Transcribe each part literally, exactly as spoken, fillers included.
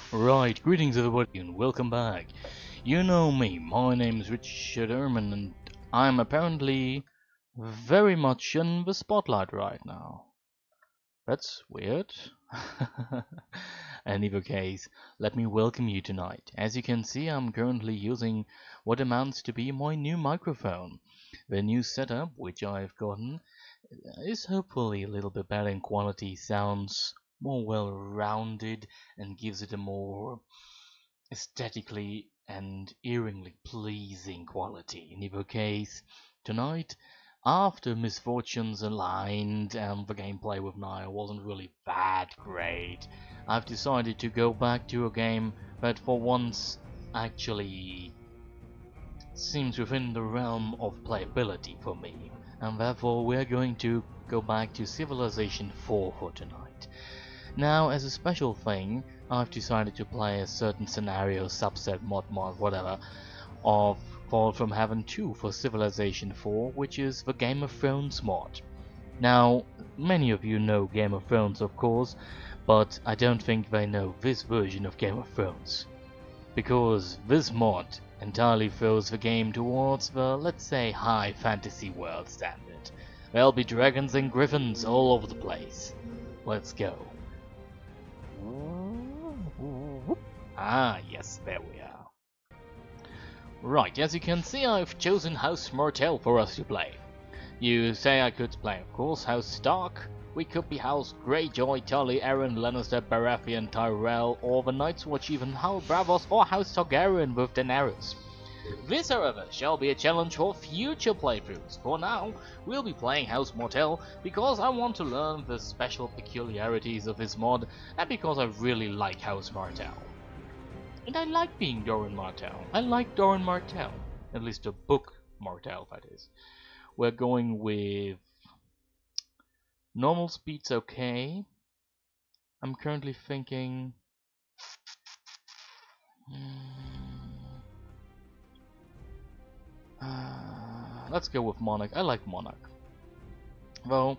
Right, greetings everybody and welcome back. You know me, my name is Richard Erman and I'm apparently very much in the spotlight right now. That's weird. In either case, let me welcome you tonight. As you can see, I'm currently using what amounts to be my new microphone. The new setup, which I've gotten, is hopefully a little bit better in quality, sounds more well-rounded, and gives it a more aesthetically and eerily pleasing quality. In either case, tonight, after misfortunes aligned and the gameplay with Naya wasn't really that great, I've decided to go back to a game that for once actually seems within the realm of playability for me, and therefore we're going to go back to Civilization four for tonight. Now, as a special thing, I've decided to play a certain scenario, subset, mod mod, whatever, of Fall from Heaven two for Civilization four, which is the Game of Thrones mod. Now, many of you know Game of Thrones, of course, but I don't think they know this version of Game of Thrones. Because this mod entirely throws the game towards the, let's say, high fantasy world standard. There'll be dragons and griffins all over the place. Let's go. Ah, yes, there we are. Right, as you can see, I've chosen House Martell for us to play. You say I could play, of course, House Stark. We could be House Greyjoy, Tully, Aeron, Lannister, Baratheon, Tyrell, or the Night's Watch, even House Bravos, or House Targaryen with Daenerys. This, however, shall be a challenge for future playthroughs. For now, we'll be playing House Martell because I want to learn the special peculiarities of this mod, and because I really like House Martell. And I like being Doran Martell. I like Doran Martell. At least the book Martell, that is. We're going with normal speed's okay. I'm currently thinking... Uh, let's go with Monarch. I like Monarch. Well,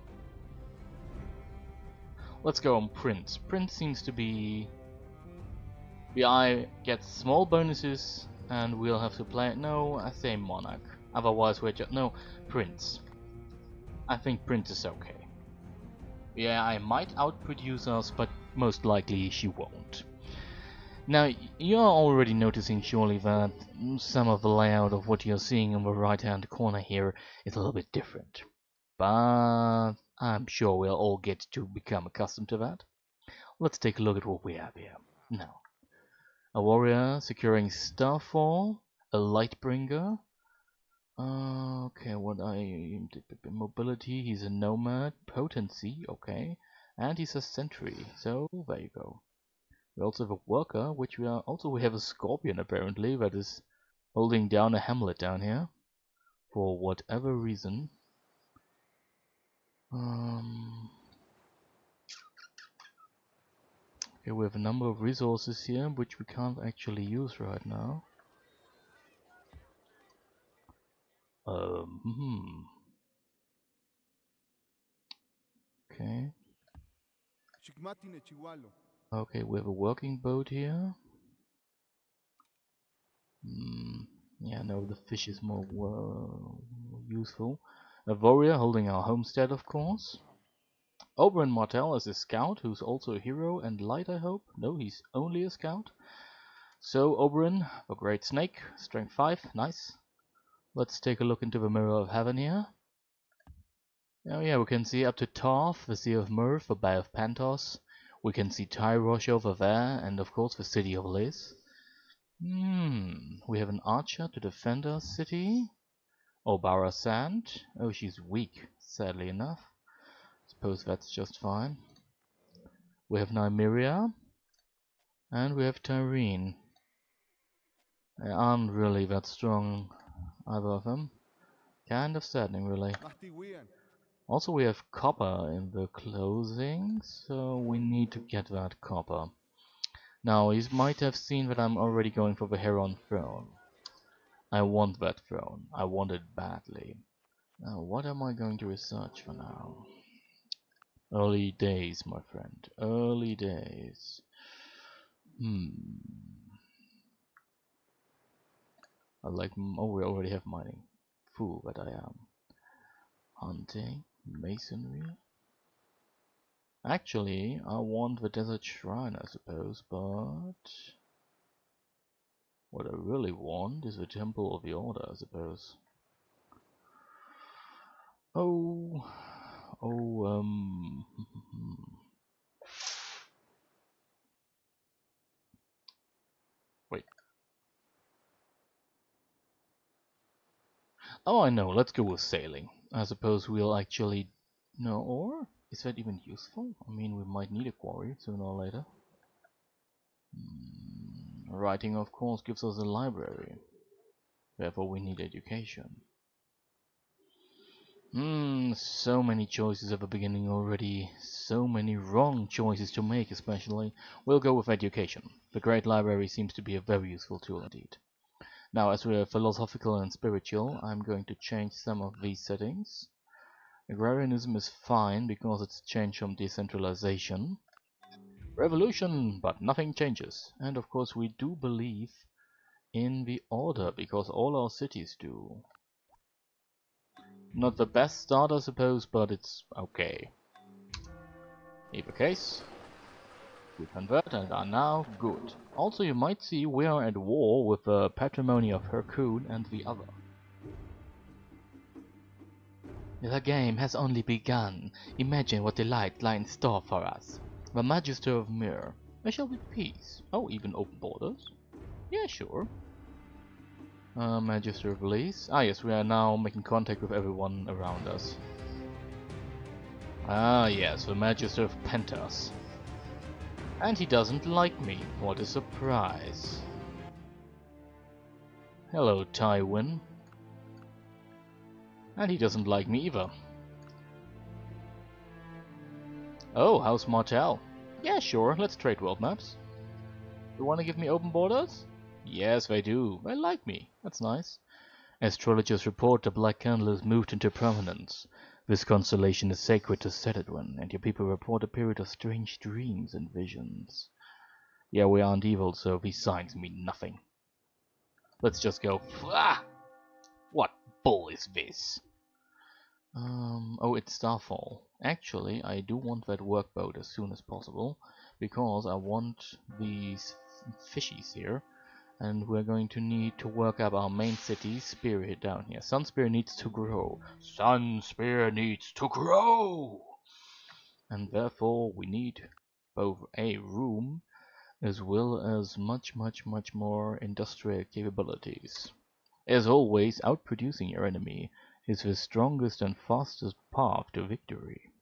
let's go on Prince. Prince seems to be... The eye gets small bonuses and we'll have to play it. No, I say Monarch. Otherwise we're just... No, Prince. I think Prince is okay. Yeah, I might outproduce us, but most likely she won't. Now, you're already noticing surely that some of the layout of what you're seeing in the right hand corner here is a little bit different. But I'm sure we'll all get to become accustomed to that. Let's take a look at what we have here. Now, a warrior securing Starfall, a Lightbringer. Uh, okay, what I... mobility, he's a nomad, potency, okay. And he's a sentry, so there you go. We also have a worker, which we are also we have a scorpion apparently that is holding down a hamlet down here for whatever reason. Um, okay, we have a number of resources here which we can't actually use right now. Um, hmm. Okay. Okay, we have a working boat here. Hmm. Yeah, no, the fish is more well, useful. A warrior holding our homestead, of course. Oberyn Martell is a scout who's also a hero and light, I hope. No, he's only a scout. So, Oberyn, a great snake, strength five, nice. Let's take a look into the Mirror of Heaven here. Oh yeah, we can see up to Tarth, the Sea of Mirth, the Bay of Pantos. We can see Tyrosh over there, and of course the City of Liz. Hmm, we have an archer to defend our city. Obara Sand. Oh, she's weak, sadly enough. Suppose that's just fine. We have Nymeria. And we have Tyrene. They aren't really that strong, either of them. Kind of saddening, really. Also, we have copper in the closing, so we need to get that copper. Now, you might have seen that I'm already going for the Heron throne. I want that throne. I want it badly. Now, what am I going to research for now? Early days, my friend. Early days. Hmm. I like. Oh, we already have mining. Fool that I am. Hunting, masonry. Actually, I want the desert shrine, I suppose, but what I really want is the temple of the order, I suppose. Oh, oh, um. Wait. Oh, I know. Let's go with sailing. I suppose we'll actually. No, or is that even useful? I mean, we might need a quarry sooner or later. Hmm. Writing, of course, gives us a library. Therefore, we need education. Hmm, so many choices at the beginning already. So many wrong choices to make, especially. We'll go with education. The Great Library seems to be a very useful tool indeed. Now, as we're philosophical and spiritual, I'm going to change some of these settings. Agrarianism is fine because it's changed from decentralization. Revolution, but nothing changes. And of course, we do believe in the order because all our cities do. Not the best start, I suppose, but it's okay. Either case, we convert and are now good. Also, you might see we are at war with the patrimony of Hercule and the other. The game has only begun. Imagine what delight lie in store for us. The Magister of Myr. I shall be peace. Oh, even open borders? Yeah, sure. Uh, Magister of Release. Ah yes, we are now making contact with everyone around us. Ah yes, the Magister of Pentas. And he doesn't like me. What a surprise. Hello, Tywin. And he doesn't like me either. Oh, how's Martell? Yeah, sure, let's trade world maps. You wanna give me open borders? Yes, they do. They like me. That's nice. Astrologers report the Black Candle has moved into prominence. This constellation is sacred to Celadwin, and your people report a period of strange dreams and visions. Yeah, we aren't evil, so these signs mean nothing. Let's just go. Ah! What bull is this? Um, oh, it's Starfall. Actually, I do want that workboat as soon as possible, because I want these fishies here, and we're going to need to work up our main city, Spear, down here. Sunspear needs to grow. Sunspear needs to grow! And therefore we need both a room as well as much, much, much more industrial capabilities. As always, outproducing your enemy is the strongest and fastest path to victory.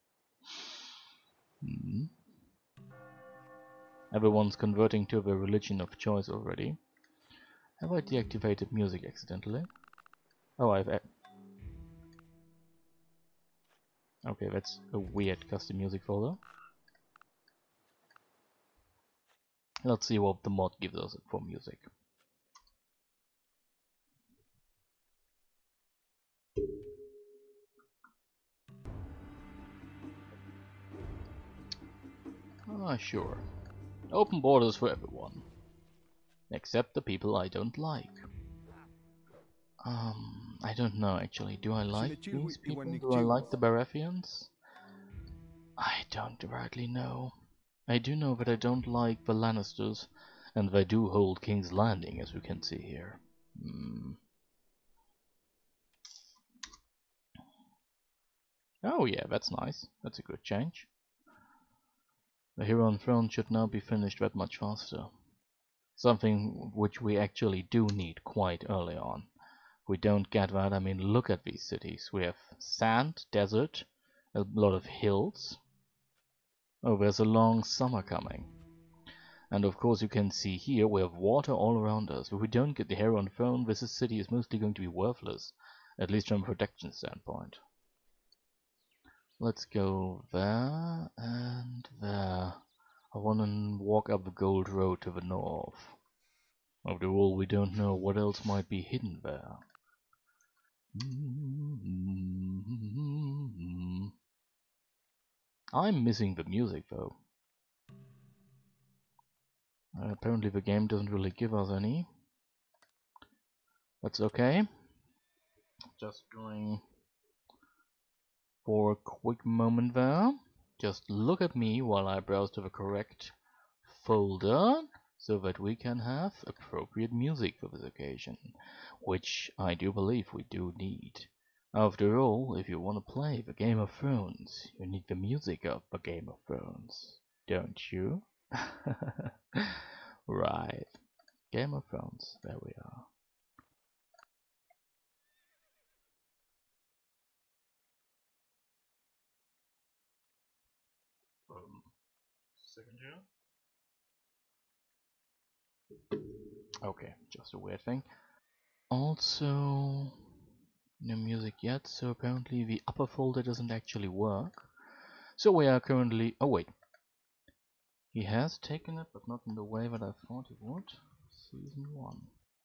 Hmm. Everyone's converting to the religion of choice already. Have I deactivated music accidentally? Oh, I've... Okay, that's a weird custom music folder. Let's see what the mod gives us for music. Ah, sure. Open borders for everyone. Except the people I don't like. Um, I don't know actually. Do I like these people? Do I like the Baratheons? I don't rightly know. I do know that I don't like the Lannisters, and they do hold King's Landing, as we can see here. Hmm. Oh yeah, that's nice. That's a good change. The Hero on Throne should now be finished that much faster. Something which we actually do need quite early on. We don't get that. I mean, look at these cities. We have sand, desert, a lot of hills. Oh, there's a long summer coming. And of course you can see here we have water all around us. If we don't get the Hero on Throne, this city is mostly going to be worthless. At least from a protection standpoint. Let's go there and there. I want to walk up the Gold Road to the north. After all, we don't know what else might be hidden there. I'm missing the music though. Uh, apparently the game doesn't really give us any. That's okay. Just going for a quick moment there. Just look at me while I browse to the correct folder so that we can have appropriate music for this occasion, which I do believe we do need. After all, if you want to play the Game of Thrones, you need the music of the Game of Thrones, don't you? Right, Game of Thrones, there we are. Um, second here. Okay, just a weird thing. Also, no music yet, so apparently the upper folder doesn't actually work. So we are currently... Oh wait. He has taken it, but not in the way that I thought he would. Season one.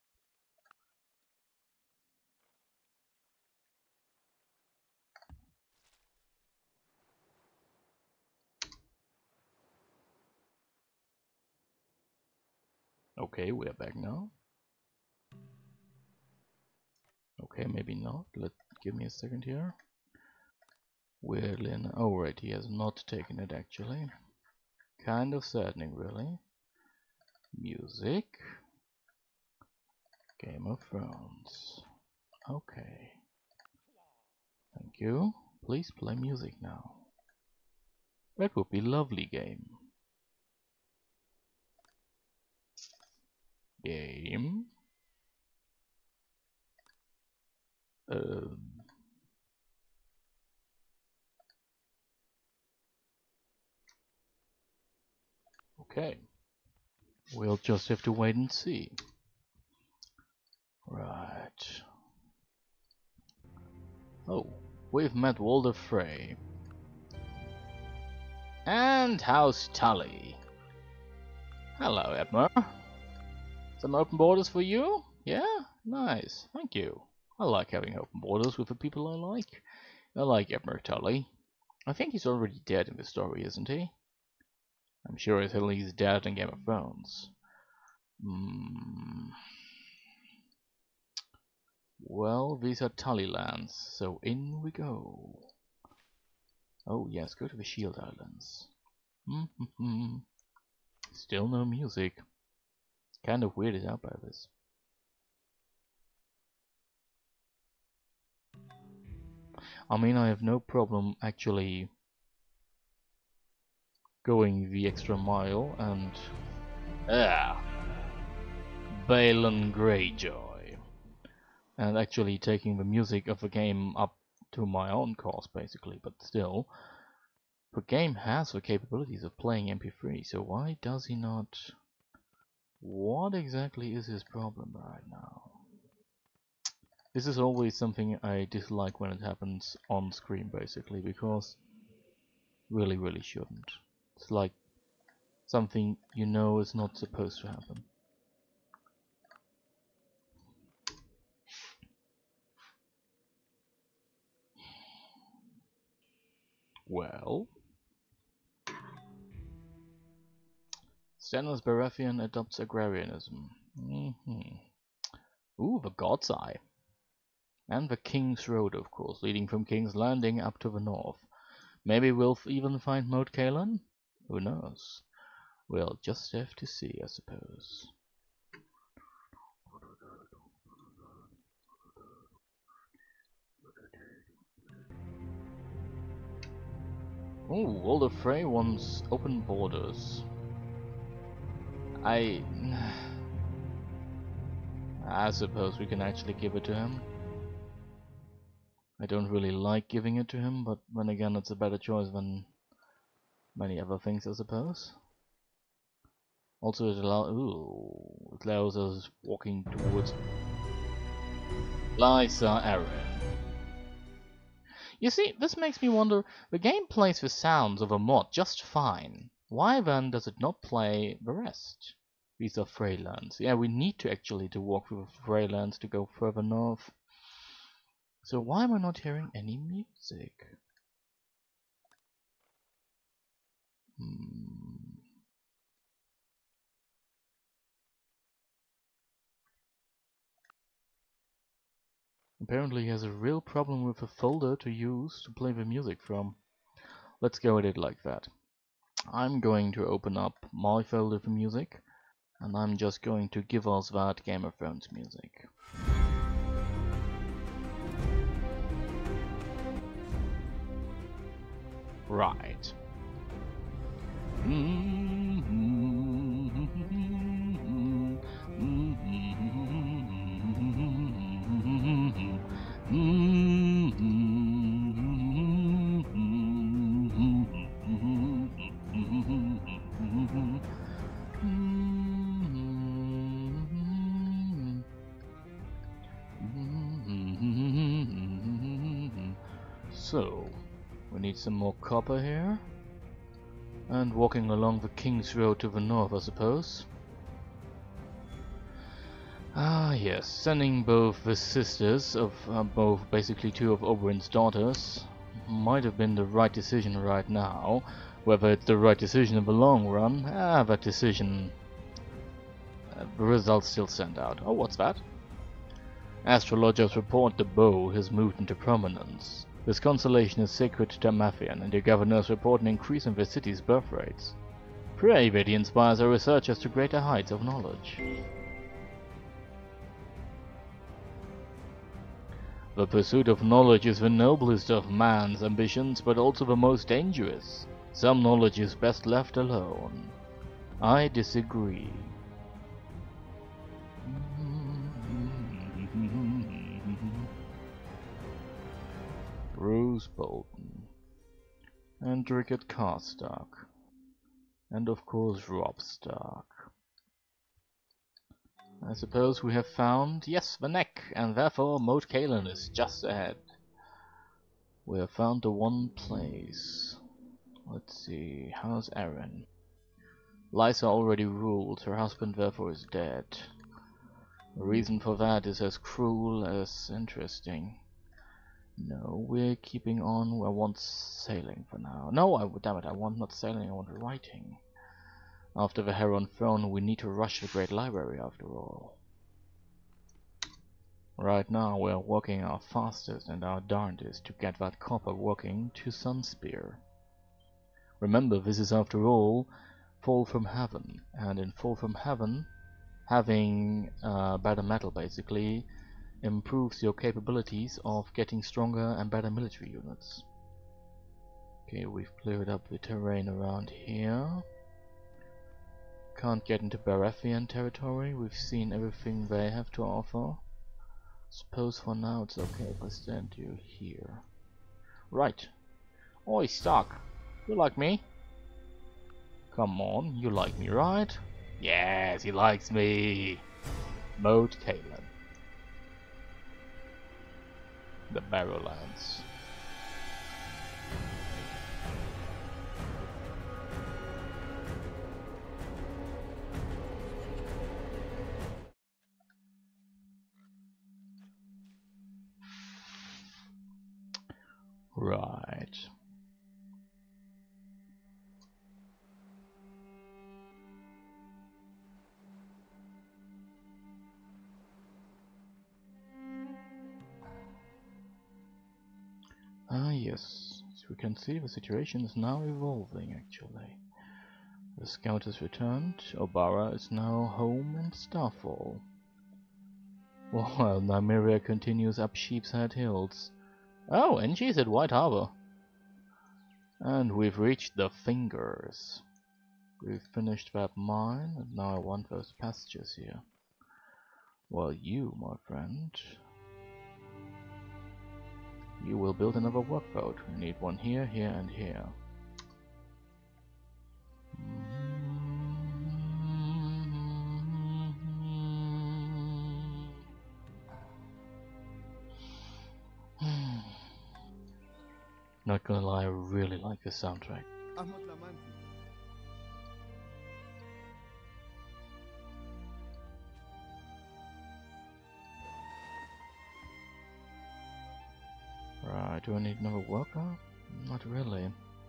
Okay, we are back now. Okay, maybe not. Let give me a second here. Weirdly enough, oh right, he has not taken it actually. Kind of saddening, really. Music. Game of Thrones. Okay. Thank you. Please play music now. That would be lovely, game. Game. Um. Okay. We'll just have to wait and see. Right. Oh, we've met Walder Frey. And House Tully. Hello, Edmure. Some open borders for you? Yeah? Nice. Thank you. I like having open borders with the people I like. I like Edmure Tully. I think he's already dead in the story, isn't he? I'm sure as hell he's dead in Game of Thrones. Hmm. Well, these are Tully lands, so in we go. Oh yes, go to the Shield Islands. Mm-hmm. Still no music. Kind of weirded out by this. I mean, I have no problem actually going the extra mile and... Ah! Balon Greyjoy. And actually taking the music of the game up to my own course, basically, but still. The game has the capabilities of playing M P three, so why does he not... What exactly is his problem right now? This is always something I dislike when it happens on screen, basically, because really, really shouldn't. It's like something you know is not supposed to happen. Well, Stannis Baratheon adopts agrarianism. Mm-hmm. Ooh, the God's Eye. And the King's Road, of course, leading from King's Landing up to the north. Maybe we'll even find Moat Cailin? Who knows? We'll just have to see, I suppose. Ooh, Walder Frey wants open borders. I... I suppose we can actually give it to him. I don't really like giving it to him, but then again it's a better choice than many other things, I suppose. Also it, allow ooh, it allows us walking towards Lysa Arryn. You see, this makes me wonder, the game plays the sounds of a mod just fine. Why then does it not play the rest? These are Freylands. Yeah, we need to actually to walk through the Freylands to go further north. So why am I not hearing any music? Hmm. Apparently he has a real problem with a folder to use to play the music from. Let's go at it like that. I'm going to open up my folder for music, and I'm just going to give us that Game of Thrones music. Right. So, we need some more copper here. And walking along the King's Road to the north, I suppose. Ah, yes, sending both the sisters of uh, both basically two of Oberyn's daughters might have been the right decision right now. Whether it's the right decision in the long run, ah, that decision, uh, the results still stand out. Oh, what's that? Astrologers report the bow has moved into prominence. This constellation is sacred to Mathian, and the governors report an increase in the city's birth rates. Pray that he inspires our researchers to greater heights of knowledge. The pursuit of knowledge is the noblest of man's ambitions, but also the most dangerous. Some knowledge is best left alone. I disagree. Bruce Bolton. And Rickard Karstark. And of course Robb Stark. I suppose we have found, yes, the neck, and therefore Moat Cailin is just ahead. We have found the one place. Let's see, how's Arryn? Lysa already ruled, her husband therefore is dead. The reason for that is as cruel as interesting. No, we're keeping on, I want sailing for now. No, I, damn it, I want not sailing, I want writing. After the Heron Throne, we need to rush the Great Library after all. Right now we're working our fastest and our darndest to get that copper working to Sunspear. Remember, this is after all Fall from Heaven, and in Fall from Heaven, having uh, better metal basically improves your capabilities of getting stronger and better military units. Okay, we've cleared up the terrain around here. Can't get into Baratheon territory, we've seen everything they have to offer. Suppose for now it's okay if I stand you here. Right. Oi, Stark. You like me? Come on, you like me, right? Yes, he likes me. Moat Cailin. The Barrowlands. Right. Ah yes, as we can see the situation is now evolving actually. The scout has returned, Obara is now home in Starfall. While Nymeria continues up Sheepshead Hills. Oh, and she's at White Harbor. And we've reached the Fingers. We've finished that mine, and now I want those pastures here. Well, you, my friend, you will build another workboat. We need one here, here, and here. Not gonna lie, I really like the soundtrack. Right, do I need another worker? Not really.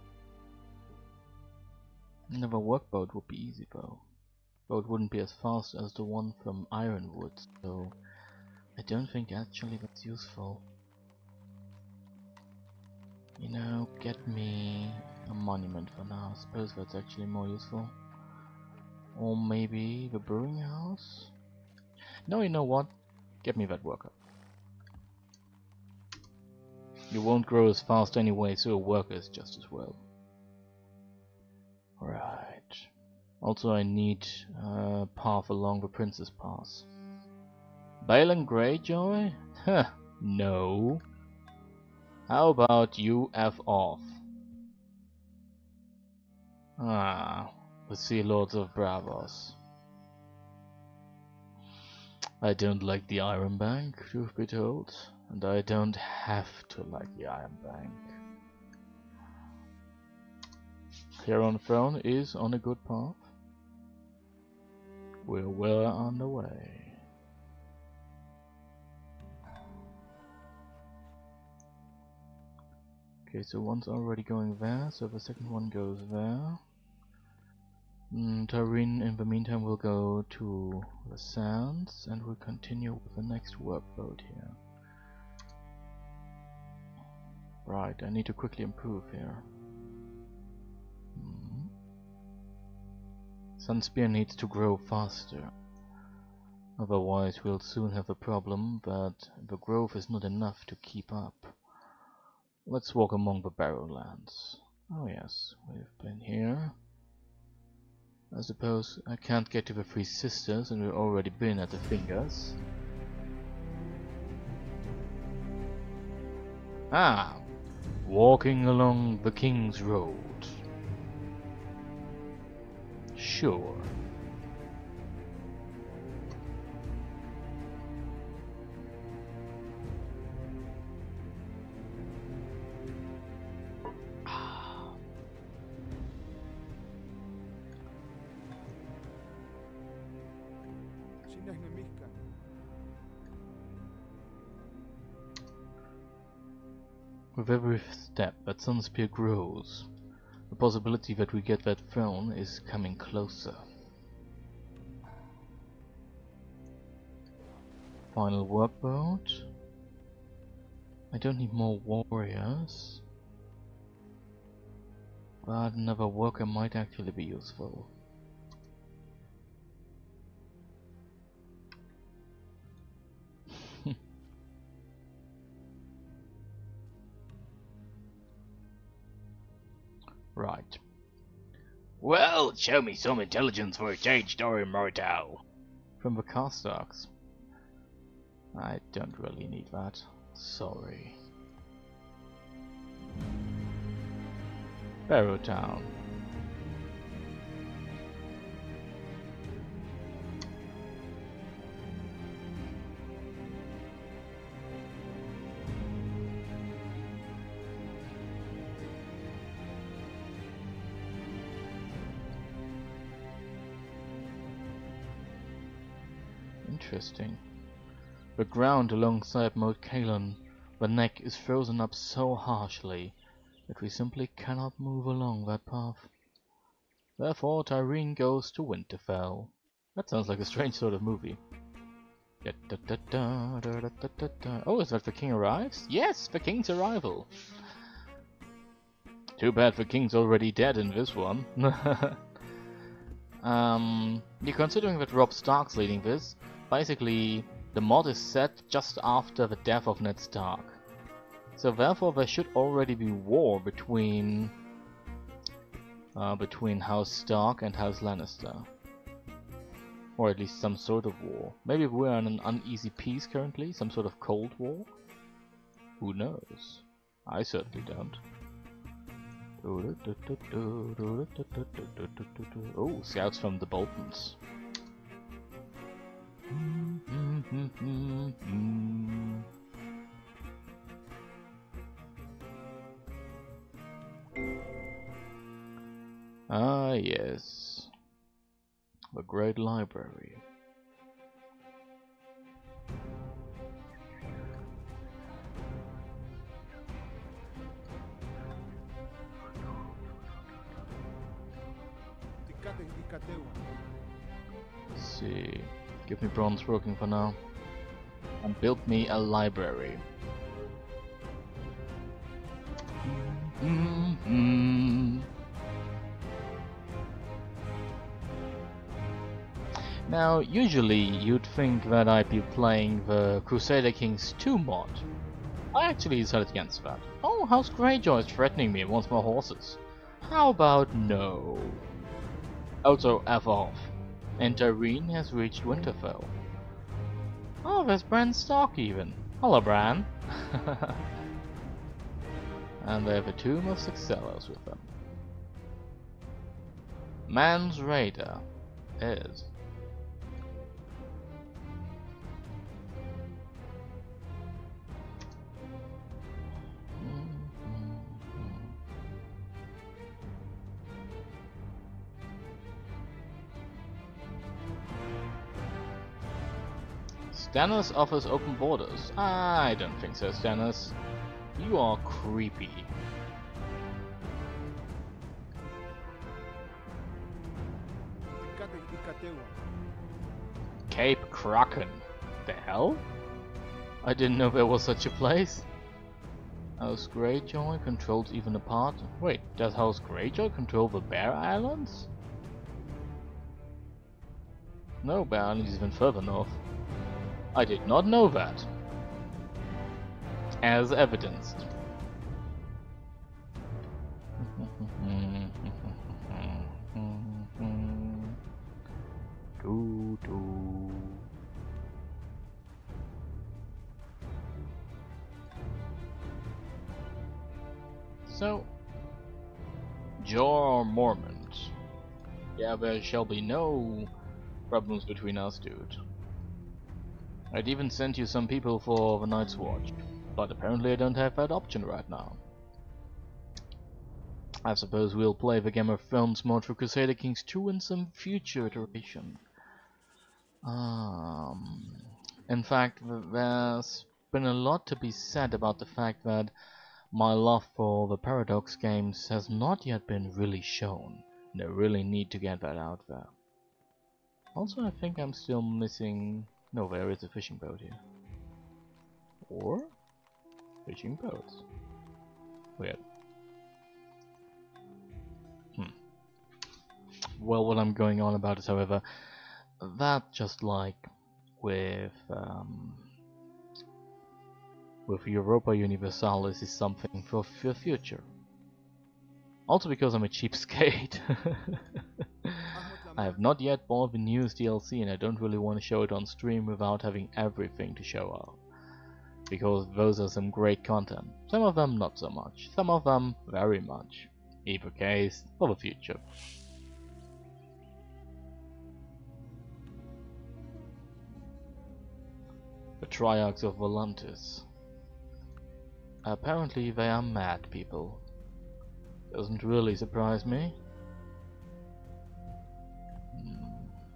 Another workboat would be easy though. Though it wouldn't be as fast as the one from Ironwood, so I don't think actually that's useful. You know, get me a monument for now. I suppose that's actually more useful. Or maybe the brewing house? No, you know what? Get me that worker. You won't grow as fast anyway, so a worker is just as well. Right. Also I need a path along the Princess Pass. Balin Greyjoy? Huh, no. How about you F off? Ah, the Sea Lords of Bravos. I don't like the Iron Bank, truth be told, and I don't have to like the Iron Bank. Here on Throne is on a good path. We're well on the way. Okay, so one's already going there, so the second one goes there. Mm, Tareen in the meantime will go to the sands and will continue with the next workboat here. Right, I need to quickly improve here. Mm. Sunspear needs to grow faster. Otherwise we'll soon have a problem that the growth is not enough to keep up. Let's walk among the Barrowlands. Oh yes, we've been here. I suppose I can't get to the Three Sisters and we've already been at the Fingers. Ah! Walking along the King's Road. Sure. With every step that Sunspear grows, the possibility that we get that throne is coming closer. Final workboat. I don't need more warriors, but another worker might actually be useful. Right. Well, show me some intelligence for a change, story, Mortal. From the Carstarks. I don't really need that. Sorry. Barrowtown. Interesting. The ground alongside Moat Cailin, the neck is frozen up so harshly that we simply cannot move along that path. Therefore Tyrene goes to Winterfell. That sounds like a strange sort of movie. Da, da, da, da, da, da, da, da. Oh, is that the king arrives? Yes, the king's arrival. Too bad the king's already dead in this one. um, you're considering that Robb Stark's leading this. Basically, the mod is set just after the death of Ned Stark. So therefore there should already be war between uh, between House Stark and House Lannister. Or at least some sort of war. Maybe we're in an uneasy peace currently, some sort of cold war? Who knows? I certainly don't. Oh, scouts from the Boltons. Ah, yes. The Great Library. Let's see. Give me bronze working for now. and build me a library. Mm-hmm. Now, usually you'd think that I'd be playing the Crusader Kings two mod. I actually decided against that. Oh, House Greyjoy is threatening me and wants more horses. How about no? Also, F off. And Irene has reached Winterfell. Oh, there's Bran Stark even. Hello, Bran. And they have a tomb of Sexellos with them. Man's Raider is. Stannis offers open borders. I don't think so, Stannis. You are creepy. Cape Kraken. The hell? I didn't know there was such a place. House Greyjoy controls even a part. Wait, does House Greyjoy control the Bear Islands? No, Bear Island is even further north. I did not know that. As evidenced. Doo -doo. So, Jor Mormont. Yeah, there shall be no problems between us, dude. I'd even sent you some people for the Night's Watch, but apparently I don't have that option right now. I suppose we'll play the Game of Thrones mod for Crusader Kings two in some future iteration. Um, in fact, there's been a lot to be said about the fact that my love for the Paradox games has not yet been really shown, and I really need to get that out there. Also, I think I'm still missing... No, there is a fishing boat here. Or... fishing boats. Weird. Hmm. Well, what I'm going on about is, however, that just like with... Um, with Europa Universalis is something for the future. Also because I'm a cheapskate. I have not yet bought the newest D L C and I don't really want to show it on stream without having everything to show off. Because those are some great content. Some of them not so much. Some of them very much. Either case, for the future. The Triarchs of Volantis. Apparently they are mad people. Doesn't really surprise me. Hmm.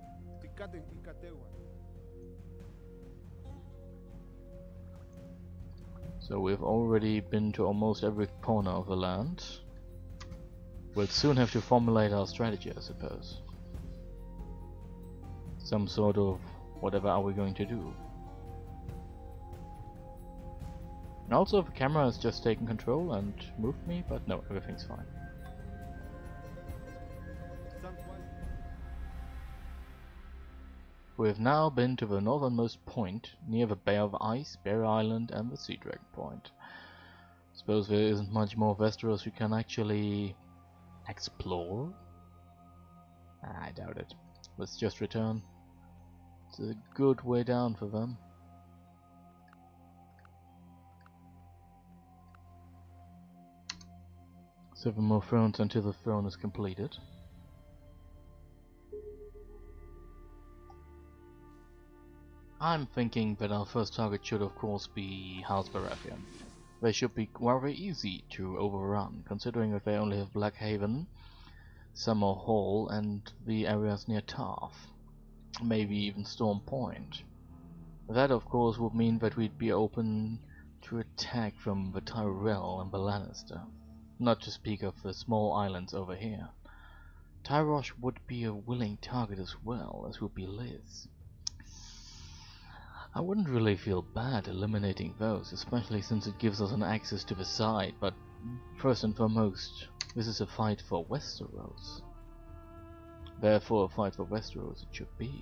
So we've already been to almost every corner of the land. We'll soon have to formulate our strategy, I suppose. Some sort of whatever are we going to do. And also the camera has just taken control and moved me, but no, everything's fine. We have now been to the northernmost point, near the Bay of Ice, Bear Island and the Sea Dragon Point. Suppose there isn't much more Westeros we can actually explore? I doubt it. Let's just return. It's a good way down for them. Seven more thrones until the throne is completed. I'm thinking that our first target should of course be House Baratheon. They should be very easy to overrun, considering that they only have Blackhaven, Summer Hall and the areas near Tarth. Maybe even Storm Point. That of course would mean that we'd be open to attack from the Tyrell and the Lannister. Not to speak of the small islands over here. Tyrosh would be a willing target as well, as would be Liz. I wouldn't really feel bad eliminating those, especially since it gives us an access to the side, but first and foremost, this is a fight for Westeros. Therefore, a fight for Westeros it should be.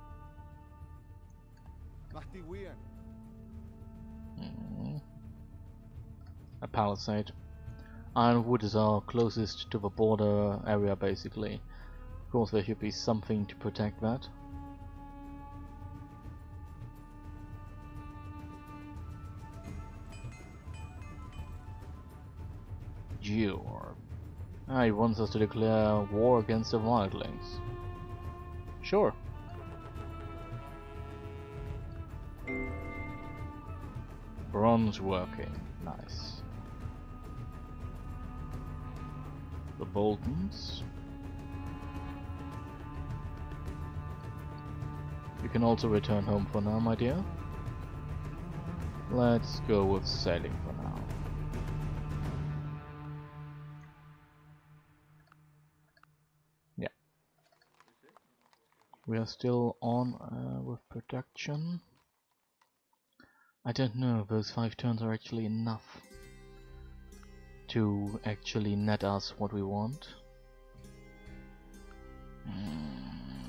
Mm. A palisade. Ironwood is our closest to the border area, basically. Of course, there should be something to protect that. Georg. Ah, he wants us to declare war against the wildlings. Sure. Bronze working. Nice. The Boltons. You can also return home for now, my dear. Let's go with sailing for now. Yeah. We are still on uh, with production. I don't know if those five turns are actually enough to actually net us what we want. Mm.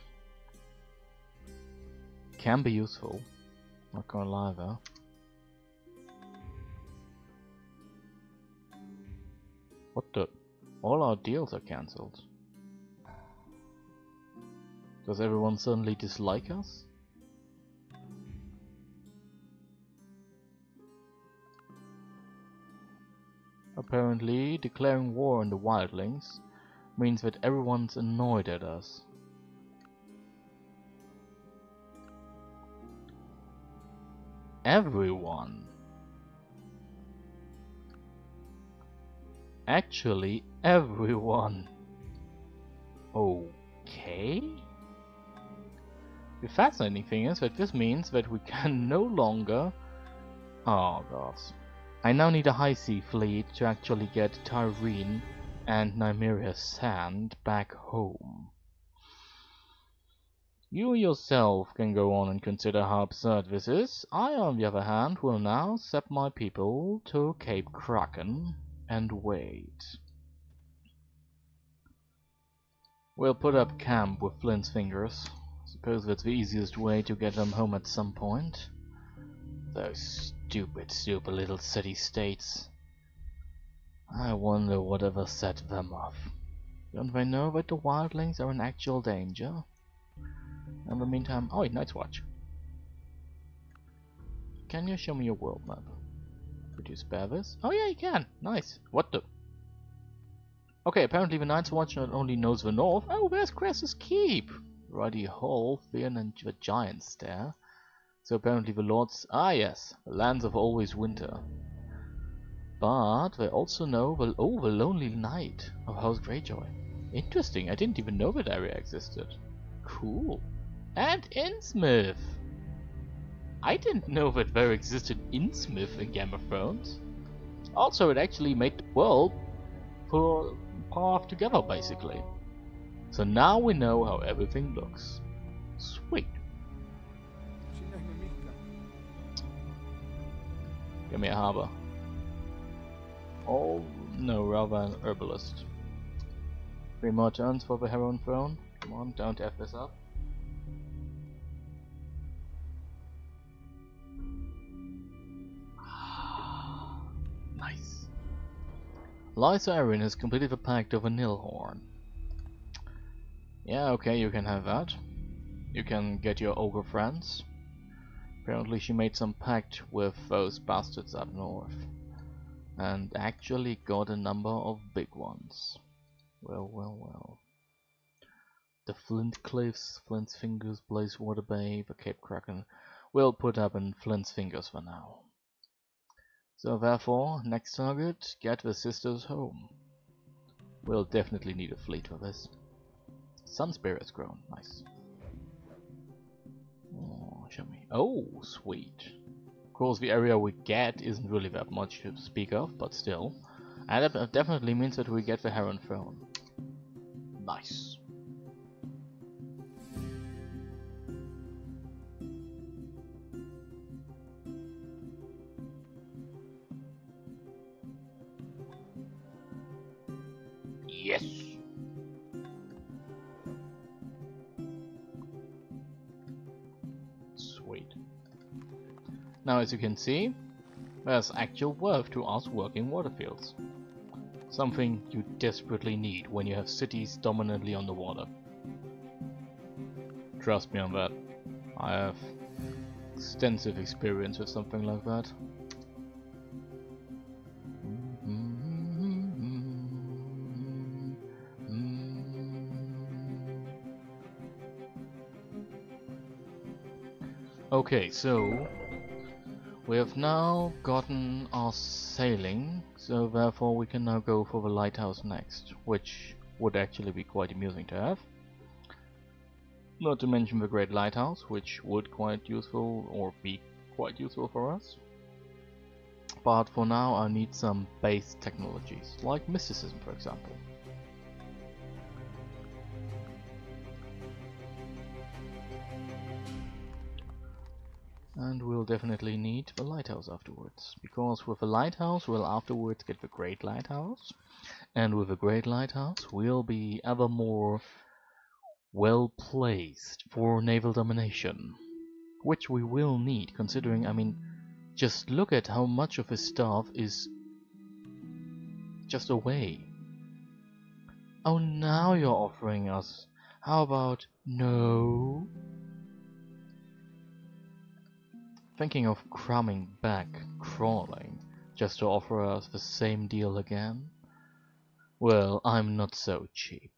Can be useful, not gonna lie though. What the? All our deals are cancelled. Does everyone suddenly dislike us? Apparently, declaring war on the wildlings means that everyone's annoyed at us. Everyone. Actually, everyone. Okay. The fascinating thing is that this means that we can no longer... Oh gosh. I now need a high sea fleet to actually get Tyrene and Nymeria Sand back home. You yourself can go on and consider how absurd this is. I, on the other hand, will now set my people to Cape Kraken and wait. We'll put up camp with Flint's Fingers. Suppose that's the easiest way to get them home at some point. Those stupid, stupid little city-states. I wonder whatever set them off. Don't they know that the wildlings are in actual danger? In the meantime... Oh wait, Night's Watch. Can you show me your world map? Could you spare this? Oh yeah, you can! Nice! What the... Okay, apparently the Night's Watch not only knows the north... Oh, there's Cress's Keep! Ruddy Hall, Theon and the Giants there. So apparently the lords... Ah yes, the lands of always winter. But they also know the... Oh, the Lonely Night of House Greyjoy. Interesting, I didn't even know that area existed. Cool. And Innsmouth! I didn't know that there existed Innsmouth in Game of Thrones. Also, it actually made the world pull off together, basically. So now we know how everything looks. Sweet. Give me a harbor. Oh, no, rather an herbalist. Three more turns for the Heron Throne. Come on, don't F this up. Nice. Lysa Arryn has completed the pact of a Nilhorn. Yeah, okay, you can have that. You can get your ogre friends. Apparently she made some pact with those bastards up north. And actually got a number of big ones. Well, well, well. The Flint Cliffs, Flint's Fingers, Blazewater Bay, the Cape Kraken. We'll put up in Flint's Fingers for now. So therefore, next target, get the sisters home. We'll definitely need a fleet for this. Sun Spirit's grown, nice. Oh, show me. Oh, sweet. Of course, the area we get isn't really that much to speak of, but still. And that definitely means that we get the Heron Throne. Nice. Yes. Sweet. Now, as you can see, there's actual worth to us working water fields. Something you desperately need when you have cities dominantly on the water. Trust me on that. I have extensive experience with something like that. Okay, so we have now gotten our sailing, so therefore we can now go for the lighthouse next, which would actually be quite amusing to have. Not to mention the great lighthouse, which would quite useful or be quite useful for us. But for now I need some base technologies, like mysticism for example. And we'll definitely need the lighthouse afterwards, because with the lighthouse we'll afterwards get the great lighthouse, and with the great lighthouse we'll be ever more well placed for naval domination, which we will need, considering, I mean, just look at how much of his staff is just away. Oh, now you're offering us. How about no? Thinking of coming back crawling just to offer us the same deal again? Well, I'm not so cheap.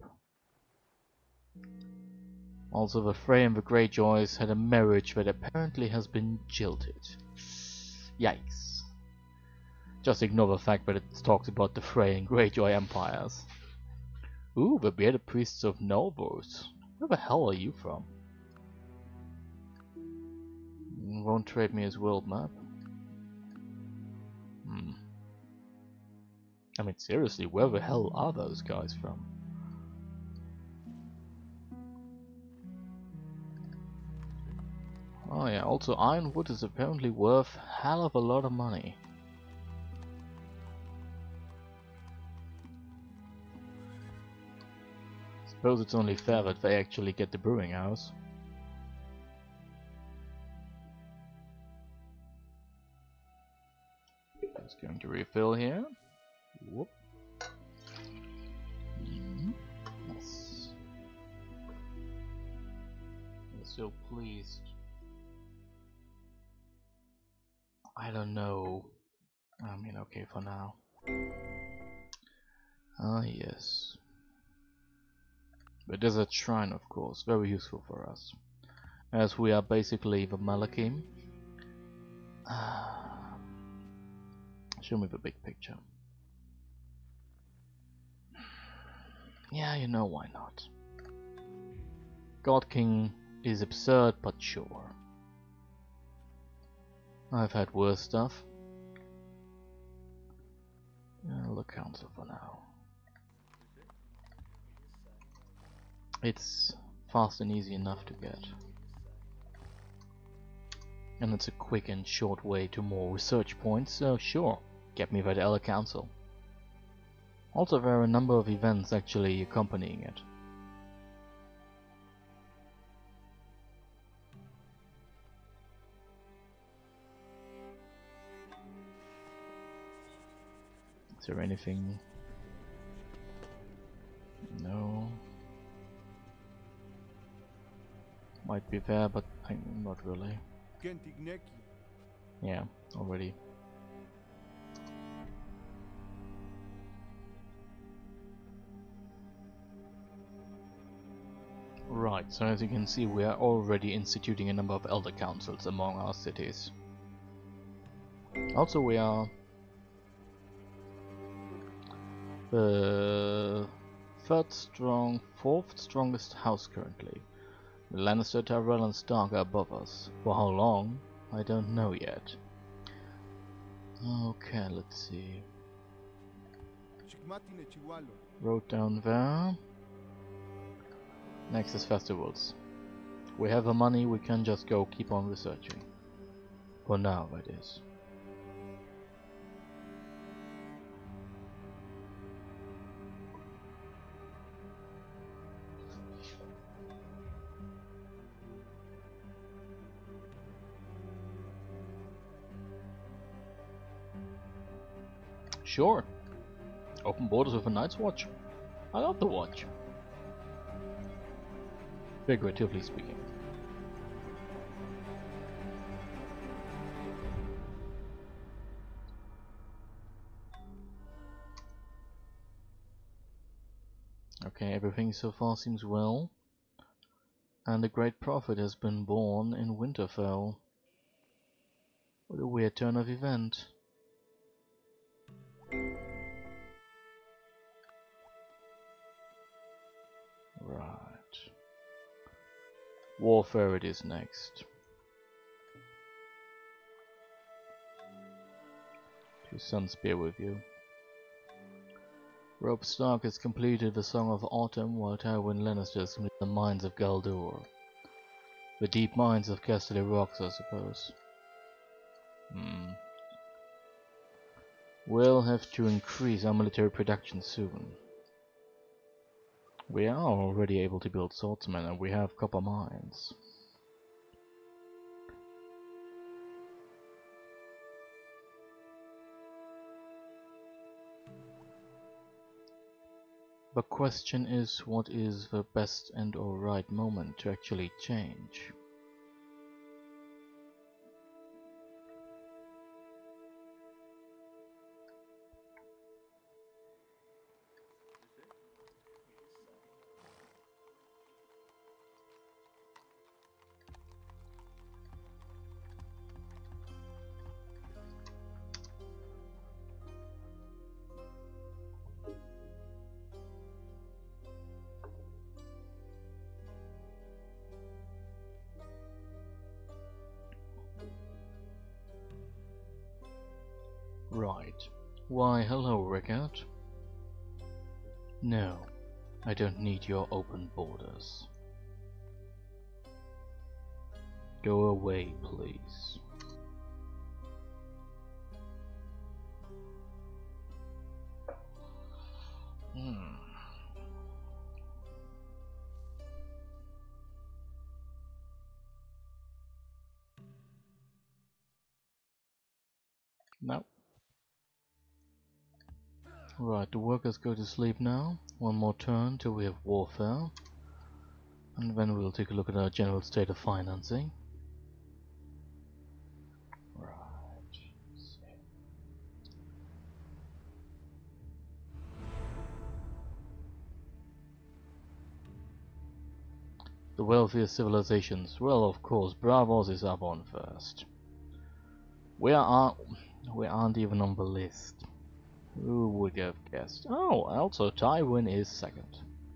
Also, the Frey and the Greyjoys had a marriage that apparently has been jilted. Yikes. Just ignore the fact that it talks about the Frey and Greyjoy empires. Ooh, the bearded priests of Novos. Where the hell are you from? Won't trade me his world map. Hmm. I mean, seriously, where the hell are those guys from? Oh yeah, also ironwood is apparently worth hell of a lot of money. Suppose it's only fair that they actually get the brewing house. Just going to refill here. Whoop. Mm-hmm. Yes. I'm so pleased. I don't know. I mean, okay for now. Ah, yes. The desert shrine, of course, very useful for us, as we are basically the Malakim. Show me the big picture. Yeah, you know why not. God King is absurd, but sure. I've had worse stuff. Yeah, the council for now. It's fast and easy enough to get. And it's a quick and short way to more research points, so sure, get me that Elder Council. Also, there are a number of events actually accompanying it. Is there anything? No. Might be there, but I'm not really. Yeah, already. Right, so as you can see, we are already instituting a number of elder councils among our cities. Also, we are the third strong, fourth strongest house currently. The Lannister, Tyrell and Stark are above us. For how long? I don't know yet. Okay, let's see. Road down there. Next is festivals. We have the money, we can just go keep on researching. For now, that is. Sure. Open borders with a Night's Watch. I love the watch. Figuratively speaking. Okay, everything so far seems well. And a great prophet has been born in Winterfell. What a weird turn of event. Right. Warfare it is next. To Sunspear with you. Robb Stark has completed the Song of Autumn, while Tywin Lannister has completed the Mines of Galdur. The deep mines of Casterly Rocks, I suppose. Hmm. We'll have to increase our military production soon. We are already able to build swordsmen, and we have copper mines. The question is, what is the best and or right moment to actually change? Right. Why, hello, Rickard. No, I don't need your open borders. Go away, please. Hmm. No. Right, the workers go to sleep now. One more turn till we have warfare. And then we'll take a look at our general state of financing. Right. The wealthiest civilizations. Well, of course, Bravos is up on first. We are we aren't even on the list. Who would have guessed? Oh, also Tywin is second.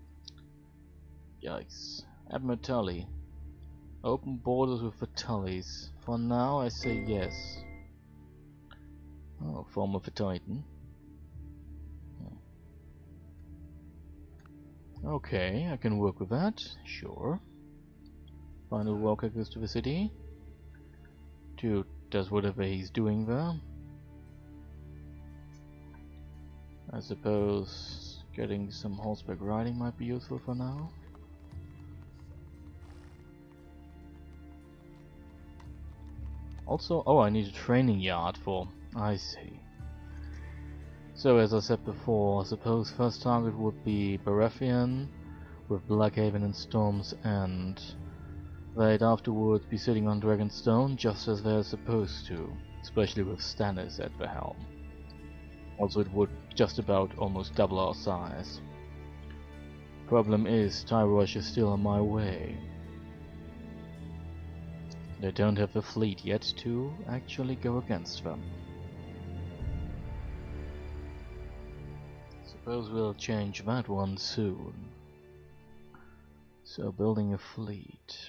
Yikes. Admiral Tully. Open borders with the Tullys. For now, I say yes. Oh, former the Titan. Okay, I can work with that. Sure. Final walker goes to the city. Dude does whatever he's doing there. I suppose getting some horseback riding might be useful for now. Also, oh, I need a training yard for... I see. So, as I said before, I suppose first target would be Baratheon, with Blackhaven and Storm's End. They'd afterwards be sitting on Dragonstone, just as they're supposed to, especially with Stannis at the helm. Also, it would just about almost double our size. Problem is, Tyrosh is still on my way. They don't have the fleet yet to actually go against them. Suppose we'll change that one soon. So, building a fleet.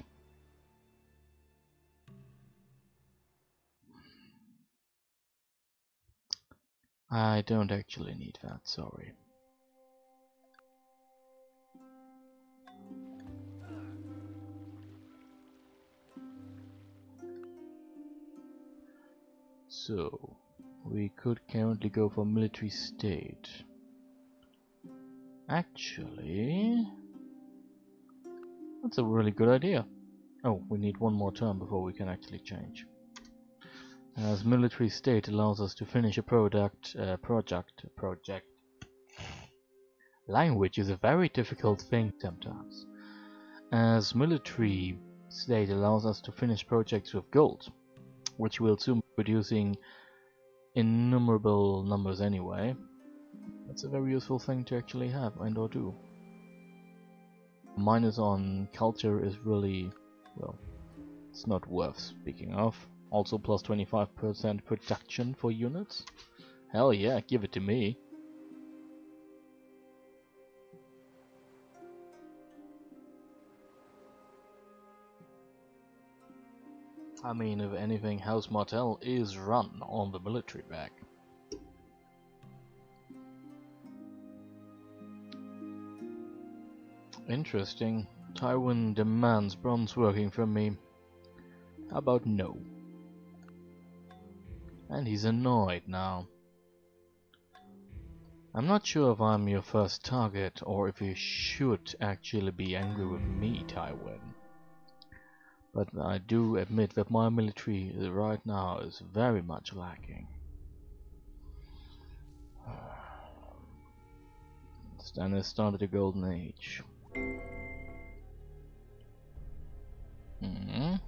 I don't actually need that, sorry. So, we could currently go for military state. Actually, that's a really good idea. Oh, we need one more turn before we can actually change. as military state allows us to finish a product, uh, project, project. Language is a very difficult thing sometimes, as military state allows us to finish projects with gold, which will soon be producing innumerable numbers anyway. That's a very useful thing to actually have and or do. Minus on culture is really, well, it's not worth speaking of. Also plus twenty-five percent production for units. Hell yeah, give it to me. I mean, if anything, House Martell is run on the military back. Interesting. Tywin demands bronze working from me. How about no? And he's annoyed now. I'm not sure if I'm your first target or if you should actually be angry with me, Tywin. But I do admit that my military right now is very much lacking. Stannis started a golden age. Mm-hmm.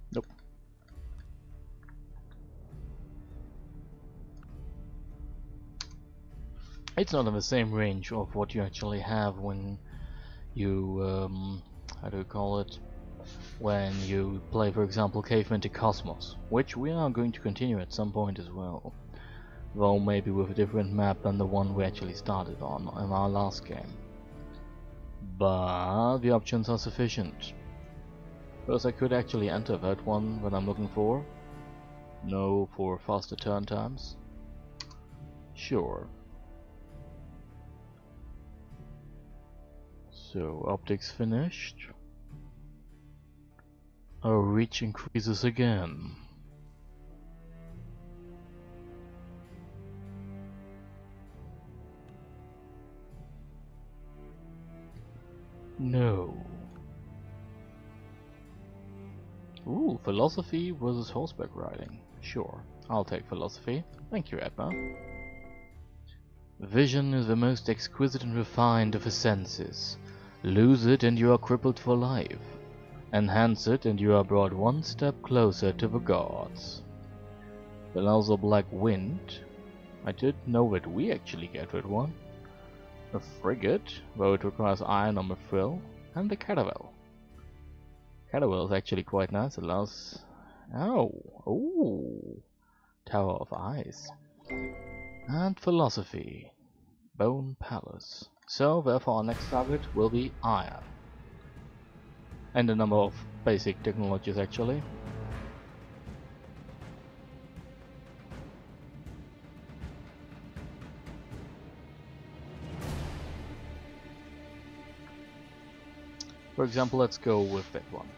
Nope. It's not in the same range of what you actually have when you, um, how do you call it? When you play, for example, Caveman to Cosmos, which we are going to continue at some point as well. Though maybe with a different map than the one we actually started on in our last game. But the options are sufficient. First, I could actually enter that one that I'm looking for. No, for faster turn times. Sure. So, optics finished. Our reach increases again. No. Ooh, philosophy versus horseback riding. Sure, I'll take philosophy. Thank you, Edna. Vision is the most exquisite and refined of the senses. Lose it and you are crippled for life. Enhance it and you are brought one step closer to the gods. Allows a black wind. I didn't know that we actually get that one. A frigate, though it requires iron on the frill. And the caravel. Caravel is actually quite nice. It allows... Oh! Ooh! Tower of Ice. And philosophy. Bone Palace. So, therefore our next target will be iron. And a number of basic technologies actually. For example, let's go with that one.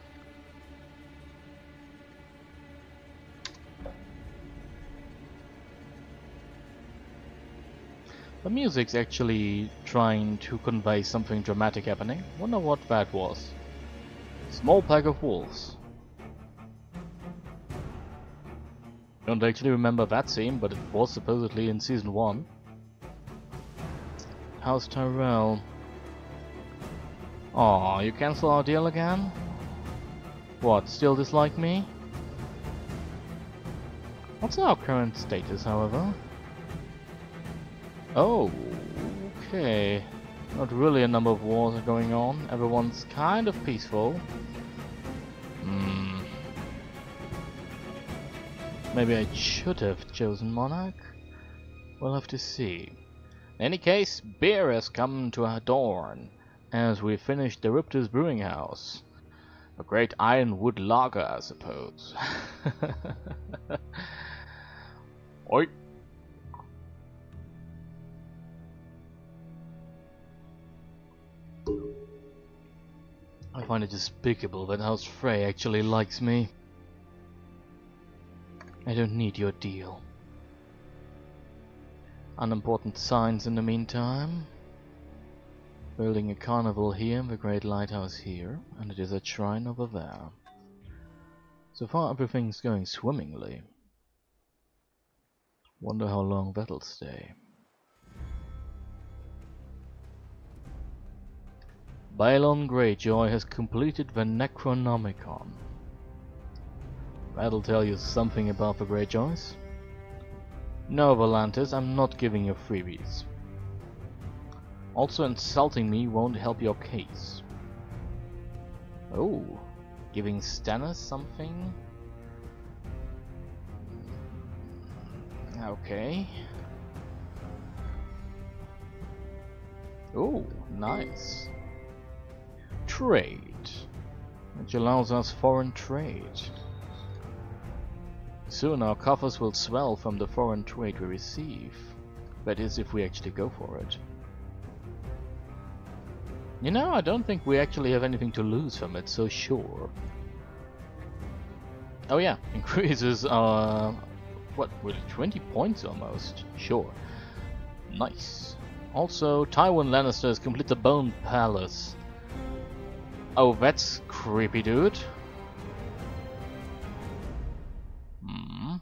The music's actually trying to convey something dramatic happening. Wonder what that was. Small pack of wolves. Don't actually remember that scene, but it was supposedly in season one. How's Tyrell? Aw, you cancel our deal again? What, still dislike me? What's our current status, however? Oh, okay. Not really a number of wars are going on. Everyone's kind of peaceful. Hmm. Maybe I should have chosen Monarch? We'll have to see. In any case, beer has come to Adorn, as we finished the Riptor's Brewing House. A great ironwood lager, I suppose. Oi! I find it despicable that House Frey actually likes me. I don't need your deal. Unimportant signs in the meantime. Building a carnival here, the Great Lighthouse here, and it is a shrine over there. So far everything's going swimmingly. Wonder how long that'll stay. Balon Greyjoy has completed the Necronomicon. That'll tell you something about the Greyjoys. No, Volantis, I'm not giving you freebies. Also, insulting me won't help your case. Oh, giving Stannis something? Okay. Oh, nice. Trade, which allows us foreign trade. Soon our coffers will swell from the foreign trade we receive. That is, if we actually go for it. You know, I don't think we actually have anything to lose from it, so sure. Oh yeah, increases our... what, really, twenty points almost? Sure. Nice. Also, Tywin Lannister has completed the Bone Palace. Oh, that's creepy, dude. Hmm.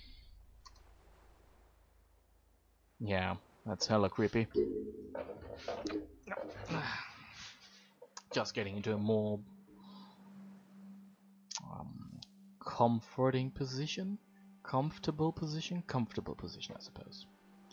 Yeah, that's hella creepy. Just getting into a more um, comforting position? Comfortable position? Comfortable position, I suppose.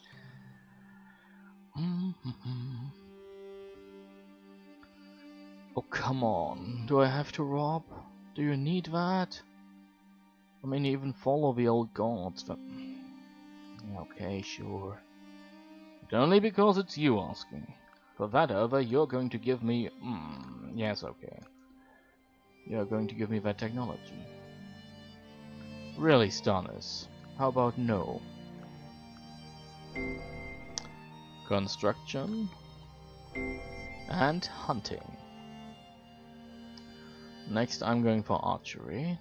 Oh, come on. Do I have to rob? Do you need that? I mean, even follow the old gods, but... Okay, sure. But only because it's you asking. For that over, you're going to give me... Mm, yes, okay. You're going to give me that technology. Really, Stannis? How about no? Construction and hunting. Next, I'm going for archery.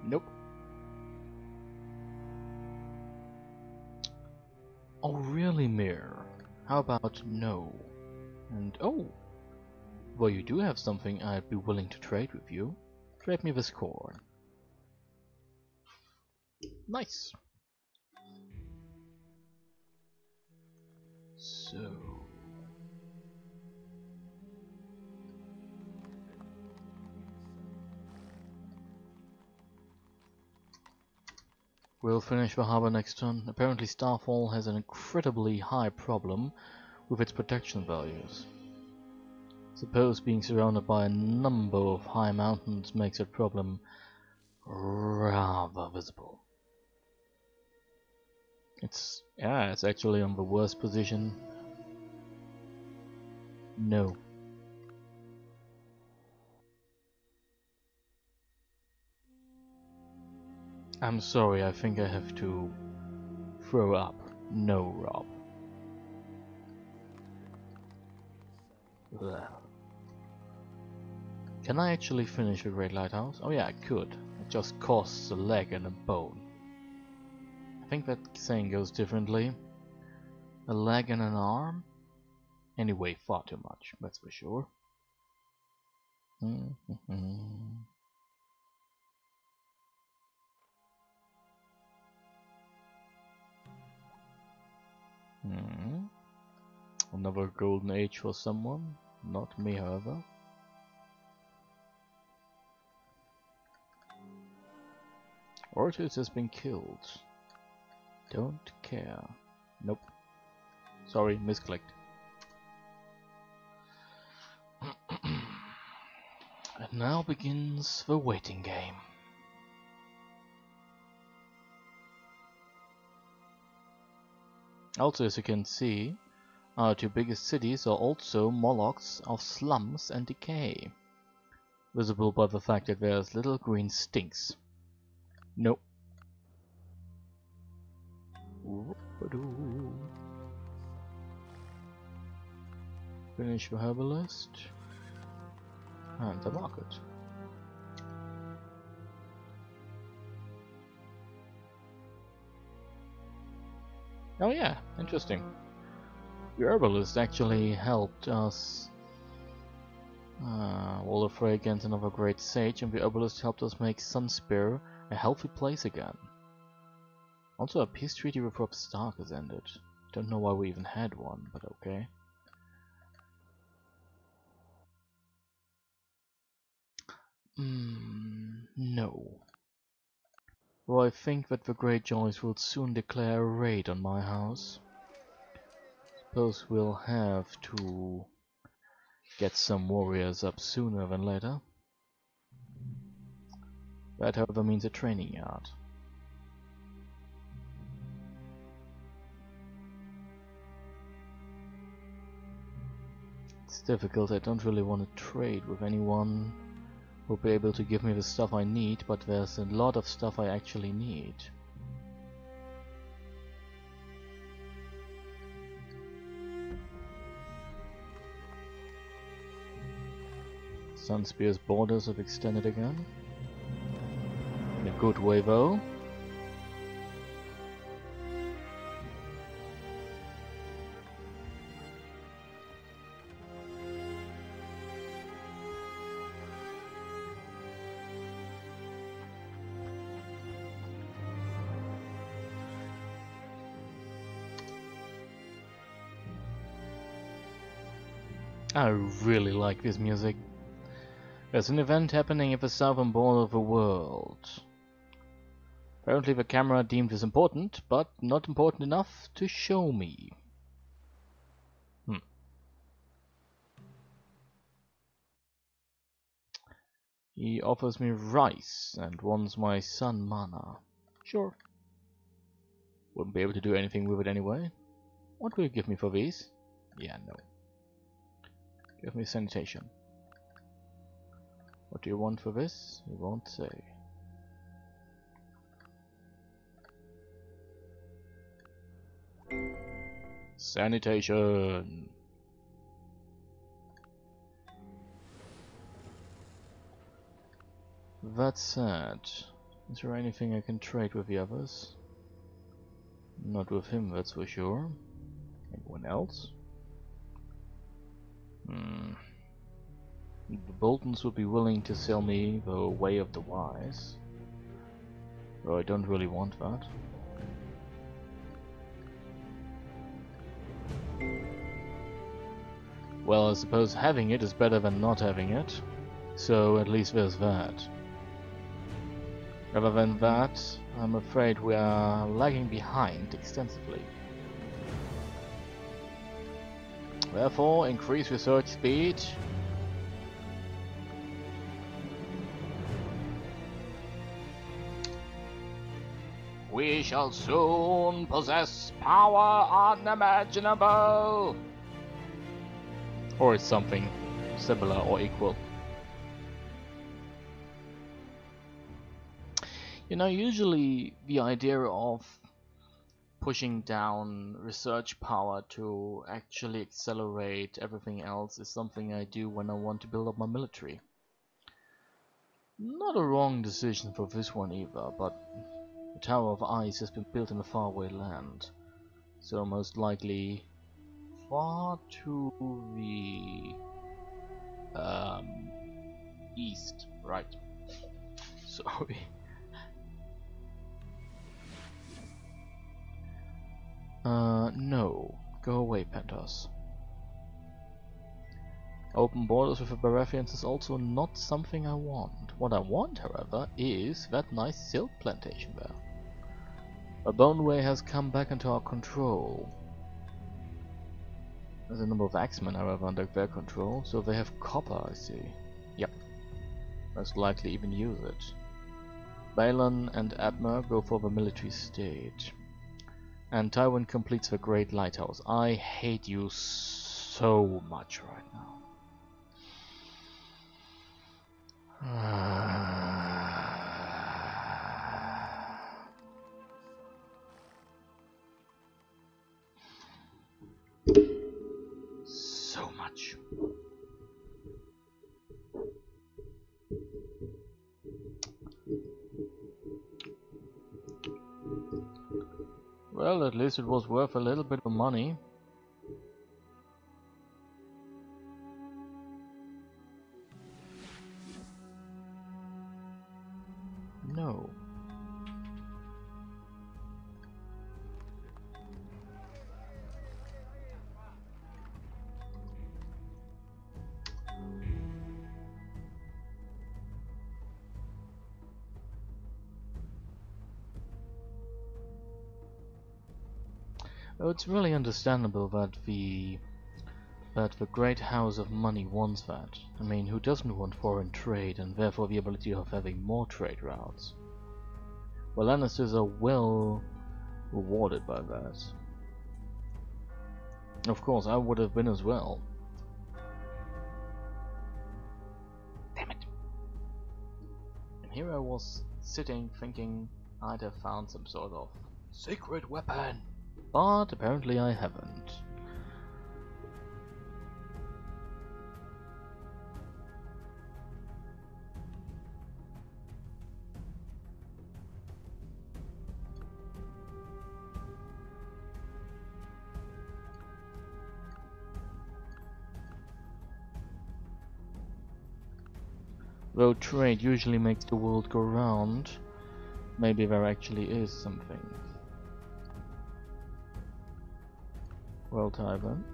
Nope. Oh, really, Mir? How about no? And oh, well, you do have something I'd be willing to trade with you. Trade me this corn. Nice. So... we'll finish the harbor next turn. Apparently Starfall has an incredibly high problem with its protection values. Suppose being surrounded by a number of high mountains makes that problem rather visible. It's, yeah, it's actually on the worst position. No. I'm sorry, I think I have to throw up. No, Rob. Ugh. Can I actually finish the Great Lighthouse? Oh yeah, I could. It just costs a leg and a bone. I think that saying goes differently. A leg and an arm? Anyway, far too much, that's for sure. Mm-hmm. Hmm. Another golden age for someone. Not me, however. Ortiz has been killed. Don't care. Nope. Sorry, misclicked. And now begins the waiting game. Also, as you can see, our two biggest cities are also molochs of slums and decay. Visible by the fact that there's little green stinks. Nope. Finish the herbalist. And the market. Oh yeah, interesting. The herbalist actually helped us uh, wall of fray against another great sage, and the herbalist helped us make Sunspear a healthy place again. Also, a peace treaty with Robb Stark has ended. Don't know why we even had one, but okay. Hmm, no. Well, I think that the Greyjoys will soon declare a raid on my house. Suppose we'll have to get some warriors up sooner than later. That, however, means a training yard. It's difficult, I don't really want to trade with anyone who'll be able to give me the stuff I need, but there's a lot of stuff I actually need. Sunspear's borders have extended again. In a good way though. I really like this music. There's an event happening at the southern border of the world. Apparently the camera deemed this important, but not important enough to show me. Hmm. He offers me rice and wants my sun mana. Sure. Wouldn't be able to do anything with it anyway. What will you give me for these? Yeah, no. Give me sanitation. What do you want for this? You won't say. Sanitation. That's sad. Is there anything I can trade with the others? Not with him, that's for sure. Anyone else? Hmm. The Boltons would be willing to sell me the Way of the Wise. Though I don't really want that. Well, I suppose having it is better than not having it. So at least there's that. Other than that, I'm afraid we are lagging behind extensively. Therefore, increase research speed. We shall soon possess power unimaginable. Or something similar or equal. You know, usually the idea of pushing down research power to actually accelerate everything else is something I do when I want to build up my military. Not a wrong decision for this one either, but the Tower of Ice has been built in a faraway land, so most likely far to the um, east, right? Sorry. Uh, no. Go away, Pentos. Open borders with the Baratheons is also not something I want. What I want, however, is that nice silk plantation there. A Boneway has come back into our control. There's a number of axemen, however, under their control, so they have copper, I see. Yep. Most likely even use it. Balon and Admer go for the military state. And Tywin completes the Great Lighthouse. I hate you so much right now. So much. Well, at least it was worth a little bit of money. No. Oh, it's really understandable that the that the Great House of Money wants that. I mean, who doesn't want foreign trade and therefore the ability of having more trade routes? Well, Lannisters are well rewarded by that. Of course, I would have been as well. Damn it! And here I was sitting thinking I'd have found some sort of secret weapon. But apparently I haven't. Though trade usually makes the world go round, maybe there actually is something. Well, Tywin.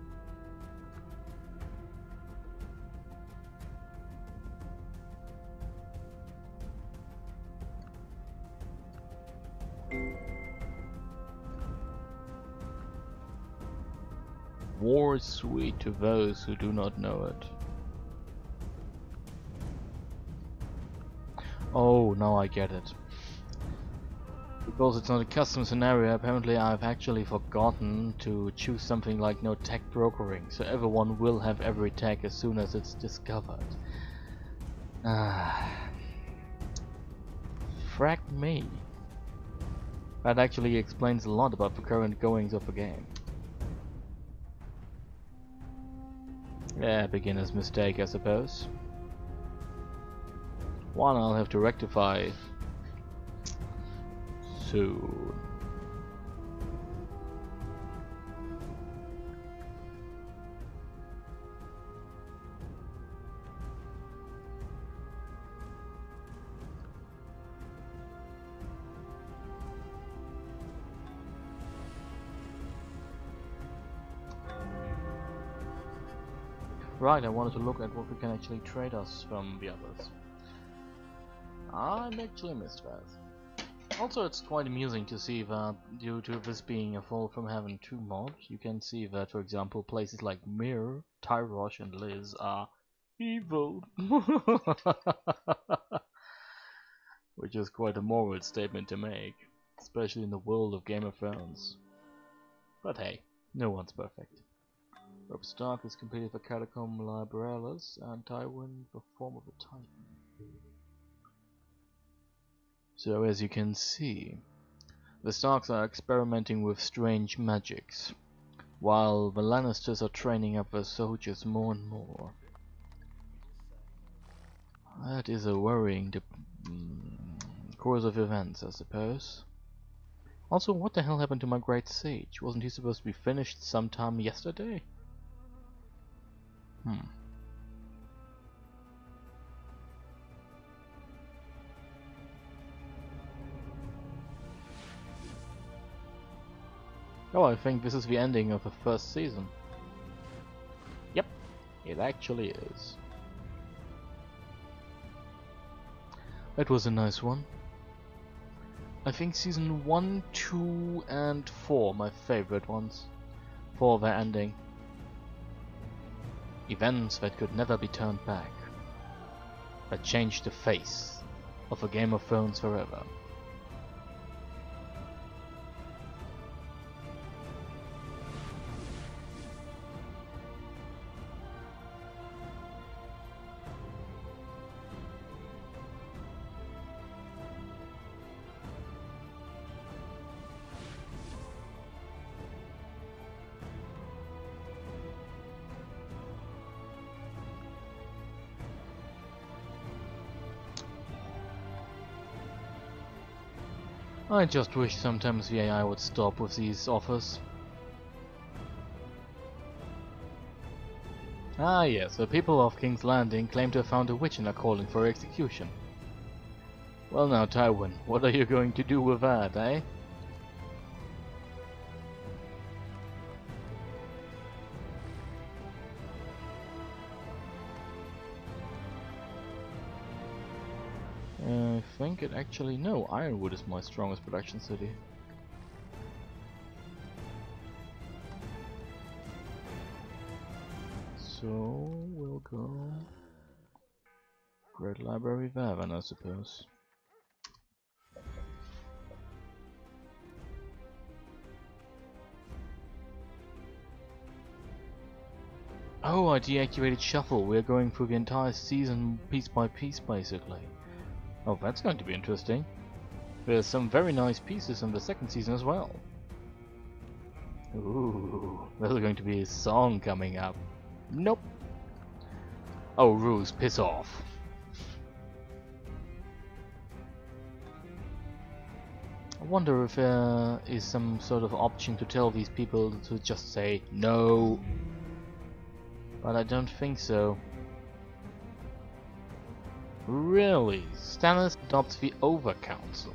War is sweet to those who do not know it. Oh, now I get it. Because it's not a custom scenario, apparently I've actually forgotten to choose something like no tech brokering, so everyone will have every tech as soon as it's discovered. Ah. Frack me. That actually explains a lot about the current goings of the game. Yeah, beginner's mistake, I suppose. One I'll have to rectify soon. Right, I wanted to look at what we can actually trade us from the others. I actually missed that. Also, it's quite amusing to see that due to this being a Fall from Heaven two mod, you can see that, for example, places like Mir, Tyrosh and Liz are evil. Which is quite a moral statement to make, especially in the world of Game of Thrones. But hey, no one's perfect. Rob Stark has completed the Catacomb Libralis and Tywin the Form of a Titan. So as you can see, the Starks are experimenting with strange magics, while the Lannisters are training up their soldiers more and more. That is a worrying mm, course of events, I suppose. Also, what the hell happened to my Great Sage? Wasn't he supposed to be finished sometime yesterday? Hmm. Oh, I think this is the ending of the first season. Yep, it actually is. That was a nice one. I think season one, two, and four my favorite ones for their ending. Events that could never be turned back, that changed the face of a Game of Thrones forever. I just wish sometimes the A I would stop with these offers. Ah yes, the people of King's Landing claim to have found a witch and are calling for execution. Well now, Tywin, what are you going to do with that, eh? I think it actually... no, Ironwood is my strongest production city. So, we'll go... Great Library Vavan, I suppose. Oh, I deactivated Shuffle. We're going through the entire season piece by piece, basically. Oh, that's going to be interesting. There's some very nice pieces in the second season as well. Ooh, there's going to be a song coming up. Nope. Oh, Ruse, piss off. I wonder if there is some sort of option to tell these people to just say no. But I don't think so. Really? Stannis adopts the Over-Council.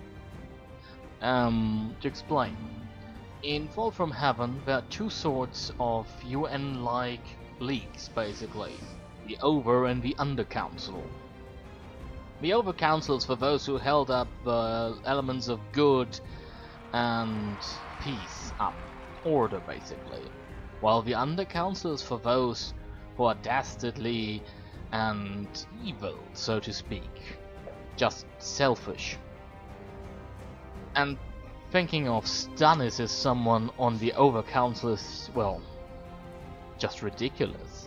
Um, to explain. In Fall from Heaven, there are two sorts of U N-like leagues, basically. The Over and the Under Council. The Over Council is for those who held up the elements of good and peace up. Order, basically. While the Under Council is for those who are dastardly and evil, so to speak. Just selfish. And thinking of Stannis as someone on the Over Council is, well, just ridiculous.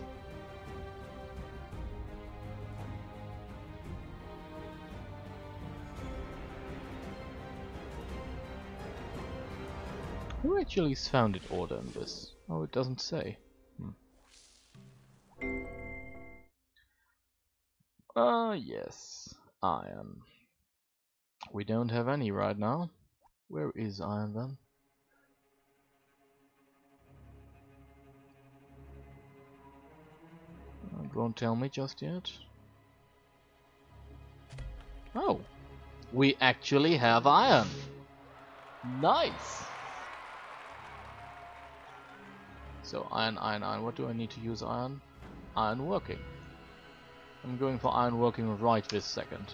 Who actually founded order in this? Oh, it doesn't say. Hmm. Ah, yes, iron. We don't have any right now. Where is iron then? It won't tell me just yet. Oh, we actually have iron. Nice. So iron, iron, iron. What do I need to use iron? Iron working. I'm going for iron working right this second.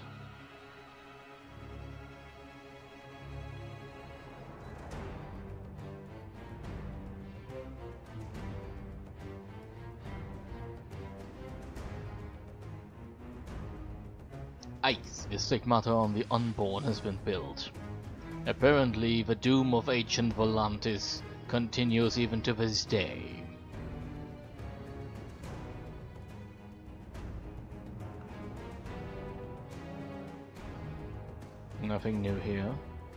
Ice, the stigmata on the unborn has been built. Apparently, the doom of ancient Volantis continues even to this day. Nothing new here.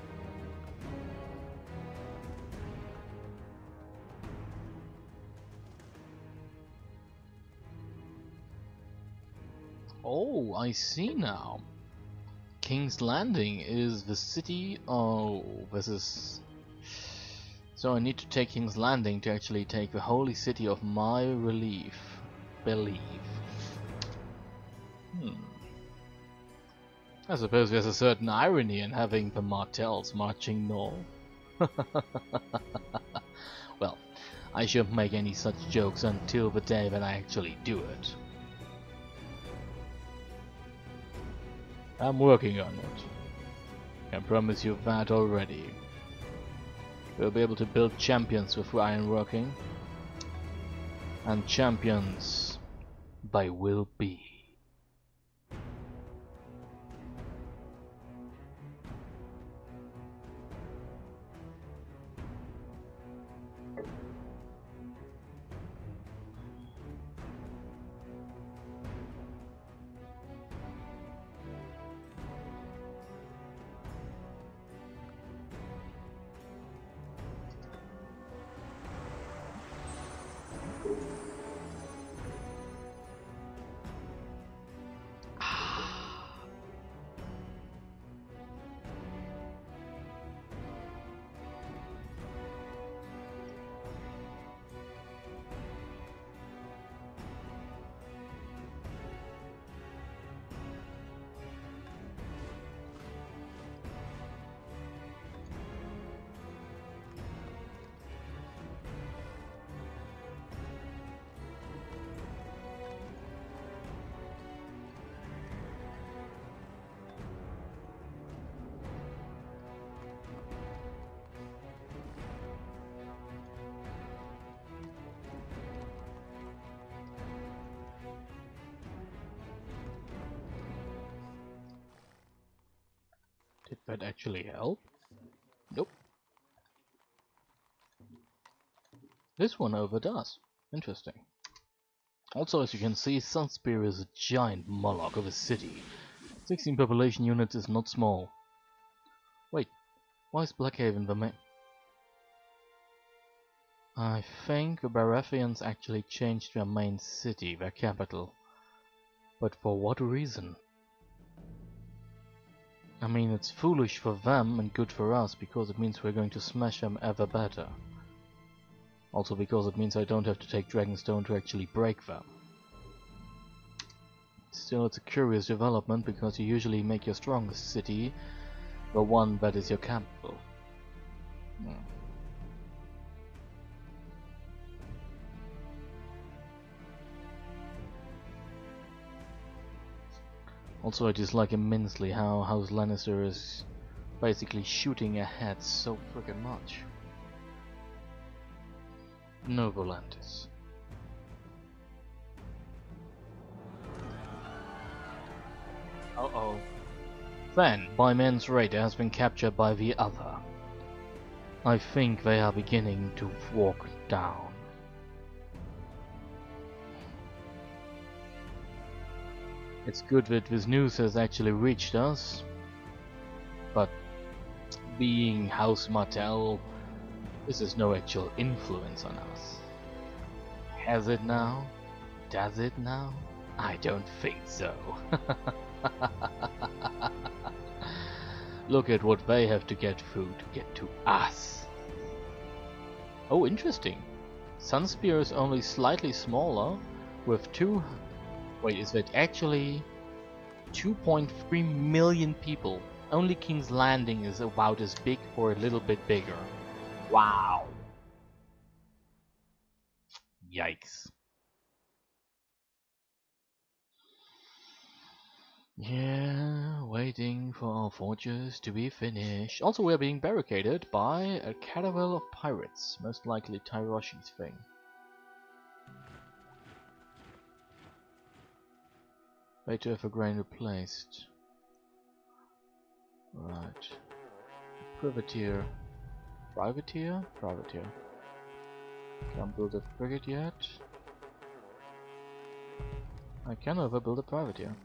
Oh, I see now. King's Landing is the city. Oh, this is. So I need to take King's Landing to actually take the holy city of my relief. Believe. Hmm. I suppose there's a certain irony in having the Martells marching north. Well, I shouldn't make any such jokes until the day that I actually do it. I'm working on it. I promise you that already. We'll be able to build champions with ironworking. And champions by will be. Did that actually help? Nope. This one overdoes. Interesting. Also, as you can see, Sunspear is a giant moloch of a city. sixteen population units is not small. Wait, why is Blackhaven the main? I think the Baratheons actually changed their main city, their capital. But for what reason? I mean, it's foolish for them and good for us, because it means we're going to smash them ever better. Also because it means I don't have to take Dragonstone to actually break them. Still, it's a curious development, because you usually make your strongest city the one that is your capital. Hmm. Also, I dislike immensely how House Lannister is basically shooting ahead so friggin' much. No Volantis. Uh-oh. Then, by men's raider has been captured by the other. I think they are beginning to walk down. It's good that this news has actually reached us, but being House Martell, this has no actual influence on us. Has it now? Does it now? I don't think so. Look at what they have to get food to get to us. Oh, interesting. Sunspear is only slightly smaller, with two... Wait, is that actually two point three million people? Only King's Landing is about as big or a little bit bigger. Wow. Yikes. Yeah, waiting for our fortress to be finished. Also, we are being barricaded by a caravel of pirates, most likely Tyroshi's thing. Wait to have a grain replaced. Right. Privateer. Privateer? Privateer. Can't build a frigate yet. I can never build a privateer.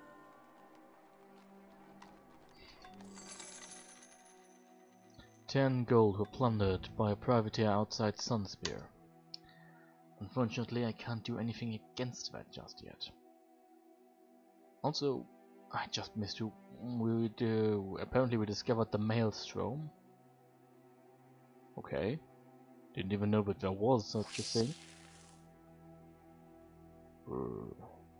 Ten gold were plundered by a privateer outside Sunspear. Unfortunately, I can't do anything against that just yet. Also, I just missed you. We do, apparently we discovered the Maelstrom. Okay. Didn't even know that there was such a thing. Uh.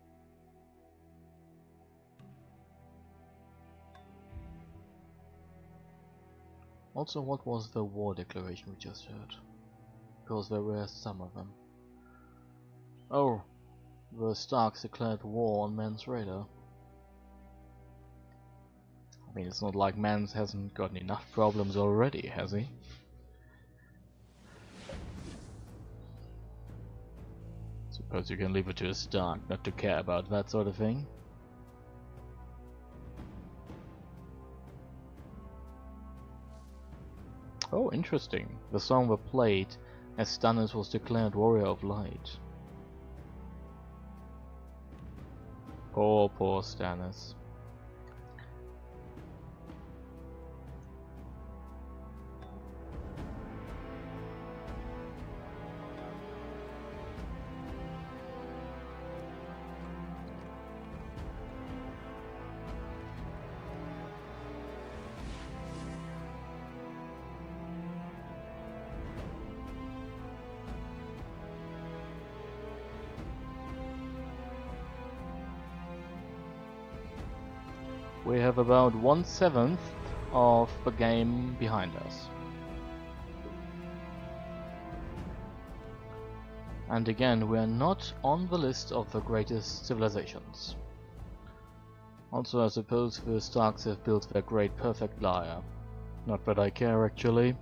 Also, what was the war declaration we just heard? Because there were some of them. Oh, the Starks declared war on Mans Raider. I mean, it's not like Mans hasn't gotten enough problems already, has he? Suppose you can leave it to a Stark not to care about that sort of thing. Oh, interesting. The song were played as Stannis was declared Warrior of Light. Poor, poor Stannis. We have about one seventh of the game behind us. And again, we are not on the list of the greatest civilizations. Also, I suppose the Starks have built their great perfect liar. Not that I care actually.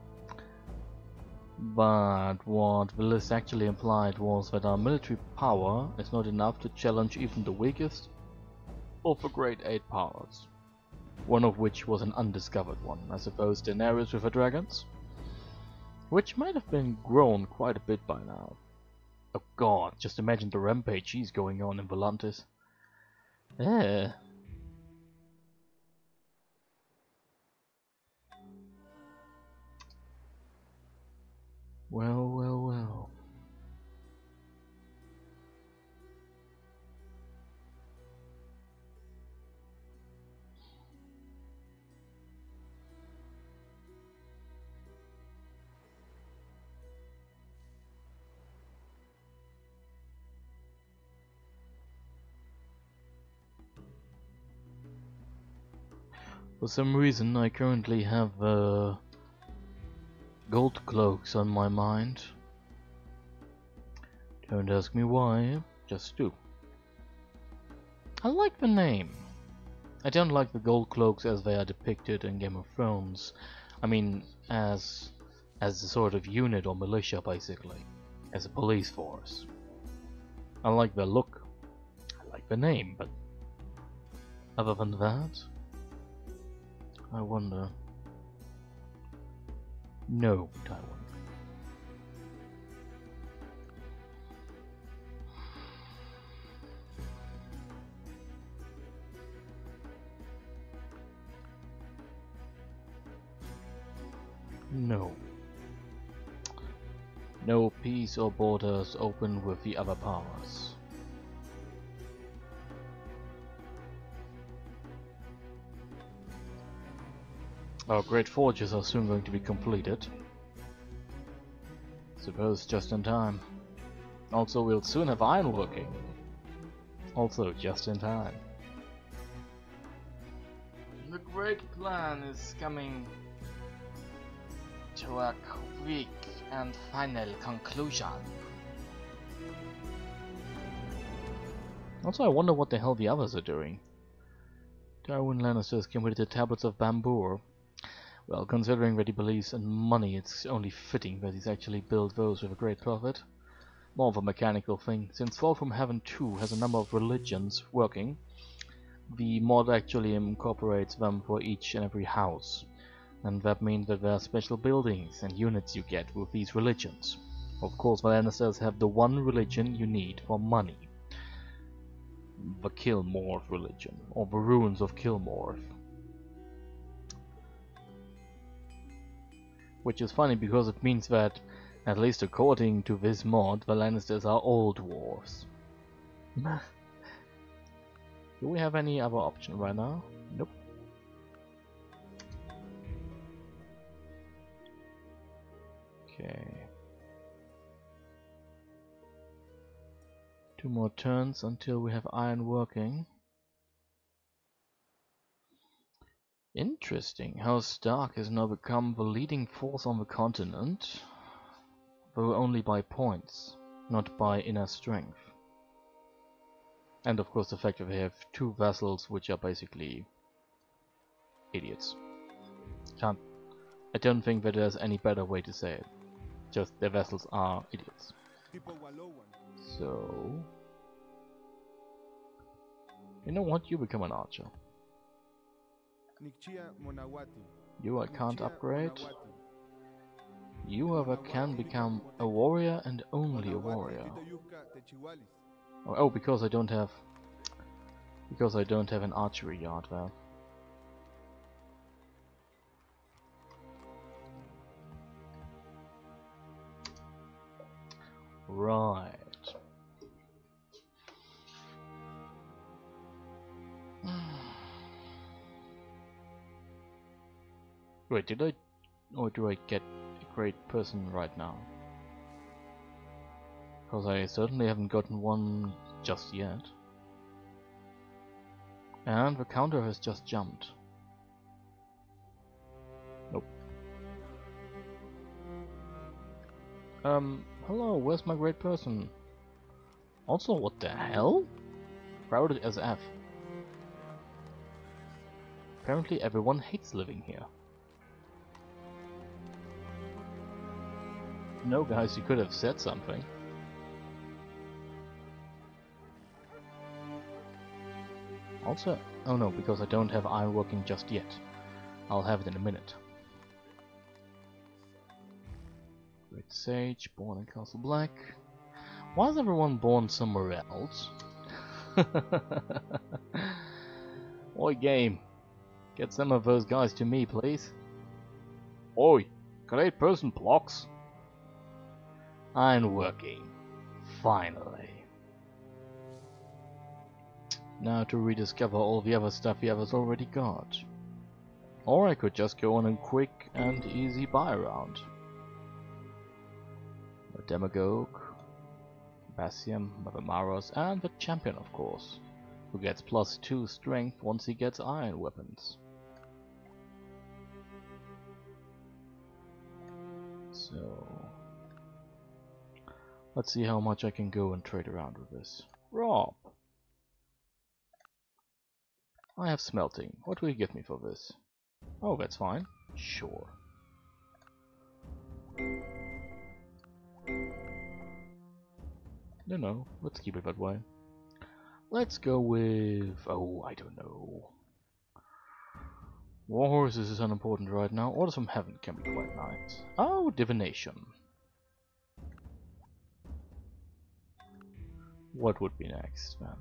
But what the list actually implied was that our military power is not enough to challenge even the weakest of the great eight powers. One of which was an undiscovered one, I suppose Daenerys with her dragons? Which might have been grown quite a bit by now. Oh god, just imagine the rampage she's going on in Volantis. Eh. Well, well, well. For some reason, I currently have uh, gold cloaks on my mind. Don't ask me why, just do. I like the name. I don't like the gold cloaks as they are depicted in Game of Thrones. I mean, as as a sort of unit or militia, basically, as a police force. I like their look. I like the name, but other than that, I wonder. No, I wonder. No. No peace or borders open with the other powers. Our great forges are soon going to be completed. Suppose just in time. Also, we'll soon have ironworking. Also, just in time. The great plan is coming to a quick and final conclusion. Also, I wonder what the hell the others are doing. Tywin Lannister has completed tablets of bamboo. Well, considering that he believes in money, it's only fitting that he's actually built those with a great profit. More of a mechanical thing. Since Fall from Heaven two has a number of religions working, the mod actually incorporates them for each and every house. And that means that there are special buildings and units you get with these religions. Of course, the Lannisters have the one religion you need for money. The Kilmorth religion, or the Ruins of Kilmorth. Which is funny because it means that, at least according to this mod, the Lannisters are all dwarves. Do we have any other option right now? Nope. Okay. Two more turns until we have iron working. Interesting how Stark has now become the leading force on the continent, though only by points, not by inner strength. And of course the fact that they have two vassals which are basically idiots. Can't, I don't think that there's any better way to say it. Just their vassals are idiots. So... You know what? You become an archer. You I can't upgrade. You however can become a warrior and only a warrior. Oh, oh, because I don't have... Because I don't have an archery yard there. Right. Wait, did I... or do I get a great person right now? Because I certainly haven't gotten one just yet. And the counter has just jumped. Nope. Um, hello, where's my great person? Also, what the hell? Crowded as F. Apparently everyone hates living here. No guys, you could have said something. Also, oh no, because I don't have iron working just yet. I'll have it in a minute. Great Sage, born in Castle Black. Why is everyone born somewhere else? Oi game, get some of those guys to me please. Oi, great person blocks. Iron working. Finally. Now to rediscover all the other stuff the others already got. Or I could just go on a quick and easy buy around. The Demagogue, Bassium, Mavamaros, and the Champion of course, who gets plus two strength once he gets iron weapons. So... let's see how much I can go and trade around with this. Rob! I have smelting. What will you give me for this? Oh, that's fine. Sure. No, no. Let's keep it that way. Let's go with... oh, I don't know. War horses is unimportant right now. Orders from Heaven can be quite nice. Oh, divination. What would be next, then?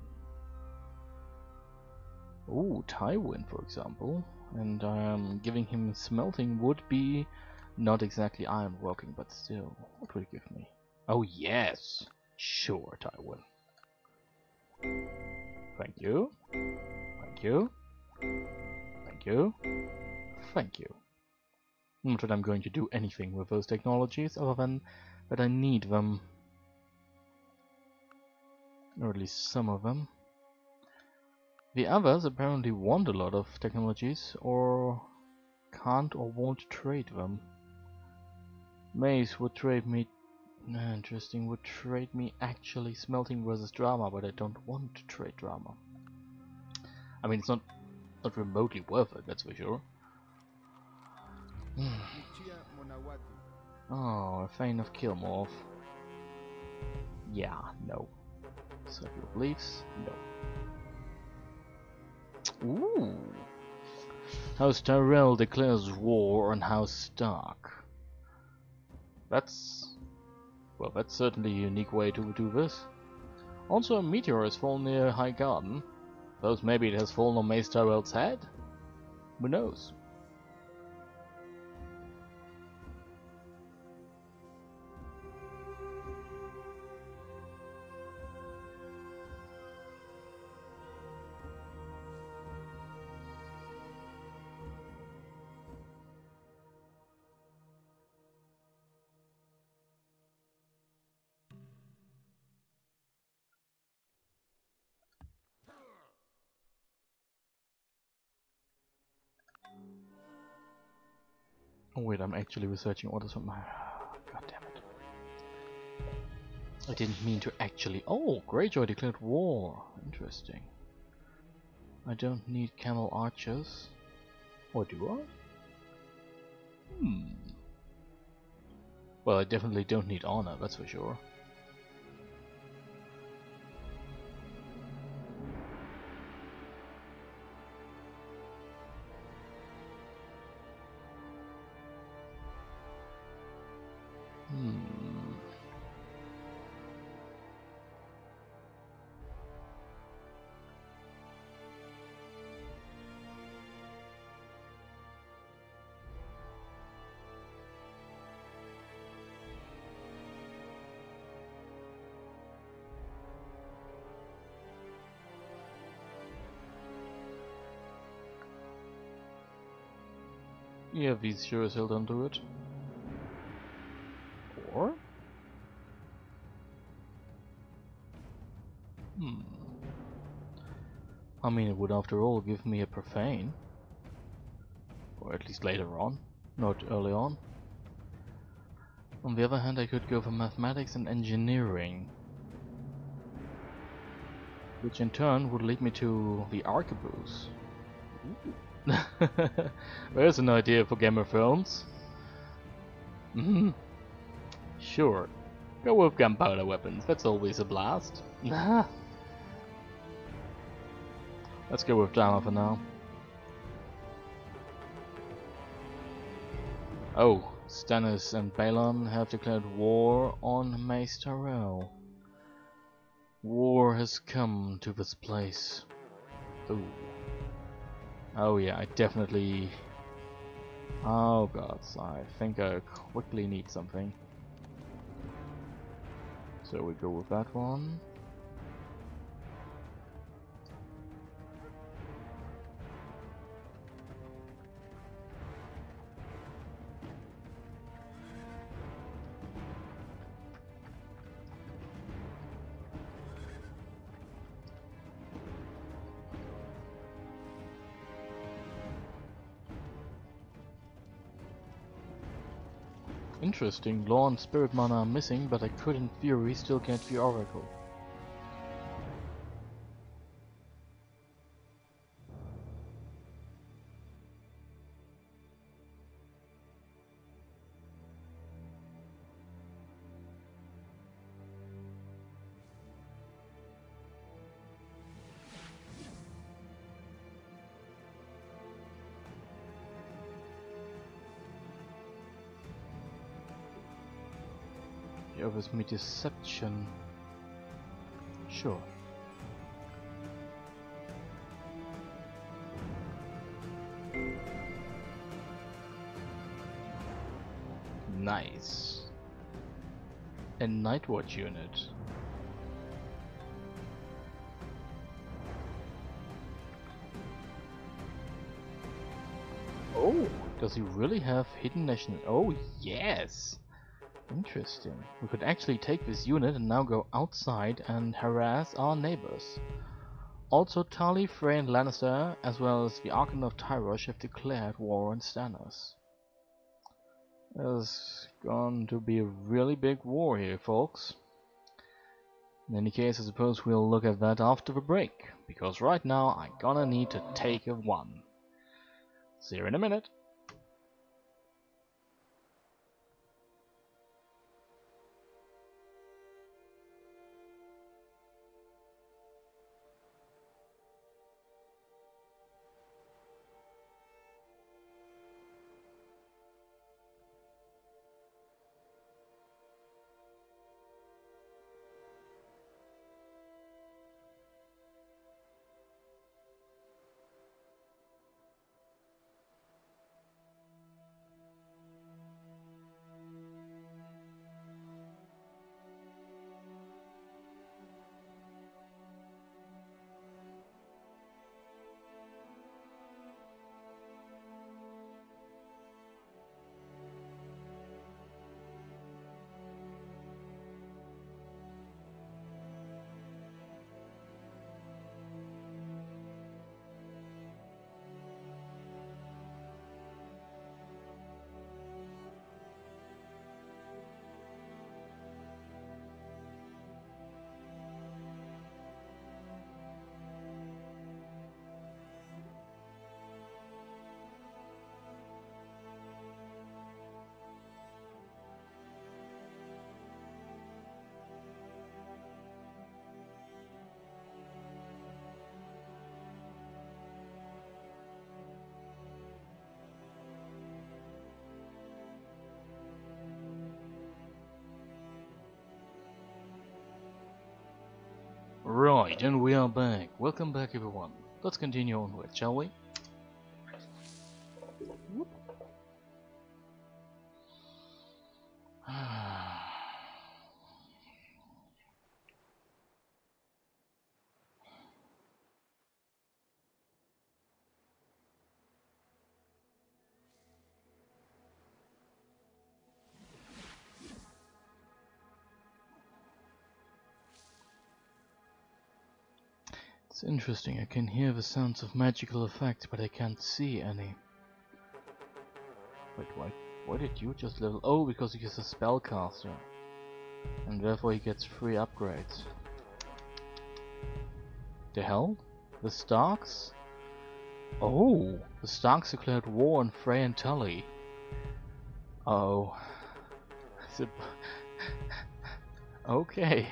Ooh, Tywin, for example. And um, giving him smelting would be not exactly iron working, but still. What would it give me? Oh, yes! Sure, Tywin. Thank you. Thank you. Thank you. Thank you. Not that I'm going to do anything with those technologies other than that I need them. Or at least some of them. The others apparently want a lot of technologies, or can't or won't trade them. Mace would trade me... Interesting, would trade me actually smelting versus drama, but I don't want to trade drama. I mean, it's not, not remotely worth it, that's for sure. Oh, a Fane of Killmorph. Yeah, no. Circle of Leaves, no. Ooh! House Tyrell declares war on House Stark. That's... well, that's certainly a unique way to do this. Also, a meteor has fallen near High Garden. Those maybe it has fallen on Mace Tyrell's head? Who knows? Oh wait, I'm actually researching orders from my... God damn it. I didn't mean to actually... Oh, Greyjoy declared war. Interesting. I don't need camel archers. Or do I? Hmm. Well, I definitely don't need honor, that's for sure. Hmm. Yeah, these sure as hell don't do it. Or? Hmm. I mean, it would after all give me a profane. Or at least later on, not early on. On the other hand, I could go for mathematics and engineering. Which in turn would lead me to the arquebus. There's an idea for Game of Thrones. Mm-hmm. Sure. Go with gunpowder weapons, that's always a blast. Let's go with drama for now. Oh, Stannis and Balon have declared war on Mace Tyrell. War has come to this place. Ooh. Oh yeah, I definitely... Oh gods, I think I quickly need something. So we go with that one. Interesting, Law and Spirit Mana are missing, but I could in theory still get the Oracle. He offers me deception. Sure. Nice. A Nightwatch unit. Oh, Does he really have hidden national... Oh, yes! Interesting. We could actually take this unit and now go outside and harass our neighbors. Also, Tully, Frey and Lannister, as well as the Archon of Tyrosh, have declared war on Stannis. There's going to be a really big war here, folks. In any case, I suppose we'll look at that after the break, because right now I'm gonna need to take a one. See you in a minute. Right, and we are back. Welcome back, everyone. Let's continue onward, shall we? Whoop. It's interesting, I can hear the sounds of magical effects, but I can't see any. Wait, why, why did you just level? Oh, because he is a spellcaster. And therefore he gets free upgrades. The hell? The Starks? Oh, the Starks declared war on Frey and Tully. Uh oh. Is it... okay.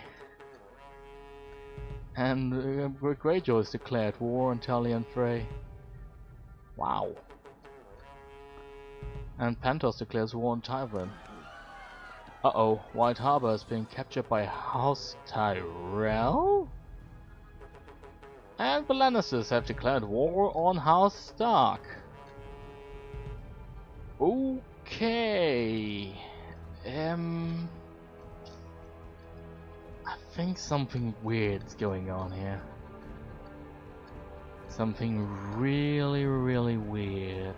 And uh, Greyjoy has declared war on Tully and Frey. Wow. And Pentos declares war on Tywin. Uh-oh, White Harbor is being captured by House Tyrell? And the Lannisters have declared war on House Stark. Okay. Um... I think something weird's going on here. Something really, really weird.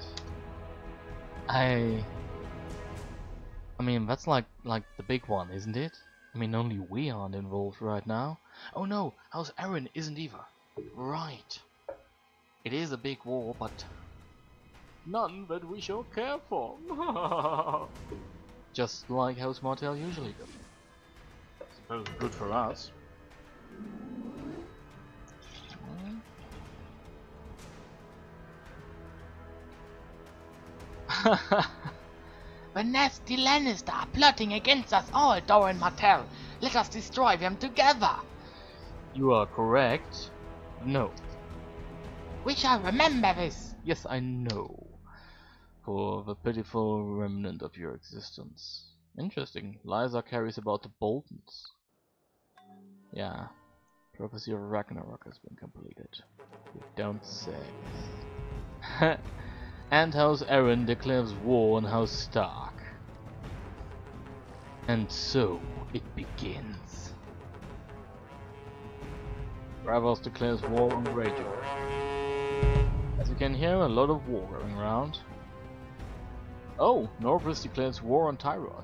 I... I mean, that's like like the big one, isn't it? I mean, only we aren't involved right now. Oh no, House Aaron isn't either. Right. It is a big war, but none that we shall care for. Just like House Martell usually does. Suppose good for us. The nasty Lannister are plotting against us all, Doran Martell. Let us destroy them together. You are correct. No. We shall remember this. Yes, I know. For the pitiful remnant of your existence. Interesting. Lysa carries about the Boltons. Yeah. Prophecy of Ragnarok has been completed. You don't say. And House Aaron declares war on House Stark. And so it begins. Bravos declares war on Greyjoy. As you can hear, a lot of war going around. Oh, Northwest declares war on Tyrosh.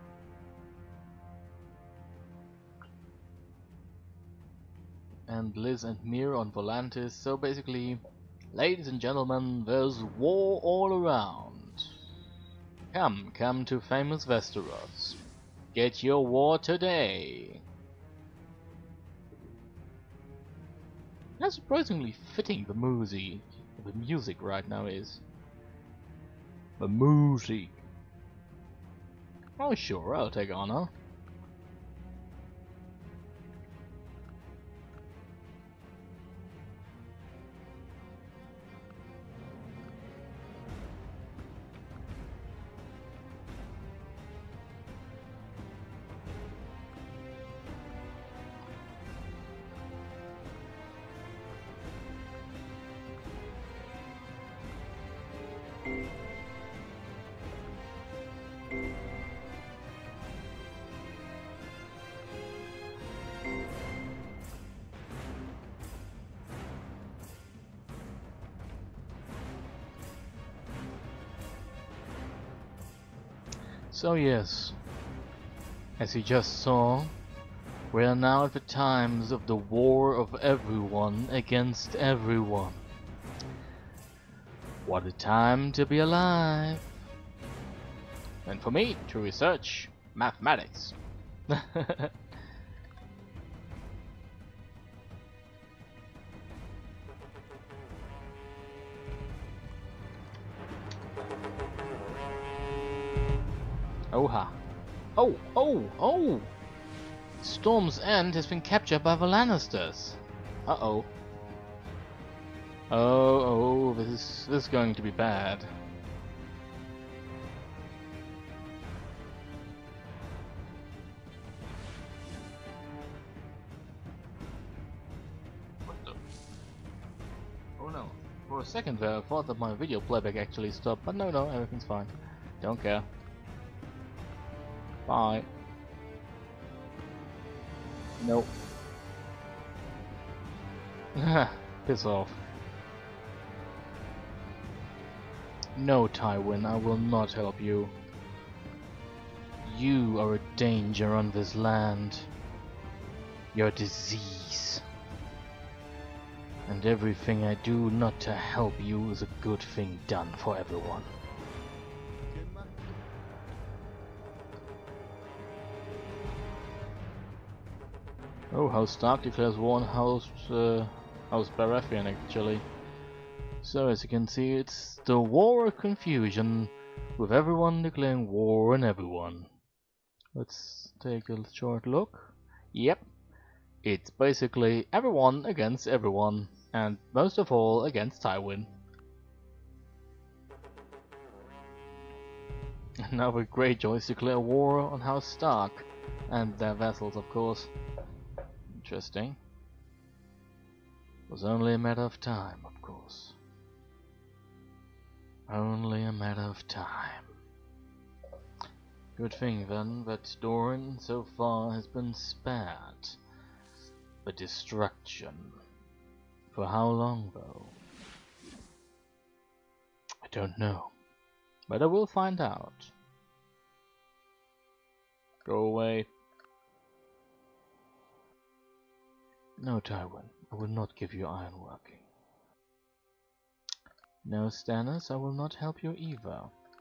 And Liz and Mir on Volantis. So basically, ladies and gentlemen, there's war all around. Come, come to famous Westeros. Get your war today. How surprisingly fitting the music, the music right now is. The music. Oh sure, I'll take honor. So yes, as you just saw, we are now at the times of the war of everyone against everyone. What a time to be alive! And for me, to research mathematics. Oha. Oh, oh, oh! Storm's End has been captured by the Lannisters. Uh-oh. Oh, oh, this is, this is going to be bad. What the? Oh no. For a second there, I thought that my video playback actually stopped, but no, no, everything's fine. Don't care. Bye. Nope. Piss off. No, Tywin, I will not help you. You are a danger on this land. You're a disease. And everything I do not to help you is a good thing done for everyone. Oh, House Stark declares war on House, uh, House Baratheon actually. So as you can see, it's the war of confusion, with everyone declaring war on everyone. Let's take a short look. Yep, it's basically everyone against everyone, and most of all against Tywin. And now the Greyjoys declare war on House Stark, and their vassals of course. Interesting. It was only a matter of time, of course. Only a matter of time. Good thing then that Doran so far has been spared. But destruction. For how long though? I don't know. But I will find out. Go away. No, Tywin, I will not give you ironworking. No, Stannis, I will not help you either.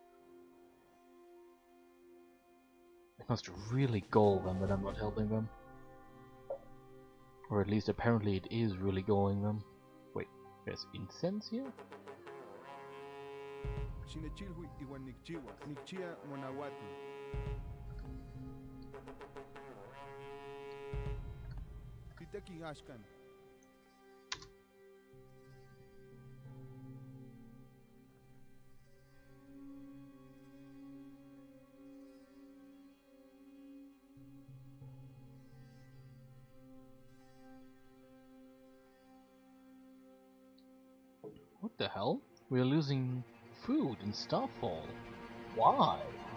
It must really gall them that I'm not helping them. Or at least apparently it is really galling them. Wait, there's incense here? What the hell? We are losing food in Starfall. Why?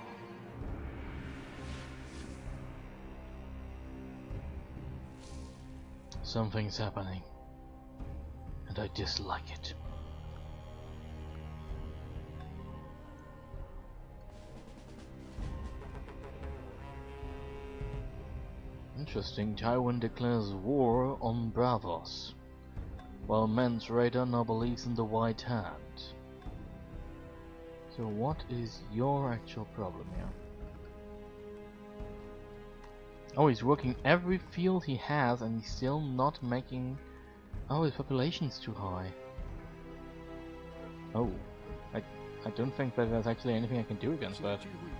Something's happening, and I dislike it. Interesting. Tywin declares war on Bravos, while Mance Rayder now believes in the White Hand. So what is your actual problem here? Oh, he's working every field he has and he's still not making... Oh, his population's too high. Oh, I, I don't think that there's actually anything I can do against that.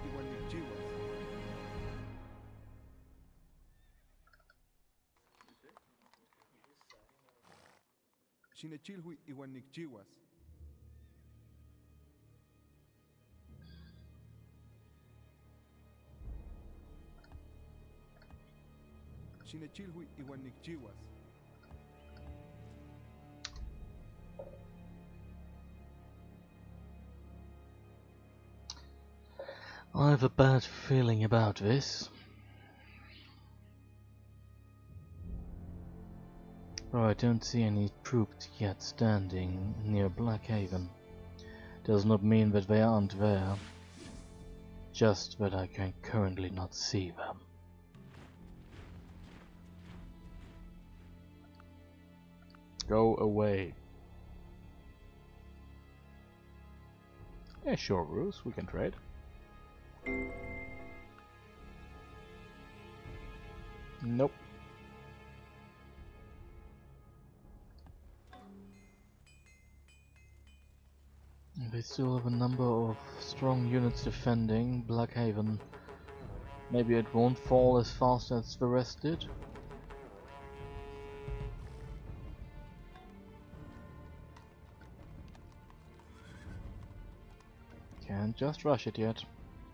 Xinechilhui iuan nikchiuas. Xinechilhui iuan nikchiuas. I have a bad feeling about this. Oh, I don't see any troops yet standing near Blackhaven. Does not mean that they aren't there, just that I can currently not see them. Go away. Yeah, sure, Bruce, we can trade. Nope. They still have a number of strong units defending Blackhaven. Maybe it won't fall as fast as the rest did. Can't just rush it yet.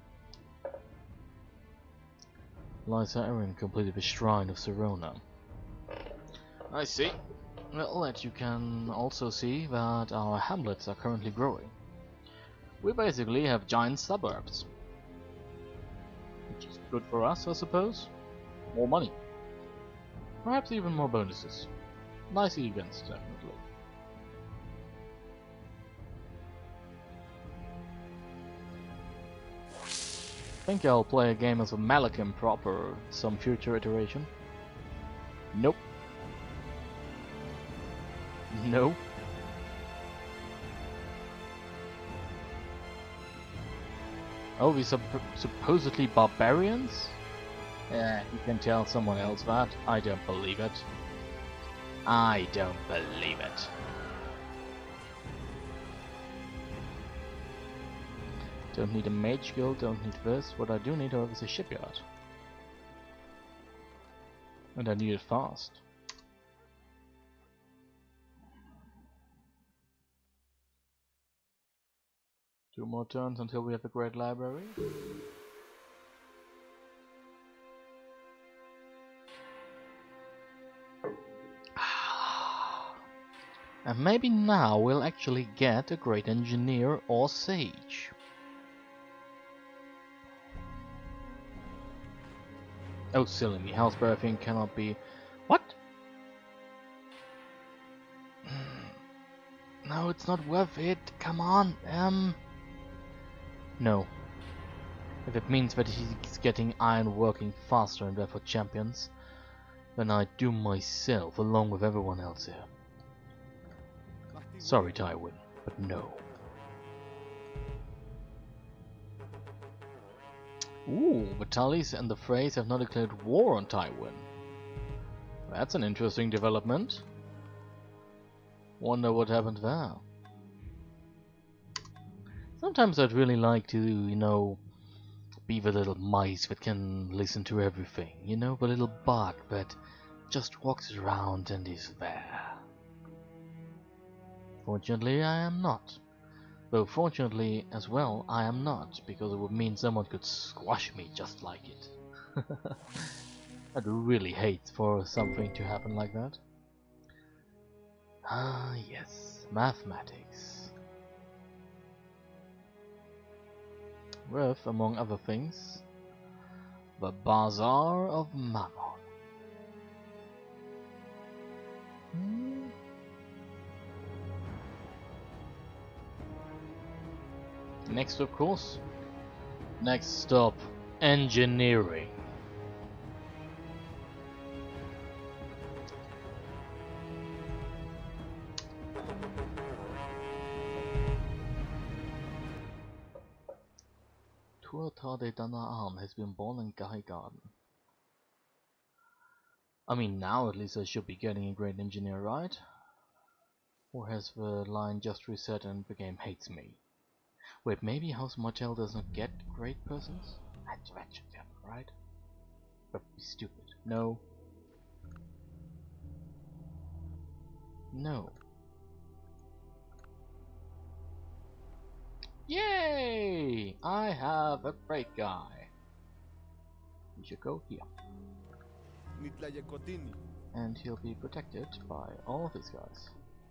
Lysa Erin completed the Shrine of Serona. I see. Well, as you can also see that our hamlets are currently growing. We basically have giant suburbs. Which is good for us, I suppose. More money. Perhaps even more bonuses. Nice events, definitely. I think I'll play a game as a Malachim proper some future iteration. Nope. No. Oh, these are supposedly barbarians? Yeah, you can tell someone else that. I don't believe it. I don't believe it. Don't need a mage guild, don't need this. What I do need, however, is a shipyard. And I need it fast. Two more turns until we have a great library. And maybe now we'll actually get a great engineer or sage. Oh, silly me, house birthing cannot be... What? No, it's not worth it. Come on, um... No. If it means that he's getting iron working faster and therefore champions, then I do myself along with everyone else here. Sorry, Tywin, but no. Ooh, Vitalis and the Freys have not declared war on Tywin. That's an interesting development. Wonder what happened there. Sometimes I'd really like to, you know, be the little mice that can listen to everything. You know, the little bug that just walks around and is there. Fortunately, I am not. Though fortunately as well, I am not, because it would mean someone could squash me just like it. I'd really hate for something to happen like that. Ah, yes, mathematics. With, among other things, the Bazaar of Mammon. Hmm. Next, of course. Next stop, engineering. Sade Dana'am has been born in Guy Garden. I mean, now at least I should be getting a great engineer, right? Or has the line just reset and became hates me? Wait, maybe House Martell does not get great persons? That, that should happen, right? But be stupid. No. No. Yay! I have a great guy. We should go here. Nitlaya-Cotini. And he'll be protected by all of his guys.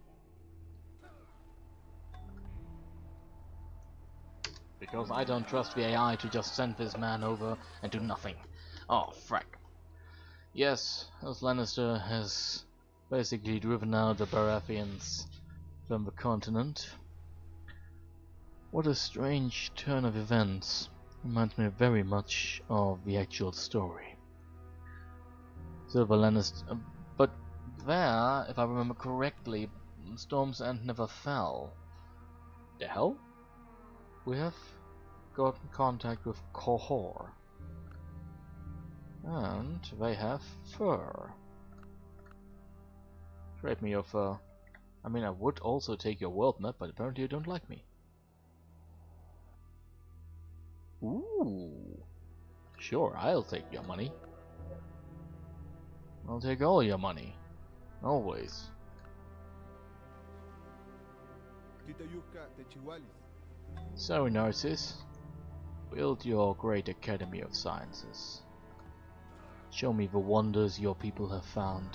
Because I don't trust the A I to just send this man over and do nothing. Oh, frack. Yes, as Lannister has basically driven out the Baratheons from the continent. What a strange turn of events. Reminds me very much of the actual story. So the Lannister... Uh, but there, if I remember correctly, Storm's End never fell. The hell? We have gotten contact with Qohor. And they have fur. Trade me your fur. I mean, I would also take your world map, but apparently you don't like me. Ooh. Sure, I'll take your money. I'll take all your money. Always. Titayuca Techihualis. So, Narcissus, build your great Academy of Sciences. Show me the wonders your people have found.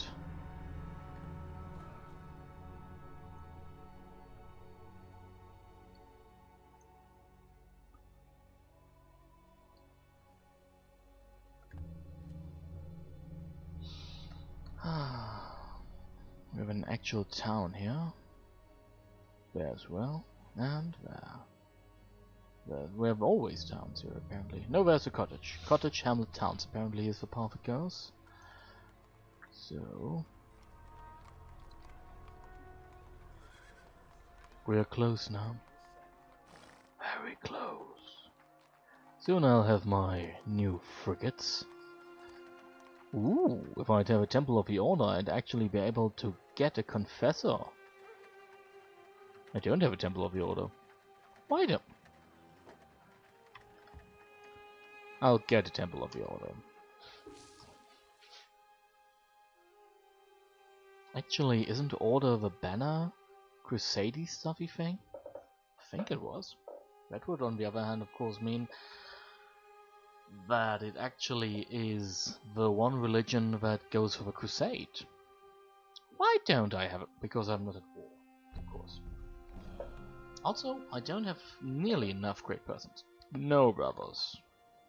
We have an actual town here. There as well. And there. There. We have always towns here, apparently. No, there's a cottage. Cottage, hamlet, towns, apparently is the path it goes. So... we are close now. Very close. Soon I'll have my new frigates. Ooh, if I'd have a Temple of the Order, I'd actually be able to get a Confessor. I don't have a Temple of the Order. Why don't... I'll get a Temple of the Order. Actually, isn't Order the banner Crusade-y stuffy thing? I think it was. That would, on the other hand, of course, mean that it actually is the one religion that goes for the crusade. Why don't I have it? Because I'm not at war, of course. Also, I don't have nearly enough great persons. No, brothers.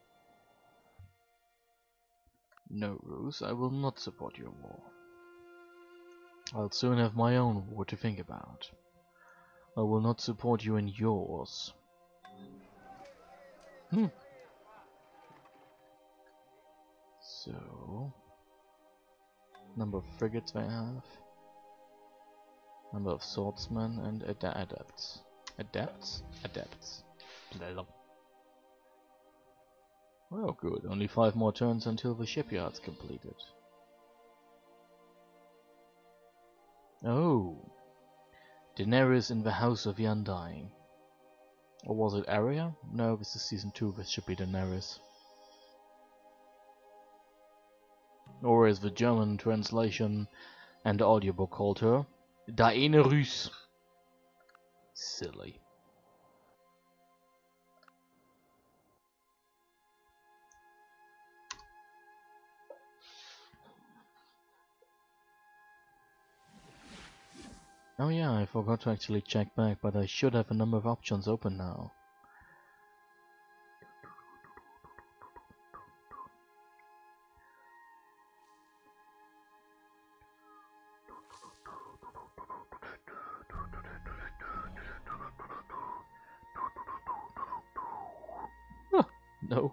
No, Roos, I will not support your war. I'll soon have my own war to think about. I will not support you in yours. Hmm. So, number of frigates I have, number of swordsmen and ad adepts. Adepts? Adepts. Blah. Oh good, only five more turns until the shipyard's completed. Oh, Daenerys in the House of the Undying. Or was it Arya? No, this is season two, this should be Daenerys. Or as the German translation and audiobook called her, Daenerys. Silly. Oh yeah, I forgot to actually check back, but I should have a number of options open now. Huh, no.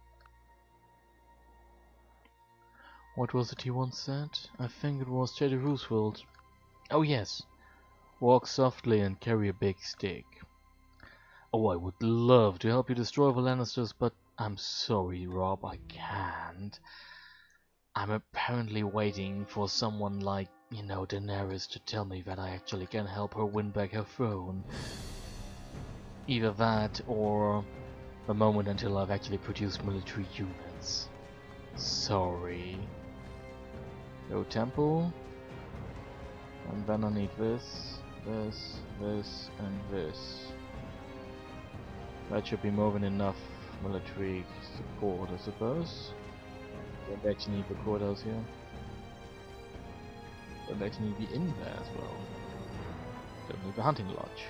What was it he once said? I think it was Teddy Roosevelt. Oh yes. Walk softly and carry a big stick. Oh, I would love to help you destroy the Lannisters, but I'm sorry, Rob, I can't. I'm apparently waiting for someone like, you know, Daenerys to tell me that I actually can help her win back her throne. Either that or a moment until I've actually produced military units. Sorry. Go temple. And then I need this, this, this, and this. That should be more than enough military support, I suppose. Don't actually need the courthouse here. Don't actually need the inn there as well. Don't need the hunting lodge.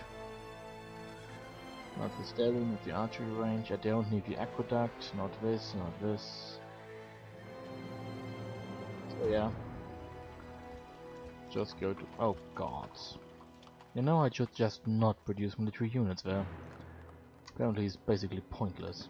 Not the stable, not the archery range. I don't need the aqueduct. Not this, not this. So yeah. Just go to... oh god. You know, I should just not produce military units there. Apparently it's basically pointless.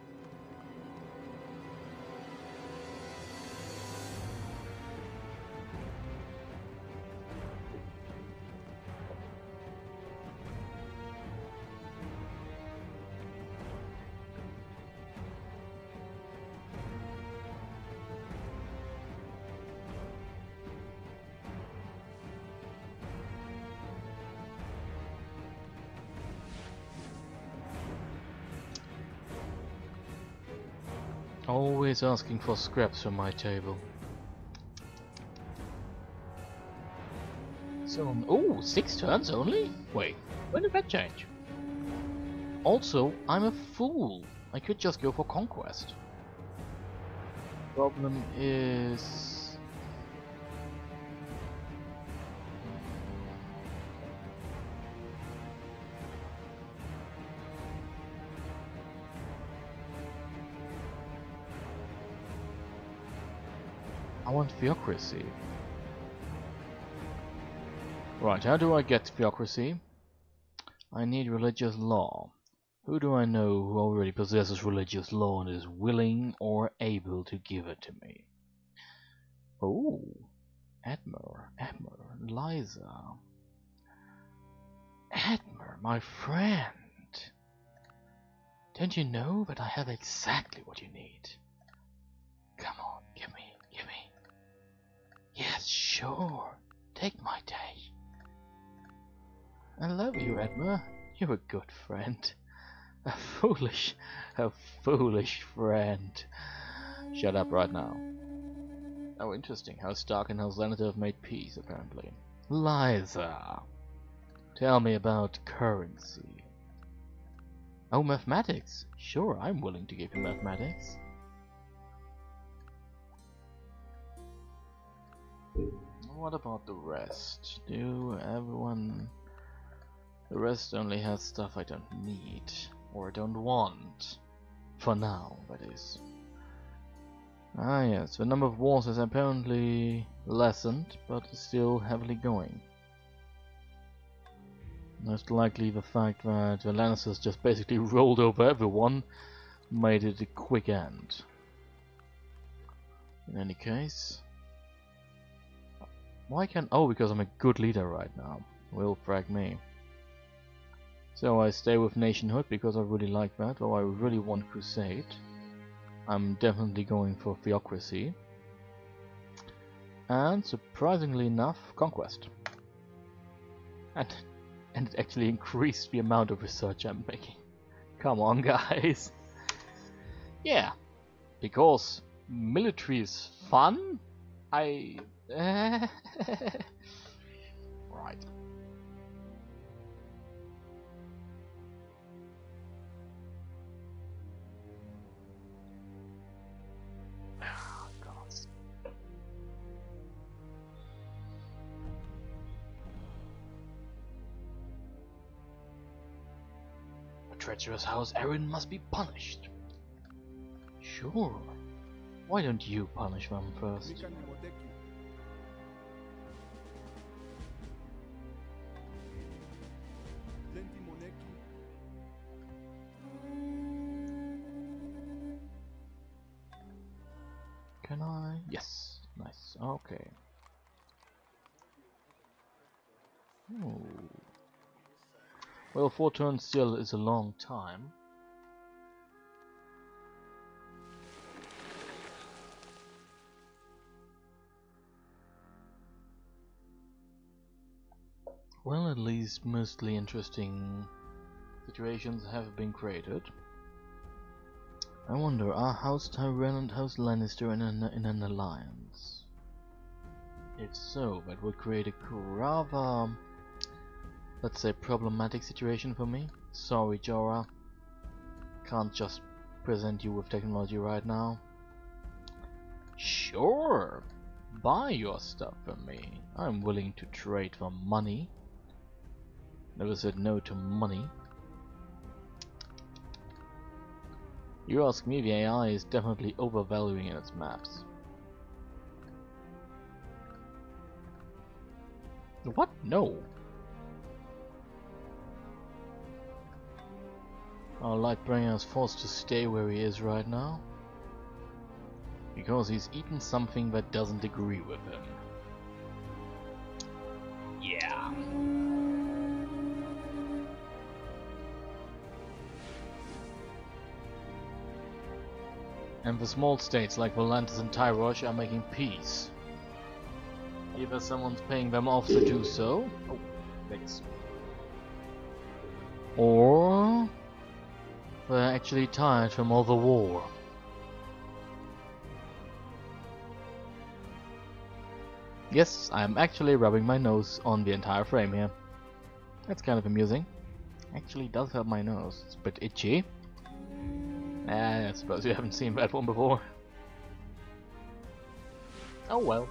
Always asking for scraps from my table. So, oh, six turns only? Wait, when did that change? Also, I'm a fool. I could just go for conquest. Problem is... I want theocracy. Right, how do I get theocracy? I need religious law. Who do I know who already possesses religious law and is willing or able to give it to me? Oh, Admir, Admir, Liza. Admir, my friend. Don't you know that I have exactly what you need? Come on, give me, give me. Yes, sure. Take my day. I love you, Edmund. You're a good friend. A foolish, a foolish friend. Shut up right now. Oh, interesting. How Stark and House Lannister have made peace, apparently. Liza, tell me about currency. Oh, mathematics. Sure, I'm willing to give you mathematics. What about the rest? Do everyone... The rest only has stuff I don't need, or don't want. For now, that is. Ah yes, the number of wars has apparently lessened, but is still heavily going. Most likely the fact that the Lannisters just basically rolled over everyone made it a quick end. In any case... Why can't... Oh, because I'm a good leader right now. Will frag me. So I stay with nationhood because I really like that, or I really want crusade. I'm definitely going for theocracy. And surprisingly enough, conquest. And, and it actually increased the amount of research I'm making. Come on, guys. Yeah, because military is fun. I... right. A treacherous house Erin must be punished. Sure. Why don't you punish them first? Mikan Moteki. Lenti Moneki. Can I? Yes. Nice. Okay. Ooh. Well, four turns still is a long time. Well, at least mostly interesting situations have been created. I wonder, are House Tyrell and House Lannister in an, in an alliance? If so, that would create a rather, let's say, problematic situation for me. Sorry, Jorah. Can't just present you with technology right now. Sure, buy your stuff from me. I'm willing to trade for money. Never said no to money. You ask me, the A I is definitely overvaluing its maps. What? No. Our Lightbringer is forced to stay where he is right now. Because he's eaten something that doesn't agree with him. Yeah. And the small states like Volantis and Tyrosh are making peace. Either someone's paying them off to do so, oh, thanks. Or they're actually tired from all the war. Yes, I'm actually rubbing my nose on the entire frame here. That's kind of amusing. Actually does help my nose. It's a bit itchy. Ah, I suppose you haven't seen that one before. Oh well.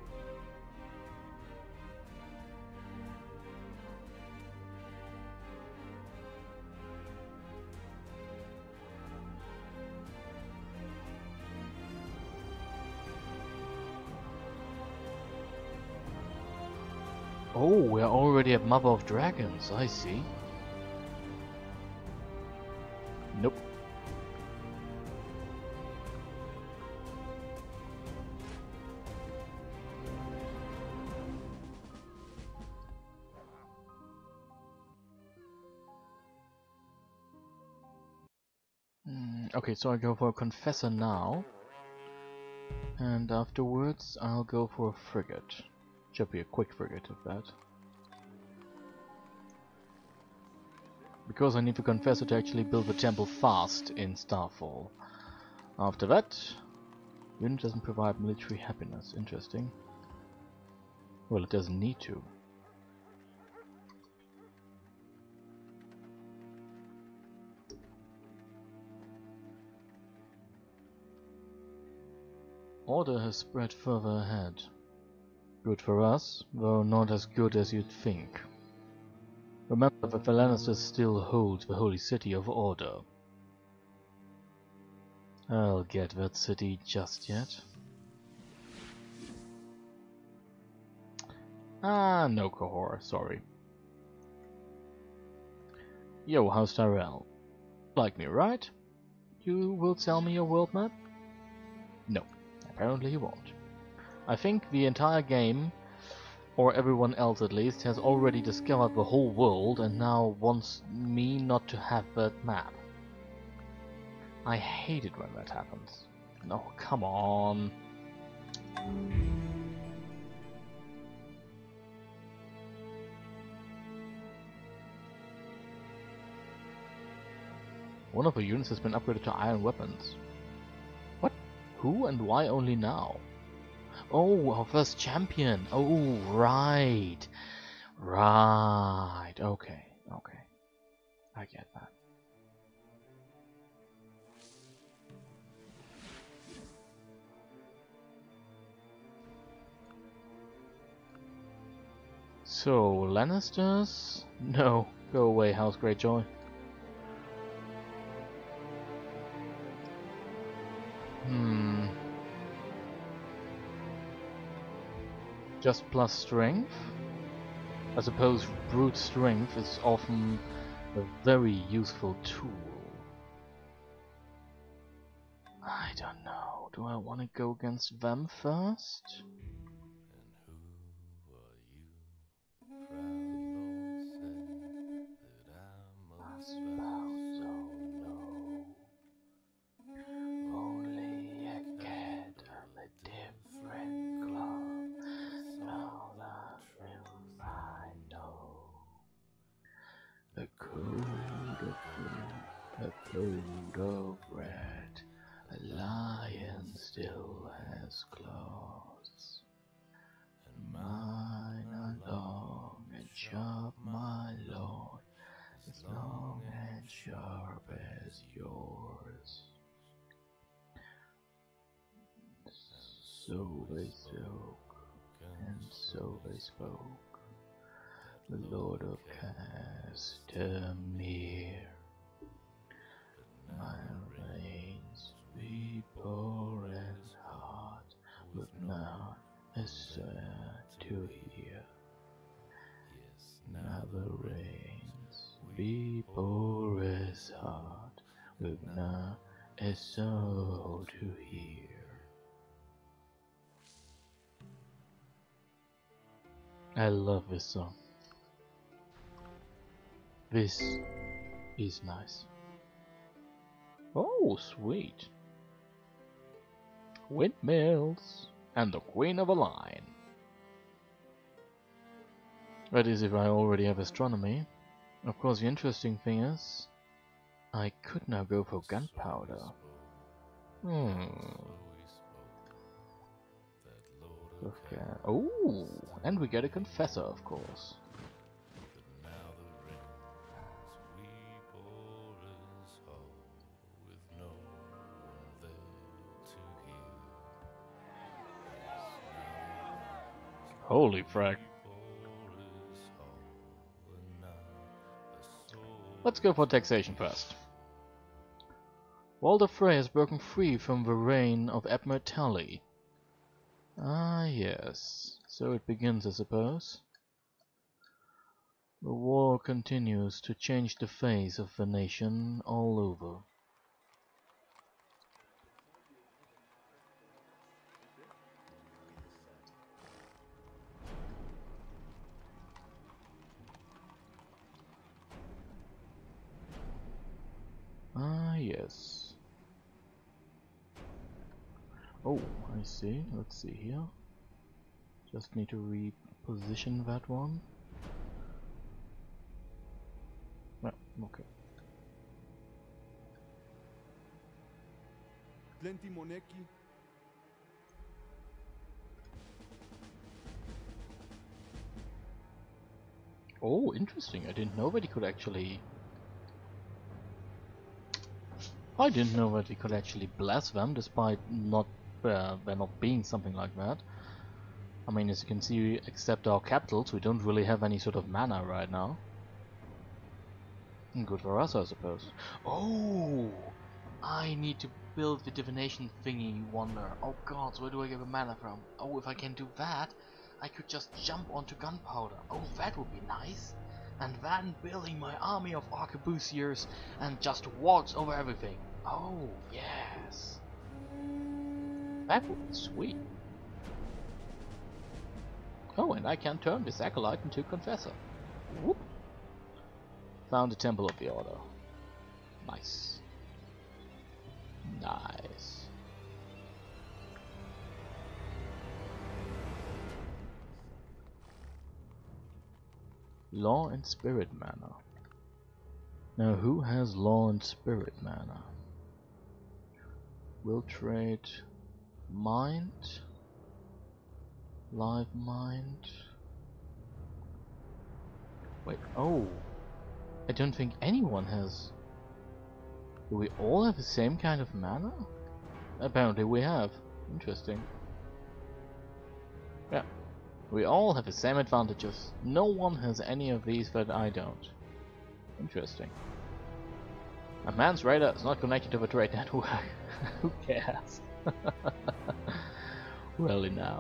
Oh, we're already at Mother of Dragons, I see. Nope. Mm, okay, so I go for a Confessor now. And afterwards I'll go for a Frigate. Should be a quick frigate of that. Because I need the Confessor to actually build the temple fast in Starfall. After that, unit doesn't provide military happiness. Interesting. Well, it doesn't need to. Order has spread further ahead. Good for us, though not as good as you'd think. Remember that the Lannisters still hold the holy city of Order. I'll get that city just yet. Ah, no Cohor, sorry. Yo, House Tyrell. Like me, right? You will sell me your world map? No, apparently you won't. I think the entire game, or everyone else at least, has already discovered the whole world and now wants me not to have that map. I hate it when that happens. No, come on. One of the units has been upgraded to iron weapons. What? Who and why only now? Oh, our first champion. Oh, right. Right. Okay. Okay. I get that. So, Lannisters? No. Go away, House Greyjoy. Hmm. Just plus strength? I suppose brute strength is often a very useful tool. I don't know. Do I want to go against them first? I suppose so, no. Only a cat on a different club. Now that will I know. load of red, a lion still has claws. And mine are long and sharp, my lord, as long and sharp as yours. So they spoke, and so they spoke, the Lord of Castamere. My reins be poor and hard, but not as sad to hear. Now the reins be poor as hard, but not as so to hear. I love this song. This is nice. Oh, sweet. Windmills and the Queen of a Line. That is if I already have astronomy. Of course, the interesting thing is, I could now go for gunpowder. Hmm. Okay. Oh, and we get a confessor, of course. Holy frack. Let's go for taxation first. Walder Frey has broken free from the reign of Admiral Tully. Ah, yes. So it begins, I suppose. The war continues to change the face of the nation all over. Ah, yes. Oh, I see. Let's see here. Just need to reposition that one. No, okay. Plenty Moneki. Oh, interesting. I didn't know that he could actually... I didn't know that he could actually bless them, despite not uh, there not being something like that. I mean, as you can see, except our capitals, we don't really have any sort of mana right now. Good for us, I suppose. Oh! I need to build the divination thingy wonder. Oh god, so where do I get the mana from? Oh, if I can do that, I could just jump onto gunpowder. Oh, that would be nice. And then building my army of arquebusiers and just waltz over everything. Oh, yes. That would be sweet. Oh, and I can turn this acolyte into confessor. Whoop. Found the Temple of the Order. Nice. Nice. Law and Spirit mana. Now who has Law and Spirit mana? We'll trade Mind, Live Mind. Wait, oh. I don't think anyone has. Do we all have the same kind of mana? Apparently we have. Interesting. Yeah. We all have the same advantages. No one has any of these that I don't. Interesting. A man's radar is not connected to the trade network. Who cares? Really now.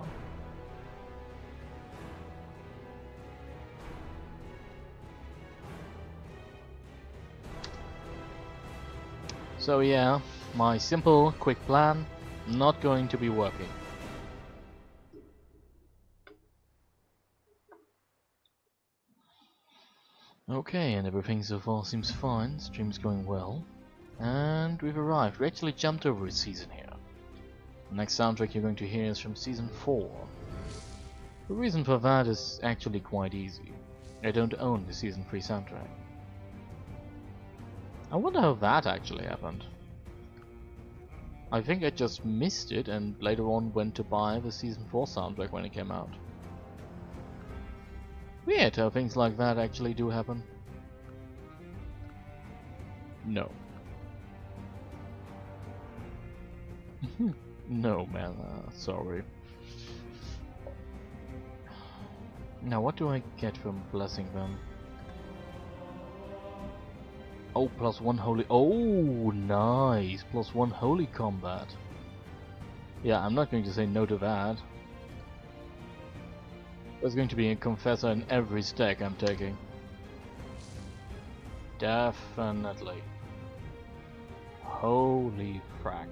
So yeah, my simple, quick plan, not going to be working. Okay, and everything so far seems fine, stream's going well. And we've arrived, we actually jumped over a season here. The next soundtrack you're going to hear is from season four. The reason for that is actually quite easy. I don't own the season three soundtrack. I wonder how that actually happened. I think I just missed it and later on went to buy the Season four soundtrack when it came out. Weird how things like that actually do happen. No. No, man, uh, sorry. Now, what do I get from blessing them? Oh, plus one holy. Oh, nice! Plus one holy combat. Yeah, I'm not going to say no to that. There's going to be a confessor in every stack I'm taking. Definitely. Holy frack.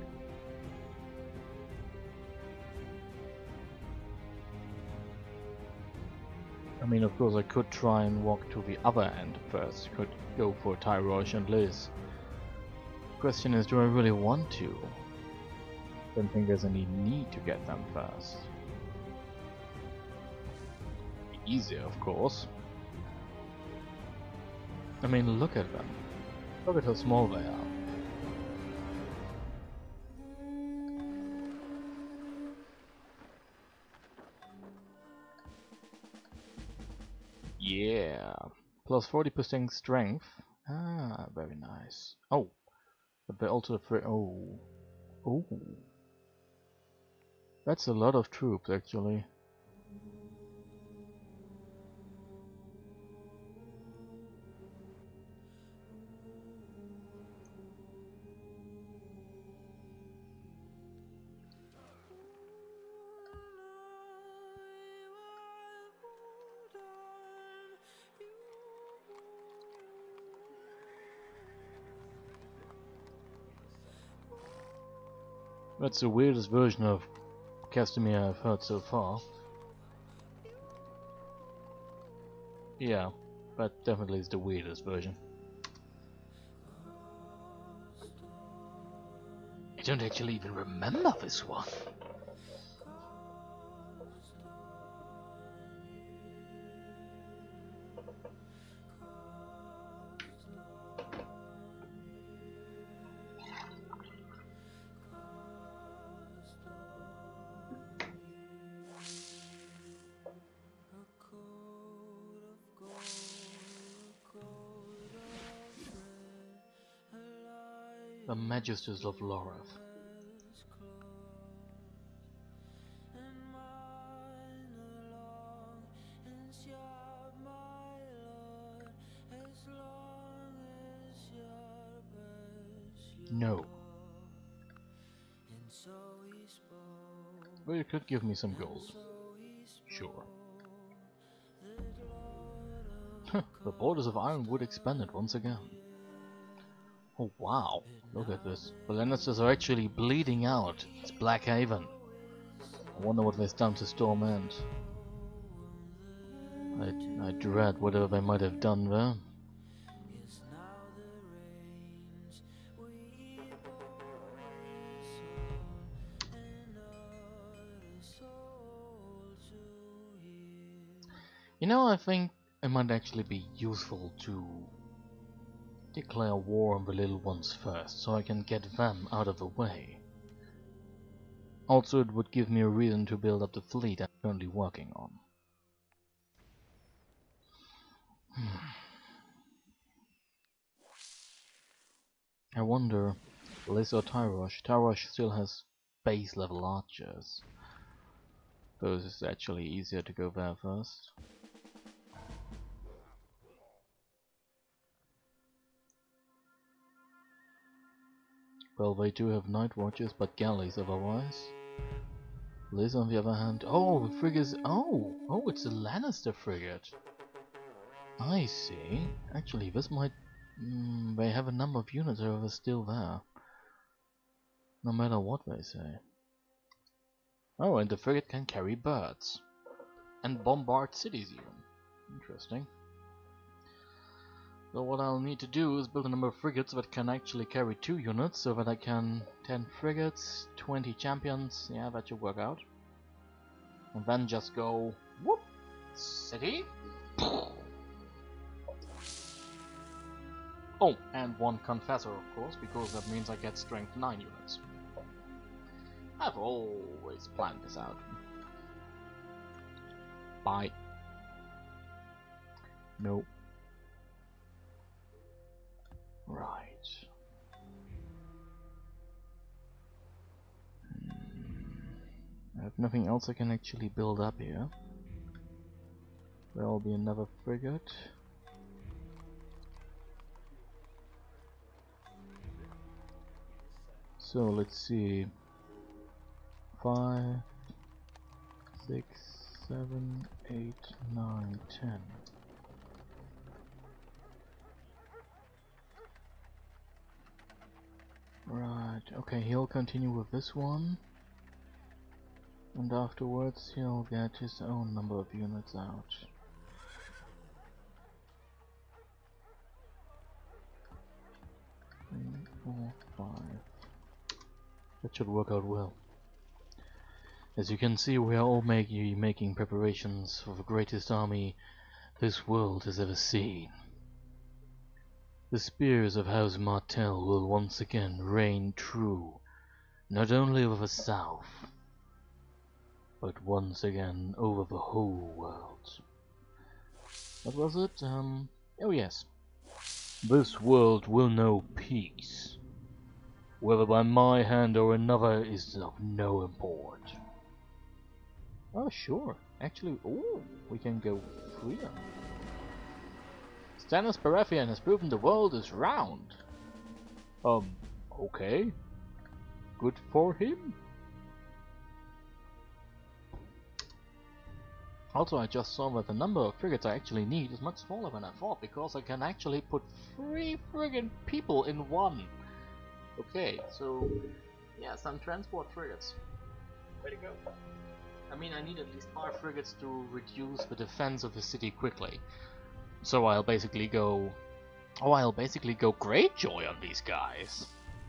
I mean, of course, I could try and walk to the other end first. Could go for Tyrosh and Liz. Question is, do I really want to? Don't think there's any need to get them first. Easier, of course. I mean, look at them. Look at how small they are. Yeah. Plus forty percent strength. Ah, very nice. Oh. But they also free. Oh. Oh. That's a lot of troops, actually. That's the weirdest version of Castamere I've heard so far. Yeah, that definitely is the weirdest version. I don't actually even remember this one. The Magisters of Lorath. No. Well, you could give me some gold. Sure. The borders of Ironwood expanded once again. Oh wow, look at this. The Lannisters are actually bleeding out. It's Blackhaven. I wonder what they've done to Storm End. I, I dread whatever they might have done there. You know, I think it might actually be useful to declare war on the little ones first, so I can get them out of the way. Also, it would give me a reason to build up the fleet I'm currently working on. I wonder, Liz or Tyrosh? Tyrosh still has base level archers. So it's actually easier to go there first. Well, they do have night watches, but galleys otherwise. Liz, on the other hand, oh, the frigate is, oh, oh, it's a Lannister frigate. I see. Actually, this might, mm, they have a number of units that are still there. No matter what they say. Oh, and the frigate can carry birds. And bombard cities even. Interesting. So what I'll need to do is build a number of frigates that can actually carry two units, so that I can ten frigates, twenty champions, yeah, that should work out. And then just go, whoop, city. Oh, and one Confessor, of course, because that means I get Strength nine units. I've always planned this out. Bye. No. Right. I have nothing else I can actually build up here. There'll be another frigate. So let's see. Five, six, seven, eight, nine, ten. Right, okay, he'll continue with this one. And afterwards he'll get his own number of units out. Three, four, five. That should work out well. As you can see, we are all make making preparations for the greatest army this world has ever seen. The spears of House Martell will once again reign true, not only over the south, but once again over the whole world. What was it? Um, oh yes. This world will know peace. Whether by my hand or another is of no import. Oh sure, actually, ooh, we can go freedom. Stannis Baratheon has proven the world is round. Um, okay. Good for him. Also, I just saw that the number of frigates I actually need is much smaller than I thought, because I can actually put three friggin' people in one. Okay, so yeah, some transport frigates. Way to go. I mean, I need at least five frigates to reduce the defense of the city quickly. So I'll basically go... Oh, I'll basically go Greyjoy on these guys.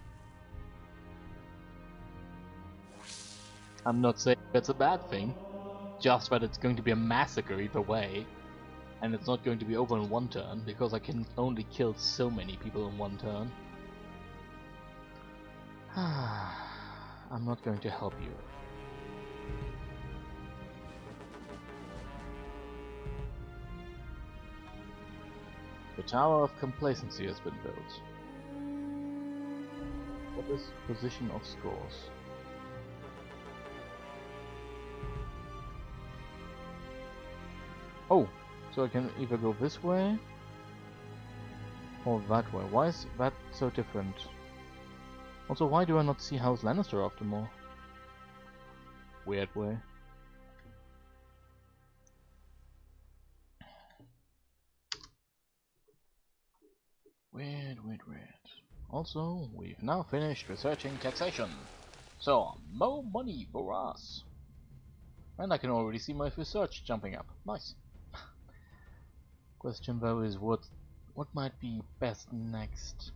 I'm not saying that's a bad thing. Just that it's going to be a massacre either way. And it's not going to be over in one turn, because I can only kill so many people in one turn. I'm not going to help you. The Tower of Complacency has been built. What is position of scores? Oh, so I can either go this way or that way. Why is that so different? Also, why do I not see House Lannister after more? Weird way. Weird, weird, weird. Also, we've now finished researching taxation. So, more money for us. And I can already see my research jumping up. Nice. Question though is what what might be best next?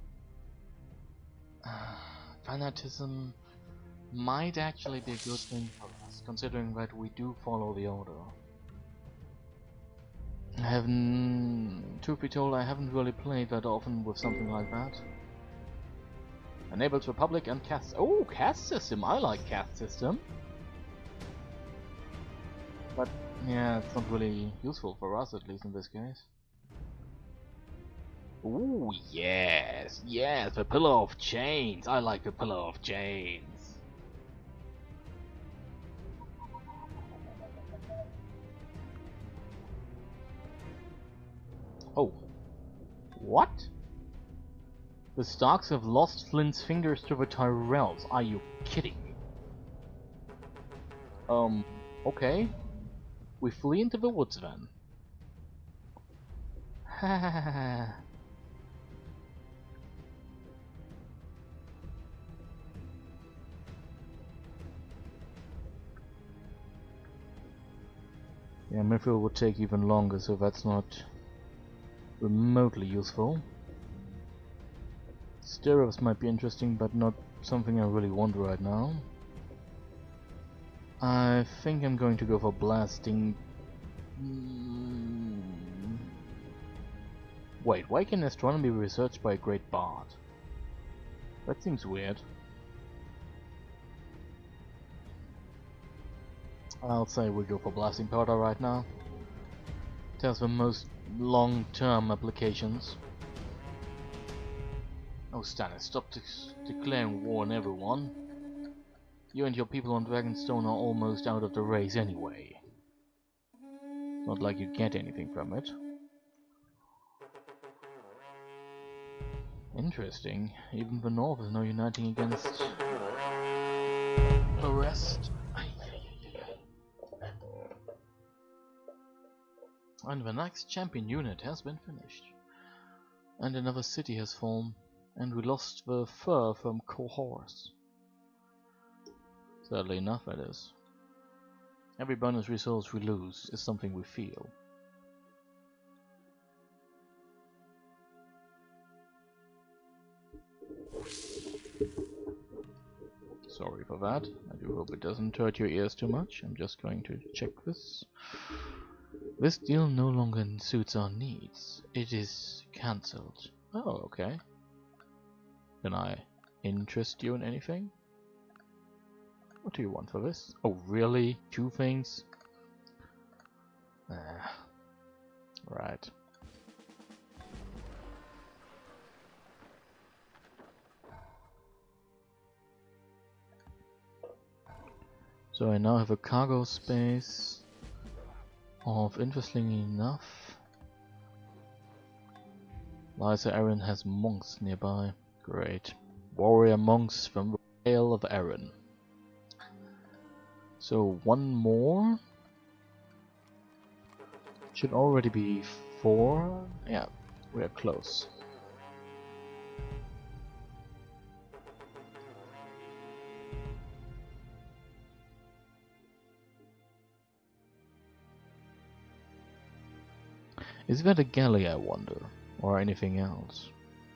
Uh, fanaticism might actually be a good thing for us, considering that we do follow the order. I haven't, truth be told, I haven't really played that often with something like that. Enables Republic and caste. Oh, caste system. I like caste system. But yeah, it's not really useful for us, at least in this case. Ooh, yes, yes, the Pillar of Chains. I like the Pillar of Chains. Oh. What? The Starks have lost Flint's fingers to the Tyrells. Are you kidding me? Um, okay. We flee into the woods then. Ha Yeah, Mithril would take even longer, so that's not remotely useful. Steros might be interesting, but not something I really want right now. I think I'm going to go for blasting. Mm, Wait, why can astronomy be researched by a great bard? That seems weird. I'll say we go for blasting powder right now. It has the most long-term applications. Oh, Stannis, stop de declaring war on everyone. You and your people on Dragonstone are almost out of the race anyway. Not like you get anything from it. Interesting. Even the North is now uniting against the rest. And the next champion unit has been finished. And another city has fallen. And we lost the fur from cohorts. Sadly enough, that is. Every bonus resource we lose is something we feel. Sorry for that. I do hope it doesn't hurt your ears too much. I'm just going to check this. This deal no longer suits our needs. It is cancelled. Oh, okay. Can I interest you in anything? What do you want for this? Oh, really? Two things? Ah. Right. So I now have a cargo space of, interestingly enough, Lysa Arryn has monks nearby. Great. Warrior monks from the Vale of Arryn. So one more should already be four. Yeah, we're close. Is that a galley, I wonder, or anything else?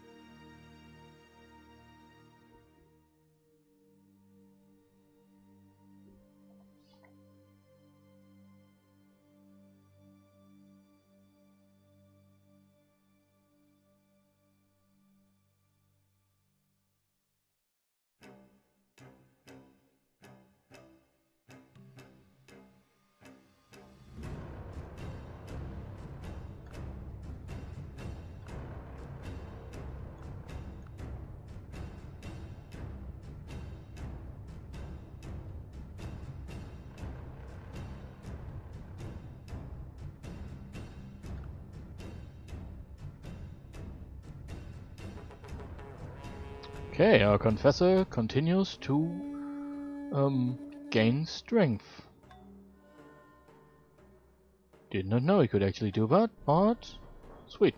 Okay, our confessor continues to um, gain strength. Did not know he could actually do that, but sweet.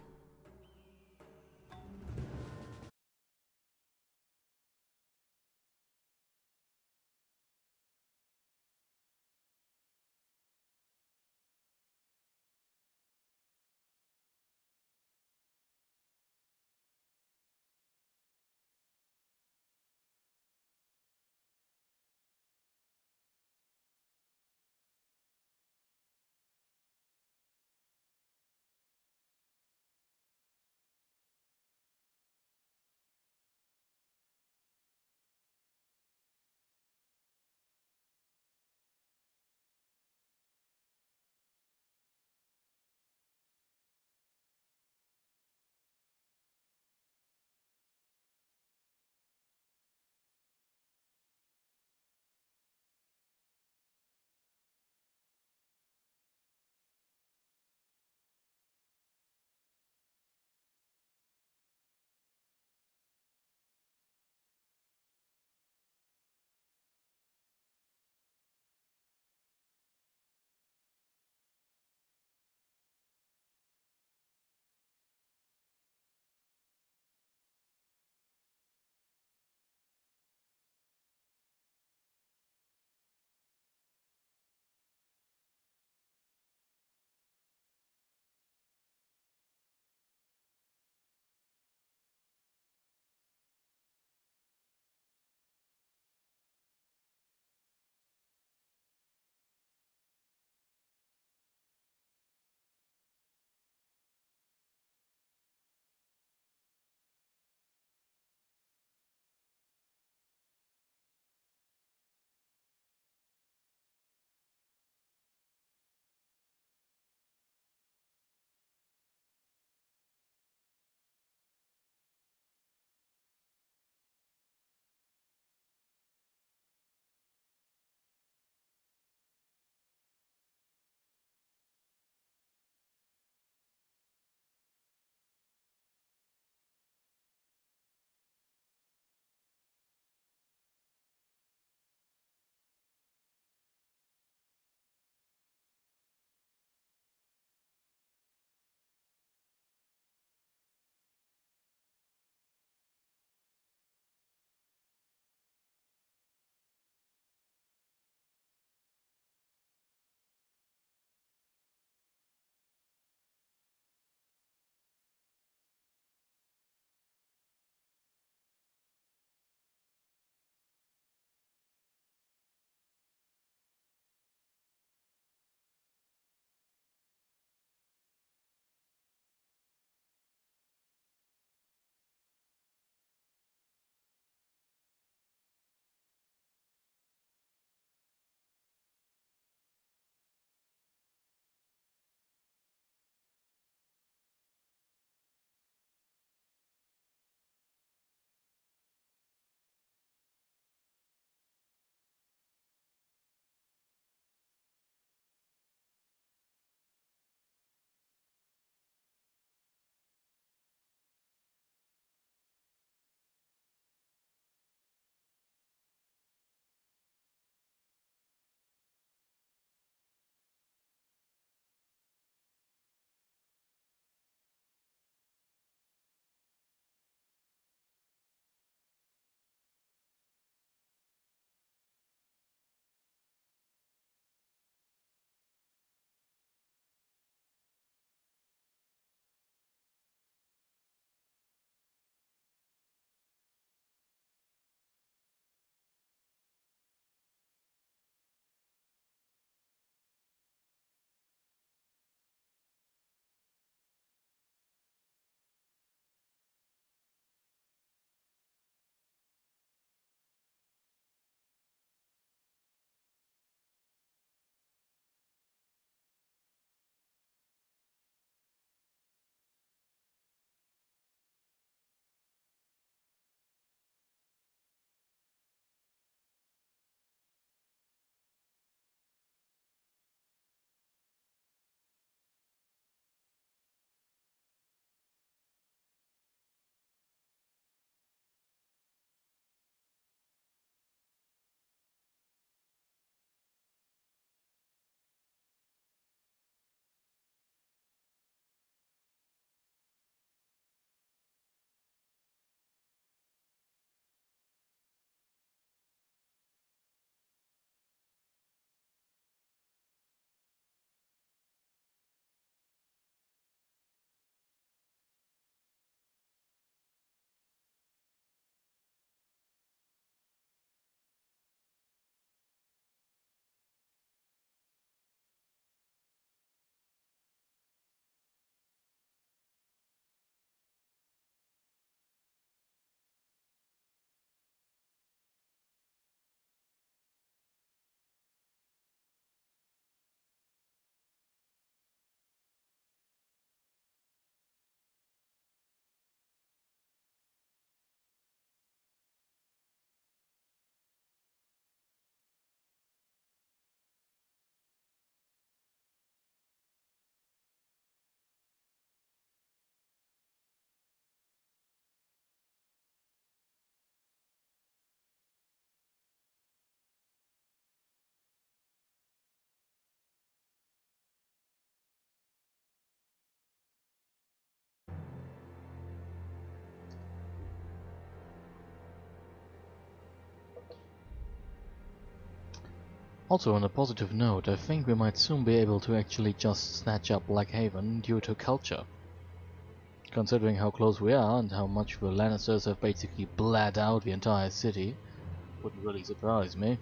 Also, on a positive note, I think we might soon be able to actually just snatch up Blackhaven due to culture. Considering how close we are and how much the Lannisters have basically bled out the entire city, wouldn't really surprise me.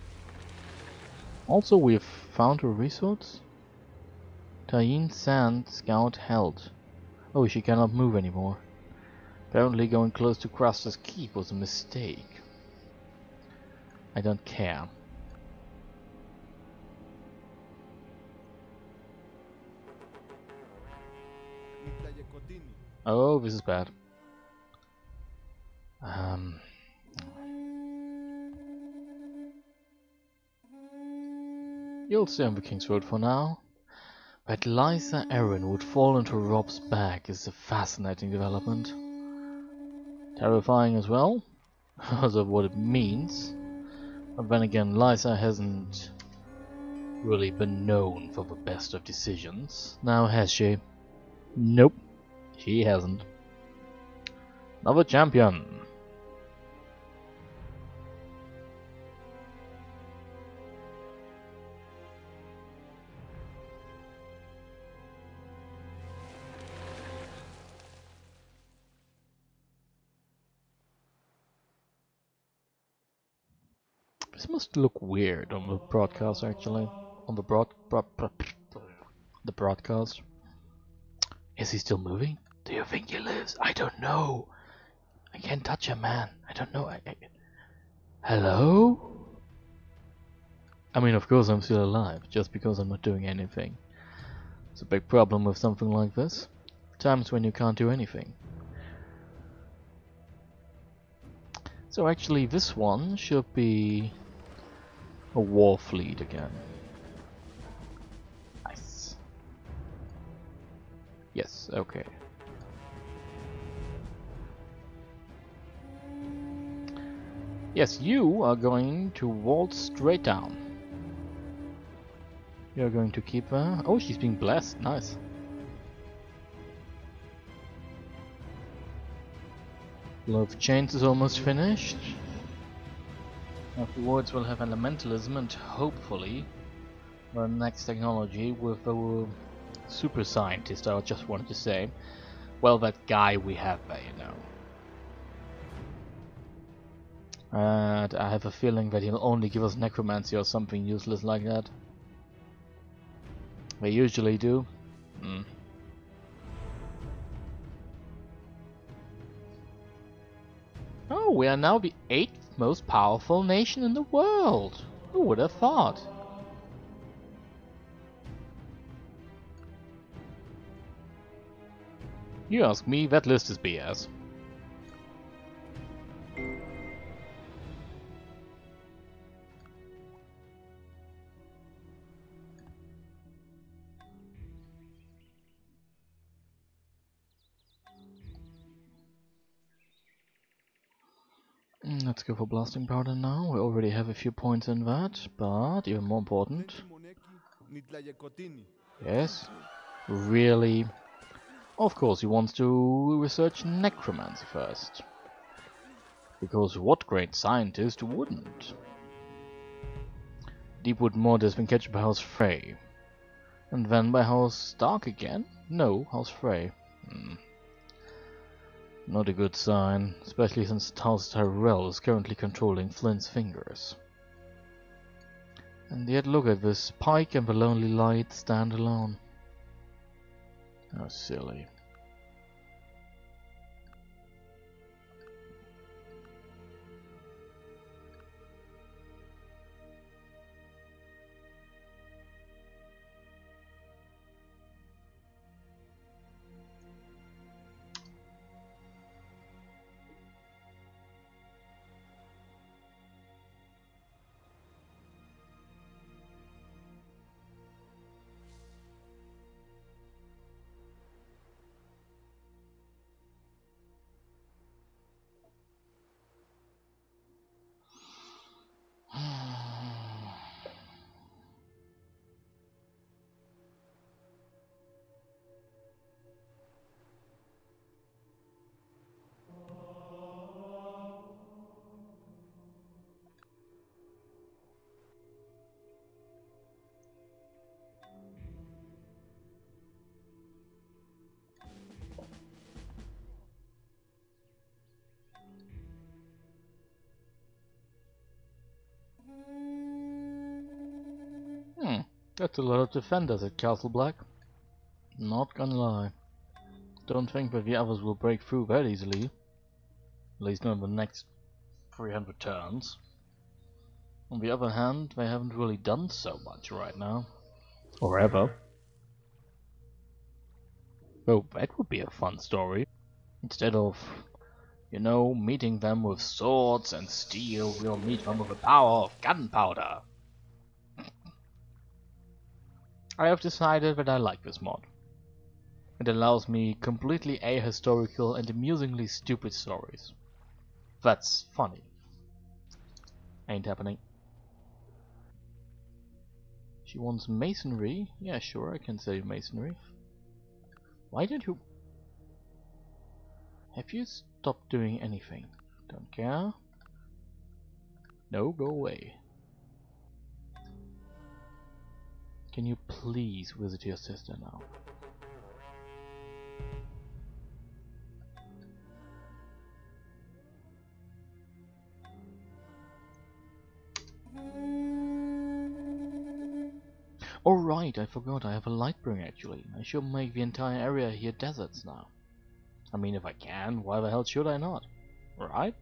Also, we've found a resource. Tayin Sand Scout held. Oh, she cannot move anymore. Apparently going close to Craster's Keep was a mistake. I don't care. Oh, this is bad. Um... You'll stay on the King's Road for now. That Lysa Arryn would fall into Rob's bag is a fascinating development. Terrifying as well, because of what it means. But then again, Lysa hasn't really been known for the best of decisions. Now has she? Nope, she hasn't. Another champion. This must look weird on the broadcast, actually. On the broad, broad, broad the broadcast. Is he still moving? Do you think he lives? I don't know. I can't touch him, man. I don't know. I, I... Hello? I mean, of course I'm still alive, just because I'm not doing anything. It's a big problem with something like this. Times when you can't do anything. So actually this one should be a war fleet again. Nice. Yes, okay. Yes, you are going to waltz straight down. You're going to keep her. Oh, she's being blessed. Nice. Love Chains is almost finished. Afterwards we'll have Elementalism and hopefully our next technology with our super scientist, I just wanted to say. Well, that guy we have there, you know. And I have a feeling that he'll only give us necromancy or something useless like that. They usually do. Hmm. Oh, we are now the eighth most powerful nation in the world. Who would have thought? You ask me, that list is B S. Let's go for blasting powder now. We already have a few points in that, but even more important. Yes, really. Of course, he wants to research necromancy first. Because what great scientist wouldn't? Deepwood Mod has been captured by House Frey. And then by House Stark again? No, House Frey. Hmm. Not a good sign, especially since House Tyrell is currently controlling Flint's fingers. And yet look at this, Pike and the Lonely Light stand alone. How silly. That's a lot of defenders at Castle Black. Not gonna lie. Don't think that the others will break through that easily. At least not in the next three hundred turns. On the other hand, they haven't really done so much right now. Or ever. Oh, that would be a fun story. Instead of, you know, meeting them with swords and steel, we'll meet them with the power of gunpowder. I have decided that I like this mod. It allows me completely ahistorical and amusingly stupid stories. That's funny. Ain't happening. She wants masonry. Yeah, sure, I can say masonry. Why don't you... Have you stopped doing anything? Don't care. No, go away. Can you please visit your sister now? Oh right, I forgot I have a light bringer actually. I should make the entire area here deserts now. I mean, if I can, why the hell should I not? Right?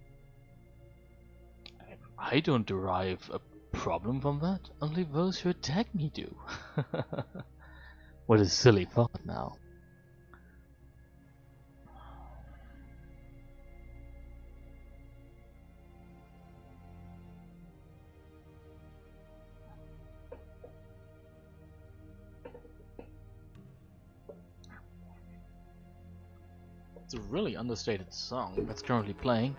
I don't derive a problem from that. Only those who attack me do. What a silly thought now. It's a really understated song that's currently playing.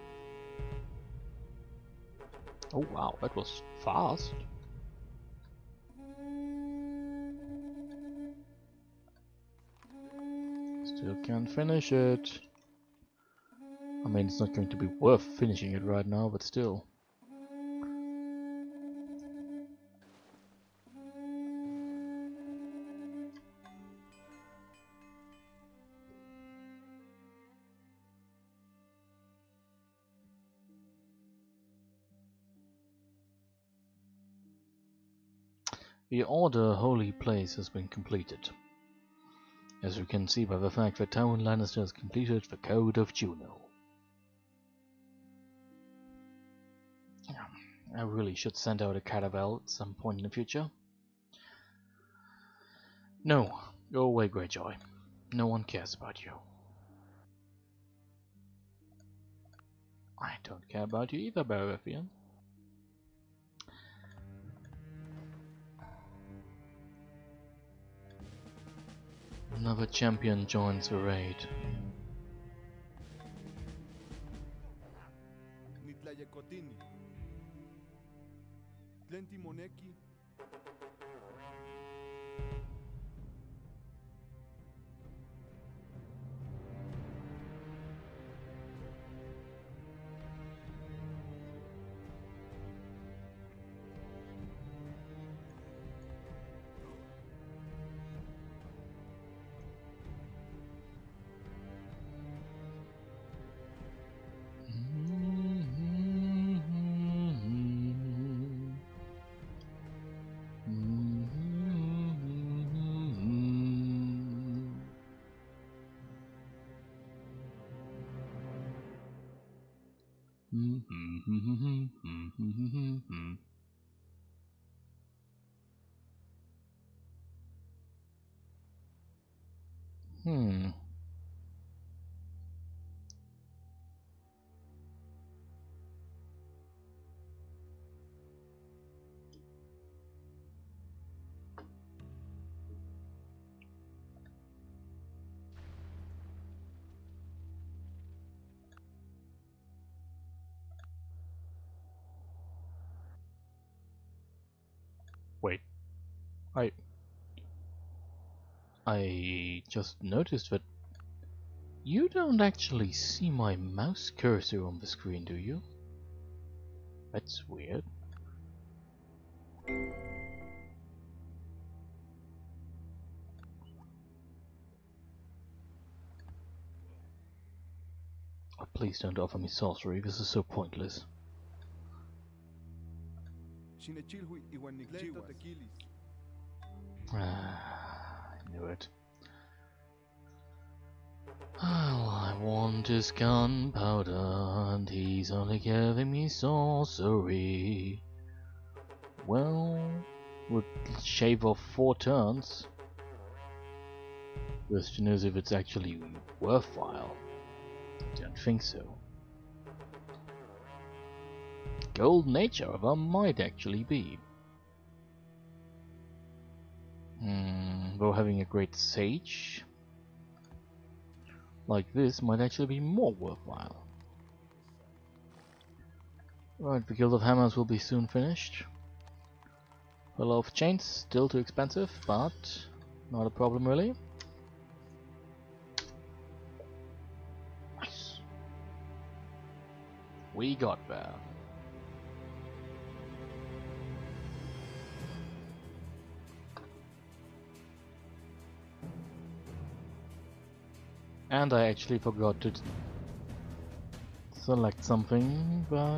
Oh wow, that was fast. Still can't finish it. I mean, it's not going to be worth finishing it right now, but still. The Order Holy Place has been completed, as you can see by the fact that Tywin Lannister has completed the Code of Juno. I really should send out a caravel at some point in the future. No, go away, Greyjoy. No one cares about you. I don't care about you either, Baratheon. Another champion joins the raid. Nitlayekotini. Tlenti Moneki. Hmm. Wait. I... I just noticed that you don't actually see my mouse cursor on the screen, do you? That's weird. Oh, please don't offer me sorcery, this is so pointless. Xinechilhui iwan nikchiuas. Tequilis. I knew it. All I want is gunpowder, and he's only giving me sorcery. Well, would shave off four turns. Question is if it's actually worthwhile. I don't think so. Gold nature of her might actually be. Hmm, though having a great sage like this might actually be more worthwhile. Right, the Guild of Hammers will be soon finished. A lot of chains, still too expensive, but not a problem really. Nice. We got there. And I actually forgot to select something, but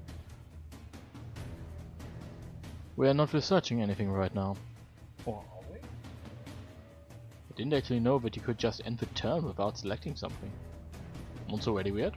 we are not researching anything right now. Or are we? I didn't actually know that you could just end the turn without selecting something. Also already weird.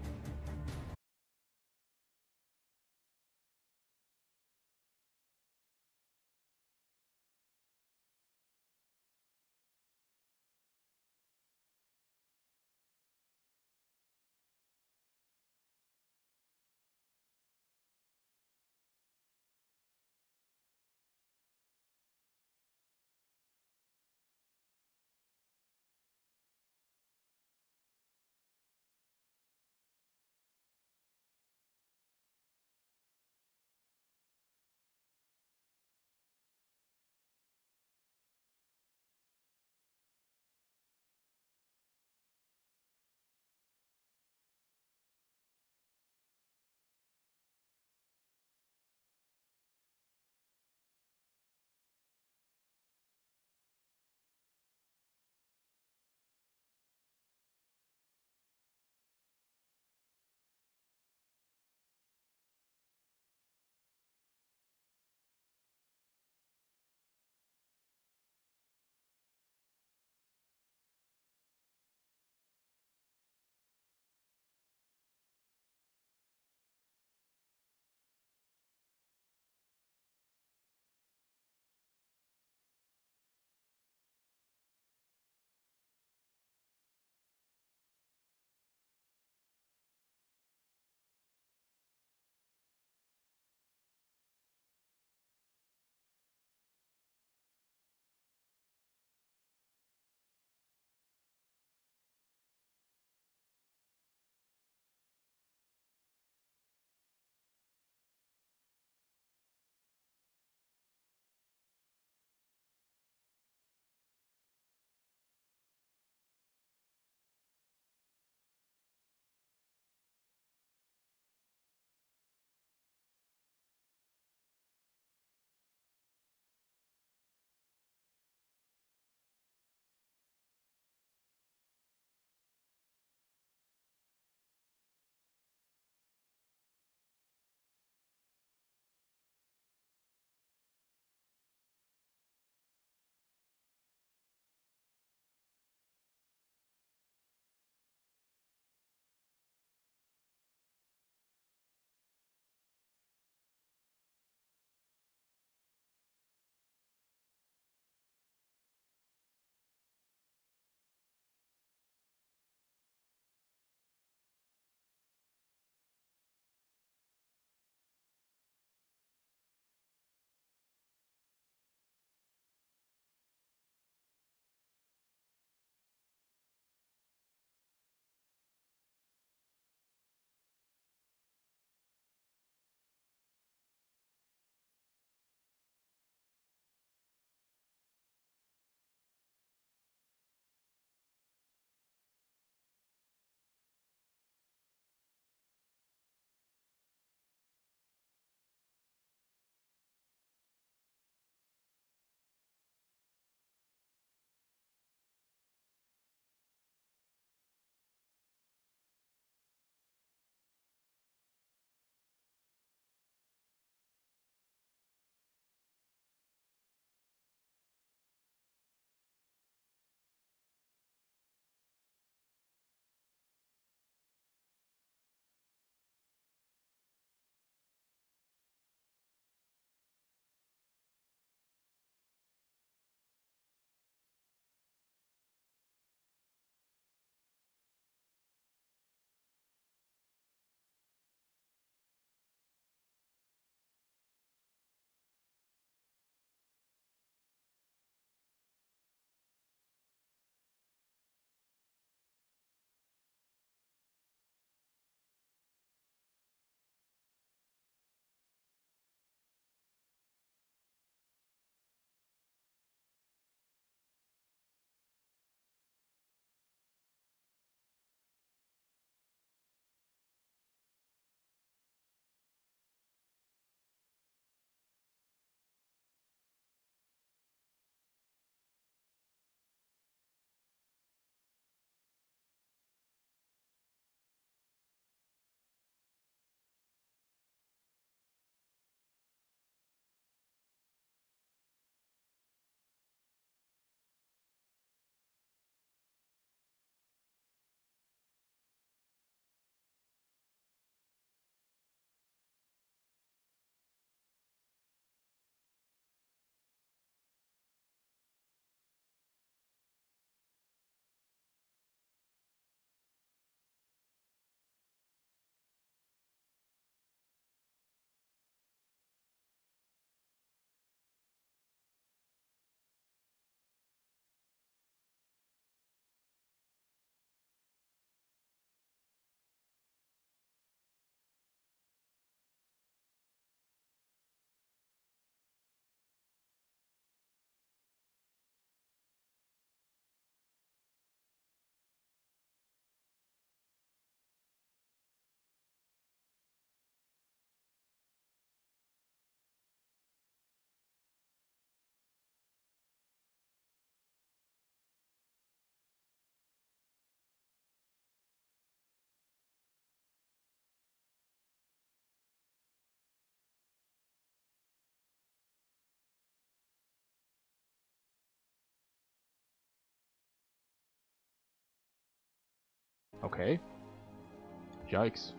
Okay. Yikes.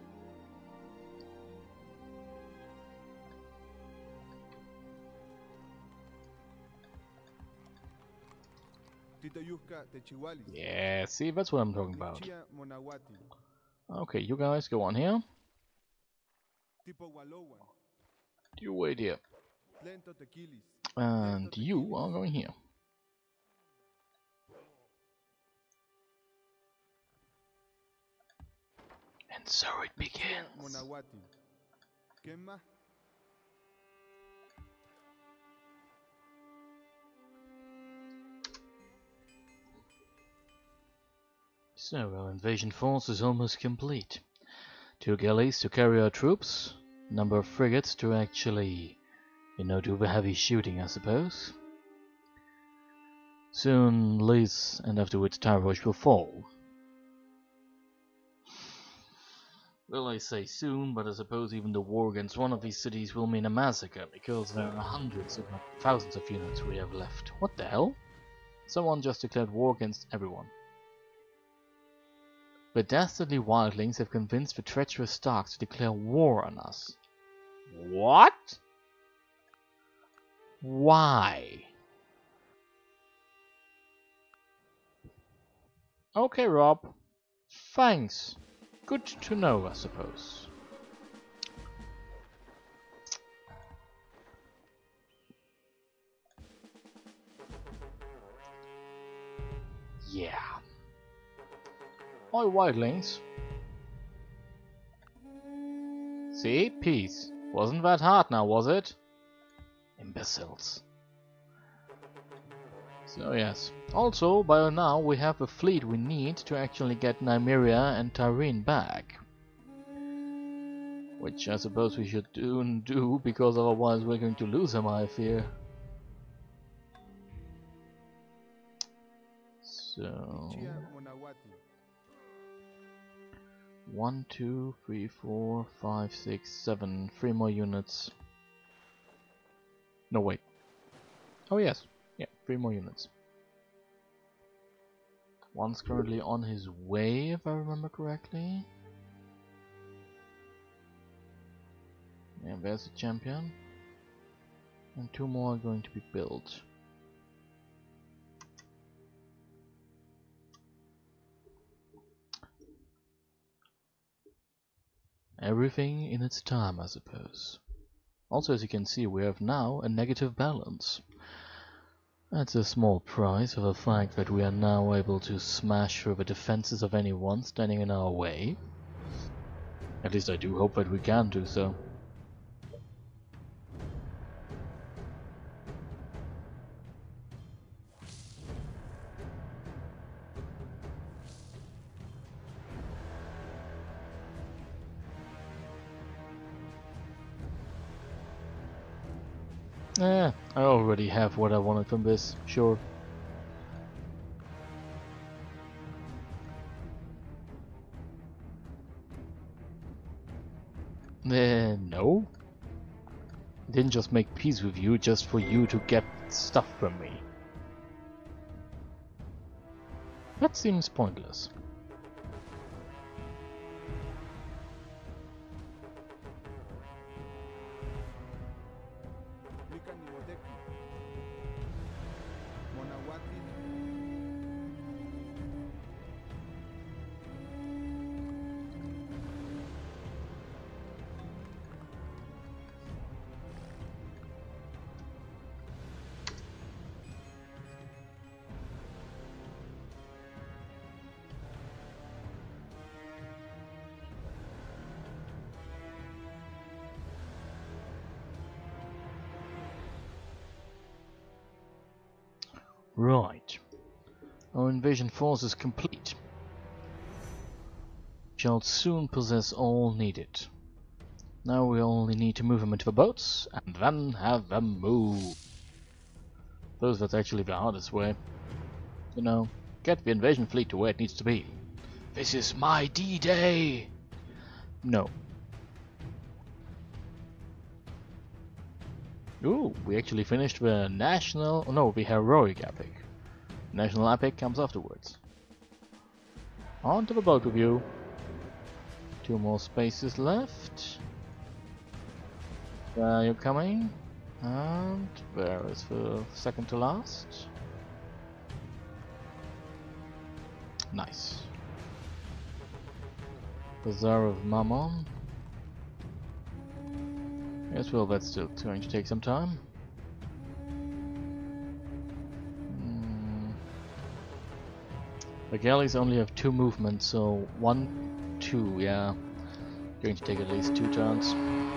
Titayuska Techiwalis. Yeah, see, that's what I'm talking about. Tichia Monawati. Okay, you guys go on here. Tipo Walowan. You wait here. Tlento Tequilis. And you are going here. And so it begins. Monawati. Kema. So our invasion force is almost complete. Two galleys to carry our troops, number of frigates to actually, you know, do the heavy shooting, I suppose. Soon Lys and afterwards Tarrosh will fall. Well, I say soon, but I suppose even the war against one of these cities will mean a massacre, because there are hundreds, if not thousands of units we have left. What the hell? Someone just declared war against everyone. The dastardly wildlings have convinced the treacherous Starks to declare war on us. What? Why? Okay, Rob. Thanks. Good to know, I suppose. Yeah. Oi, wildlings. See? Peace. Wasn't that hard now, was it? Imbeciles. So yes. Also, by now we have the fleet we need to actually get Nymeria and Tyrene back. Which I suppose we should do and do, because otherwise we're going to lose them, I fear. So... Tichia Monawati. One, two, three, four, five, six, seven. Three more units. No, wait. Oh yes. Yeah, three more units. One's currently on his way, if I remember correctly. Yeah, there's a champion. And two more are going to be built. Everything in its time, I suppose. Also, as you can see, we have now a negative balance. That's a small price for the fact that we are now able to smash through the defenses of anyone standing in our way. At least I do hope that we can do so. Eh, I already have what I wanted from this, sure. Eh, no. I didn't just make peace with you just for you to get stuff from me. That seems pointless. Likanimoteki. Monawati. Right. Our invasion force is complete. Shall soon possess all needed. Now we only need to move them into the boats, and then have them move. Those that's actually the hardest way. You know, get the invasion fleet to where it needs to be. This is my D-Day! No. Ooh, we actually finished the national... no, the heroic epic. National epic comes afterwards. Onto the boat with you. Two more spaces left. Where are you coming? And where is the second to last? Nice. Bazaar of Mammon. Yes, well, that's still going to take some time. Mm. The galleys only have two movements, so one, two, yeah. Going to take at least two turns.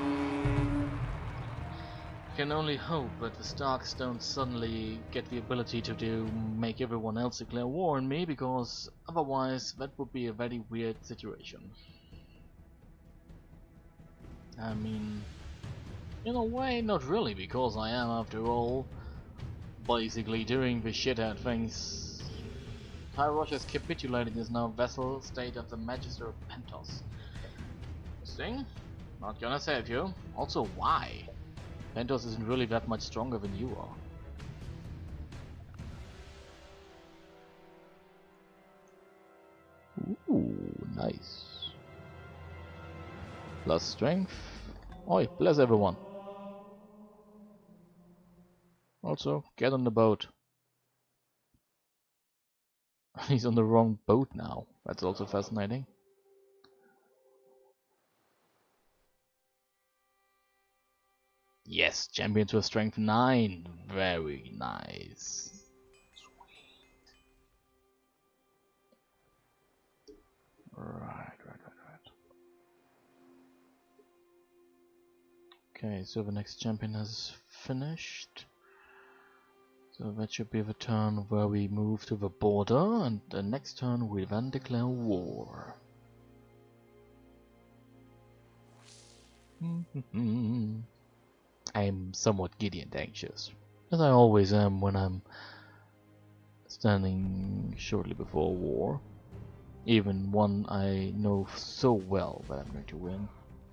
Can only hope that the Starks don't suddenly get the ability to do make everyone else declare war on me, because otherwise that would be a very weird situation. I mean, in a way, not really, because I am, after all, basically doing the shithead things. Tyrosh has capitulated and is now vassal state of the Magister of Pentos. Interesting. Not gonna save you. Also, why? Pentos isn't really that much stronger than you are. Ooh, nice. Plus strength. Oi, bless everyone. Also, get on the boat. He's on the wrong boat now. That's also fascinating. Yes, champion to a strength nine. Very nice. Right, right, right, right. Okay, so the next champion has finished. So that should be the turn where we move to the border, and the next turn we then declare war. I'm somewhat giddy and anxious, as I always am when I'm standing shortly before war. Even one I know so well that I'm going to win.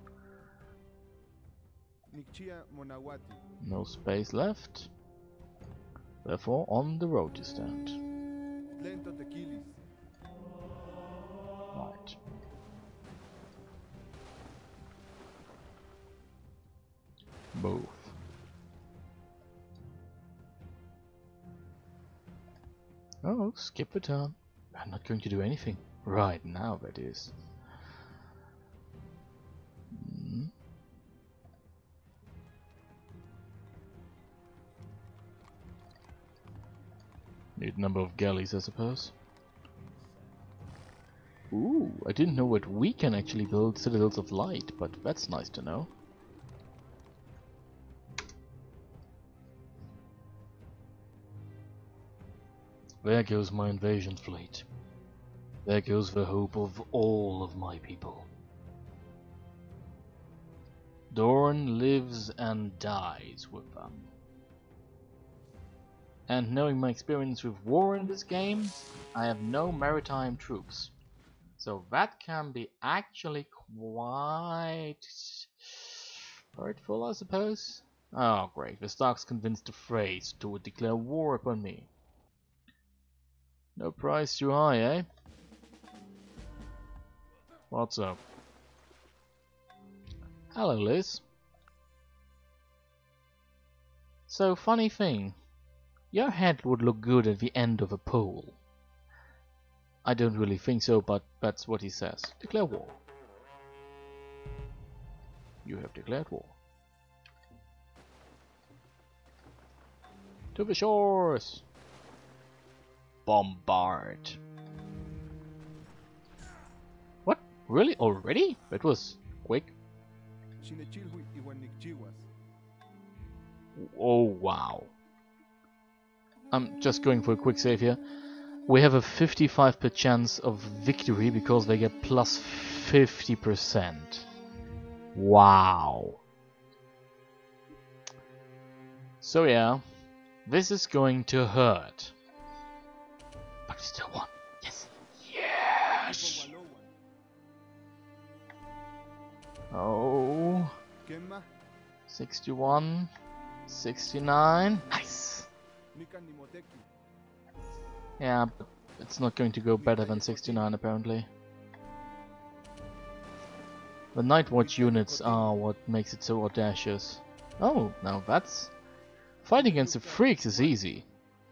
No space left. Therefore, on the road to stand. Right. Move. Oh, skip a turn. I'm not going to do anything. Right now, that is. Hmm. Need number of galleys, I suppose. Ooh, I didn't know that we can actually build citadels of light, but that's nice to know. There goes my invasion fleet. There goes the hope of all of my people. Dorn lives and dies with them. And knowing my experience with war in this game, I have no maritime troops. So that can be actually quite hurtful, I suppose. Oh great, the Starks convinced the Freys to declare war upon me. No price too high, eh? What's up? Hello, Liz. So, funny thing. Your head would look good at the end of a pole. I don't really think so, but that's what he says. Declare war. You have declared war. To the shores! Bombard. What? Really? Already? That was quick. Oh wow. I'm just going for a quick save here. We have a fifty-five percent chance of victory because they get plus fifty percent. Wow. So yeah, this is going to hurt. But we still won. Yes. Yes. Oh. sixty-one. sixty-nine. Nice. Yeah, but it's not going to go better than sixty-nine apparently. The Night Watch units are what makes it so audacious. Oh, now that's... Fighting against the freaks is easy.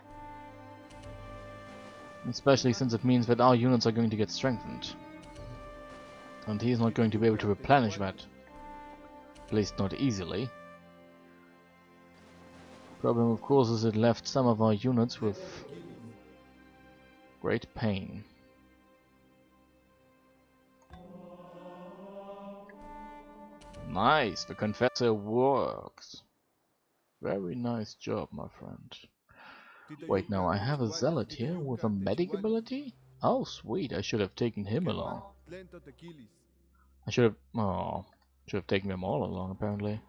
Especially since it means that our units are going to get strengthened. And he's not going to be able to replenish that. At least not easily. Problem of course is it left some of our units with great pain. Nice, the Confessor works. Very nice job, my friend. Wait, now I have a Zealot here with a medic ability? Oh, sweet, I should have taken him along. I should have... Oh, should have taken them all along, apparently.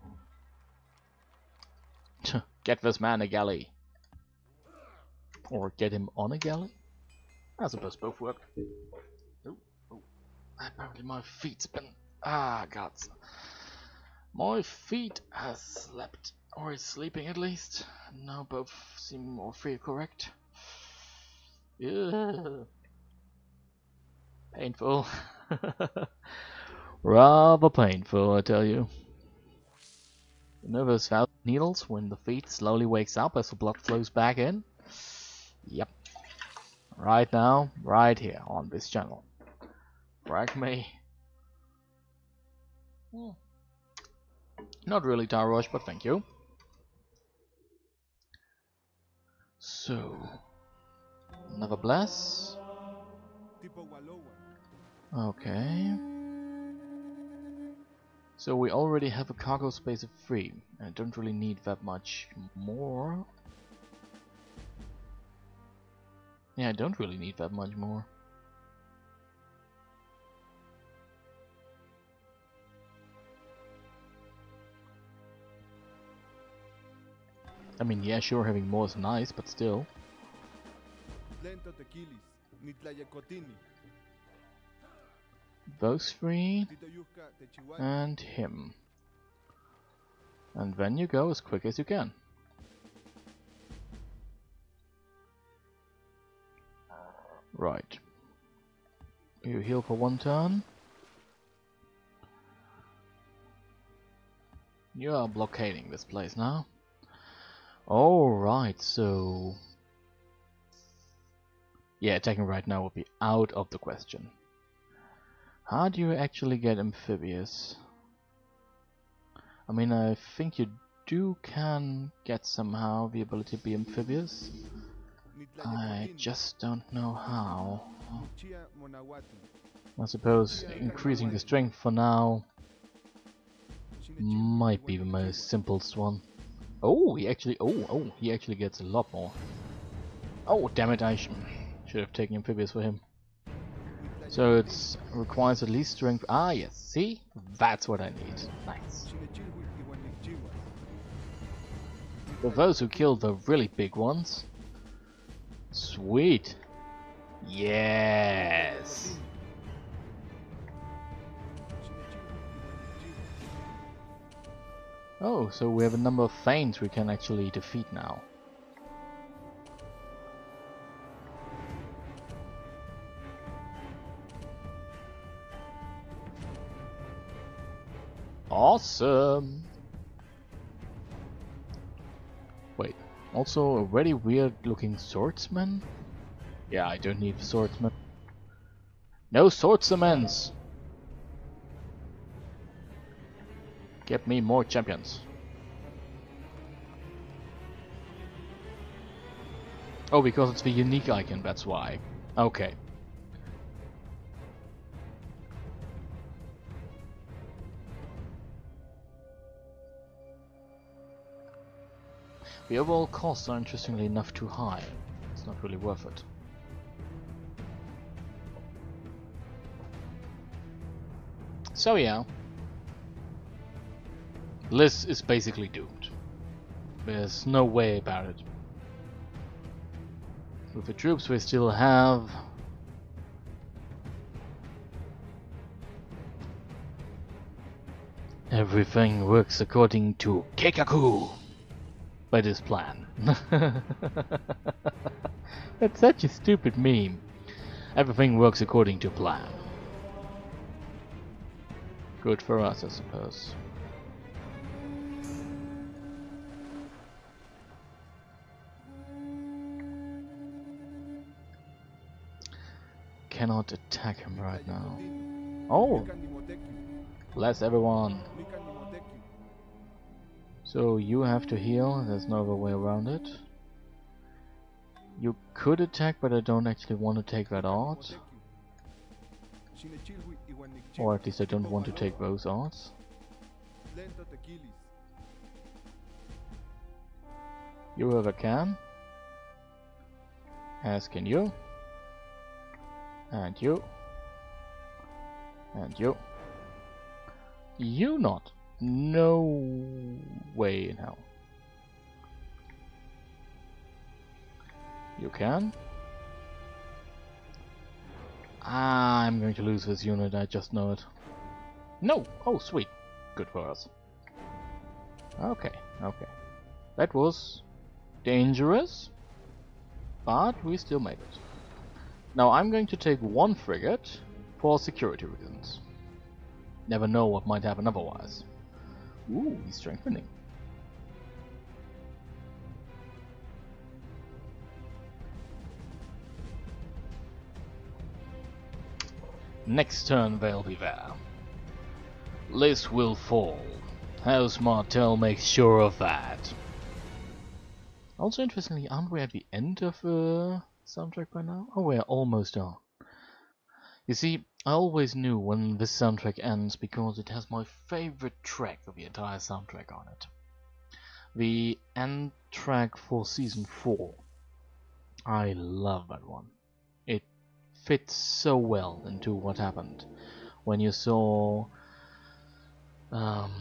Get this man a galley. Or get him on a galley? I suppose both work. Oh, oh. Apparently my feet's been... Ah, gods. My feet has slept. Or is sleeping at least. Now both seem more free correct. Yeah. Painful. Rather painful, I tell you. You know those thousand needles when the feet slowly wakes up as the blood flows back in? Yep. Right now, right here on this channel. Frag me. Hmm. Not really Tarosh, but thank you. So, another bless. Okay. So we already have a cargo space of three. I don't really need that much more. Yeah, I don't really need that much more. I mean, yeah, sure, having more is nice, but still. Those three, and him. And then you go as quick as you can. Right. You heal for one turn. You are blockading this place now. Alright, so... Yeah, attacking right now would be out of the question. How do you actually get amphibious? I mean, I think you do can get somehow the ability to be amphibious. I just don't know how. I suppose increasing the strength for now might be the most simplest one. Oh, he actually, oh, oh, he actually gets a lot more. Oh, damn it, I sh should have taken amphibious for him. So it requires at least strength. Ah, yes, see? That's what I need. Nice. For those who killed the really big ones. Sweet. Yes. Oh, so we have a number of Thanes we can actually defeat now. Awesome! Wait, also a very weird looking swordsman? Yeah, I don't need swordsman. No swordsmans! Get me more champions. Oh, because it's the unique icon, that's why. Okay. The overall costs are interestingly enough too high. It's not really worth it. So yeah. Liz is basically doomed. There's no way about it. With the troops we still have, everything works according to Keikaku by this plan. That's such a stupid meme. Everything works according to plan. Good for us, I suppose. Cannot attack him right now. Oh! Bless everyone! So you have to heal, there's no other way around it. You could attack, but I don't actually want to take that art. Or at least I don't want to take those arts. You whoever can. As can you. And you. And you. You not. No way in hell. You can. Ah, I'm going to lose this unit, I just know it. No! Oh, sweet. Good for us. Okay, okay. That was dangerous, but we still made it. Now I'm going to take one frigate for security reasons. Never know what might happen otherwise. Ooh, he's strengthening. Next turn they'll be there. Liz will fall. House Martell makes sure of that. Also interestingly, aren't we at the end of the soundtrack by now? Oh, we're almost done. You see, I always knew when this soundtrack ends because it has my favorite track of the entire soundtrack on it. The end track for season four. I love that one. It fits so well into what happened when you saw um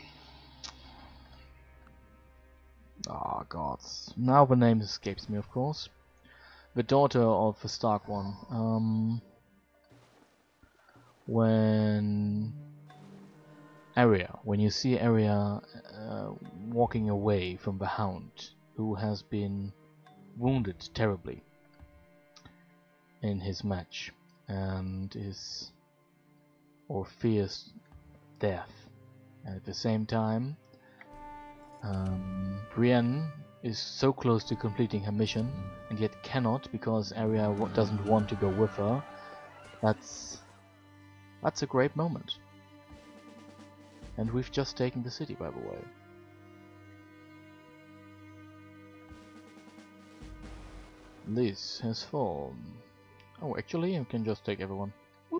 oh god, now the name escapes me, of course. The daughter of the Stark one. Um when Arya, when you see Arya uh, walking away from the Hound, who has been wounded terribly in his match and is or fears death, and at the same time um, Brienne is so close to completing her mission and yet cannot because Arya w doesn't want to go with her. That's that's a great moment. And we've just taken the city, by the way. This has fallen. Oh, actually, I can just take everyone. Whoop.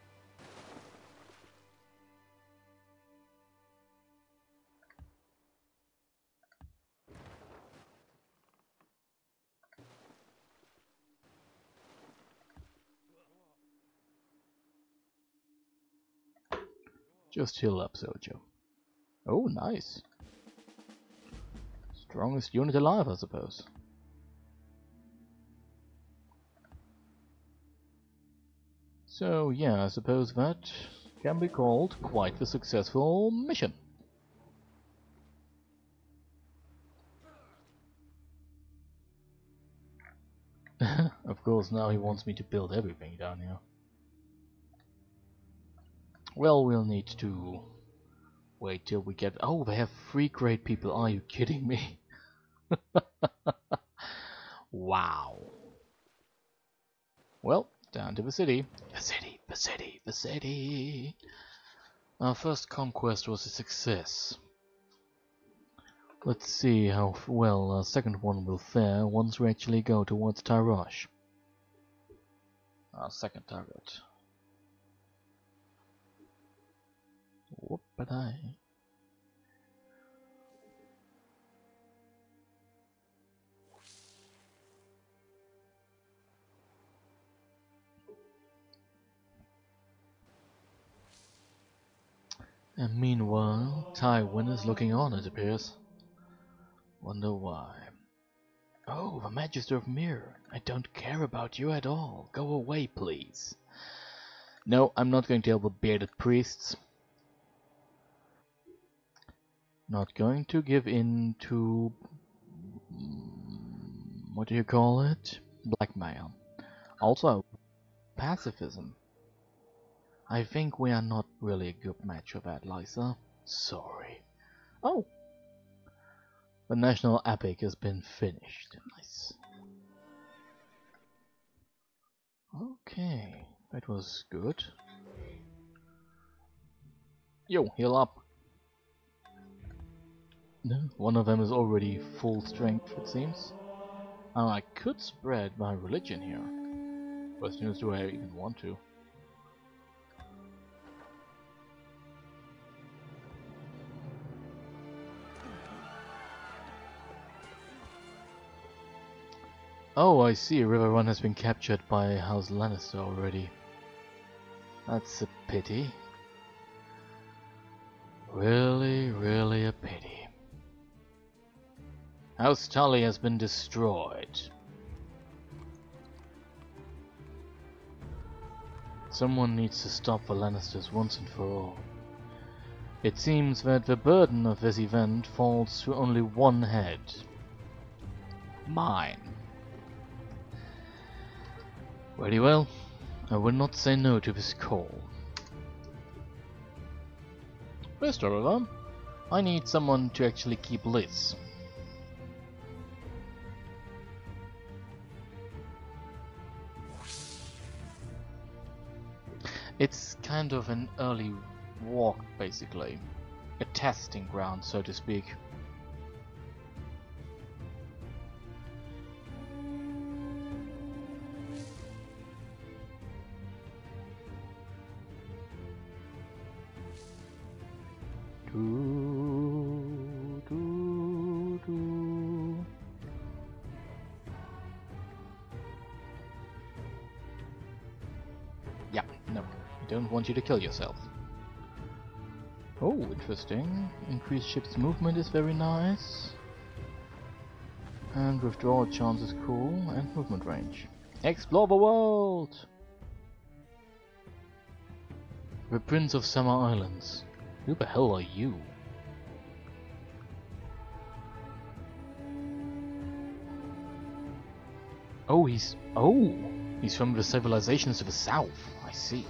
Just heal up, soldier. Oh, nice. Strongest unit alive, I suppose. So, yeah, I suppose that can be called quite the successful mission. Of course, now he wants me to build everything down here. Well, we'll need to wait till we get... Oh, they have three great people. Are you kidding me? Wow. Well, down to the city. The city, the city, the city. Our first conquest was a success. Let's see how well our second one will fare once we actually go towards Tyrosh. Our second target. Whoop-a-die. And meanwhile, Tywin is looking on, it appears. Wonder why. Oh, the Magister of Mir. I don't care about you at all. Go away, please. No, I'm not going to help the bearded priests. Not going to give in to... what do you call it? Blackmail. Also, pacifism. I think we are not really a good match for that, Lysa. Sorry. Oh! The national epic has been finished. Nice. Okay, that was good. Yo, heal up. No, one of them is already full strength, it seems. Uh, I could spread my religion here. Question is, do I even want to? Oh, I see. River Run has been captured by House Lannister already. That's a pity. Really, really a pity. House Tully has been destroyed. Someone needs to stop the Lannisters once and for all. It seems that the burden of this event falls to only one head. Mine. Very well, I will not say no to this call. First, however, I need someone to actually keep Liz. It's kind of an early walk, basically. A testing ground, so to speak. Do, do, do. Yeah, no. I don't want you to kill yourself. Oh, interesting. Increased ship's movement is very nice. And withdrawal chance is cool. And movement range. Explore the world! The Prince of Summer Islands. Who the hell are you? Oh, he's... Oh! He's from the civilizations of the south. I see.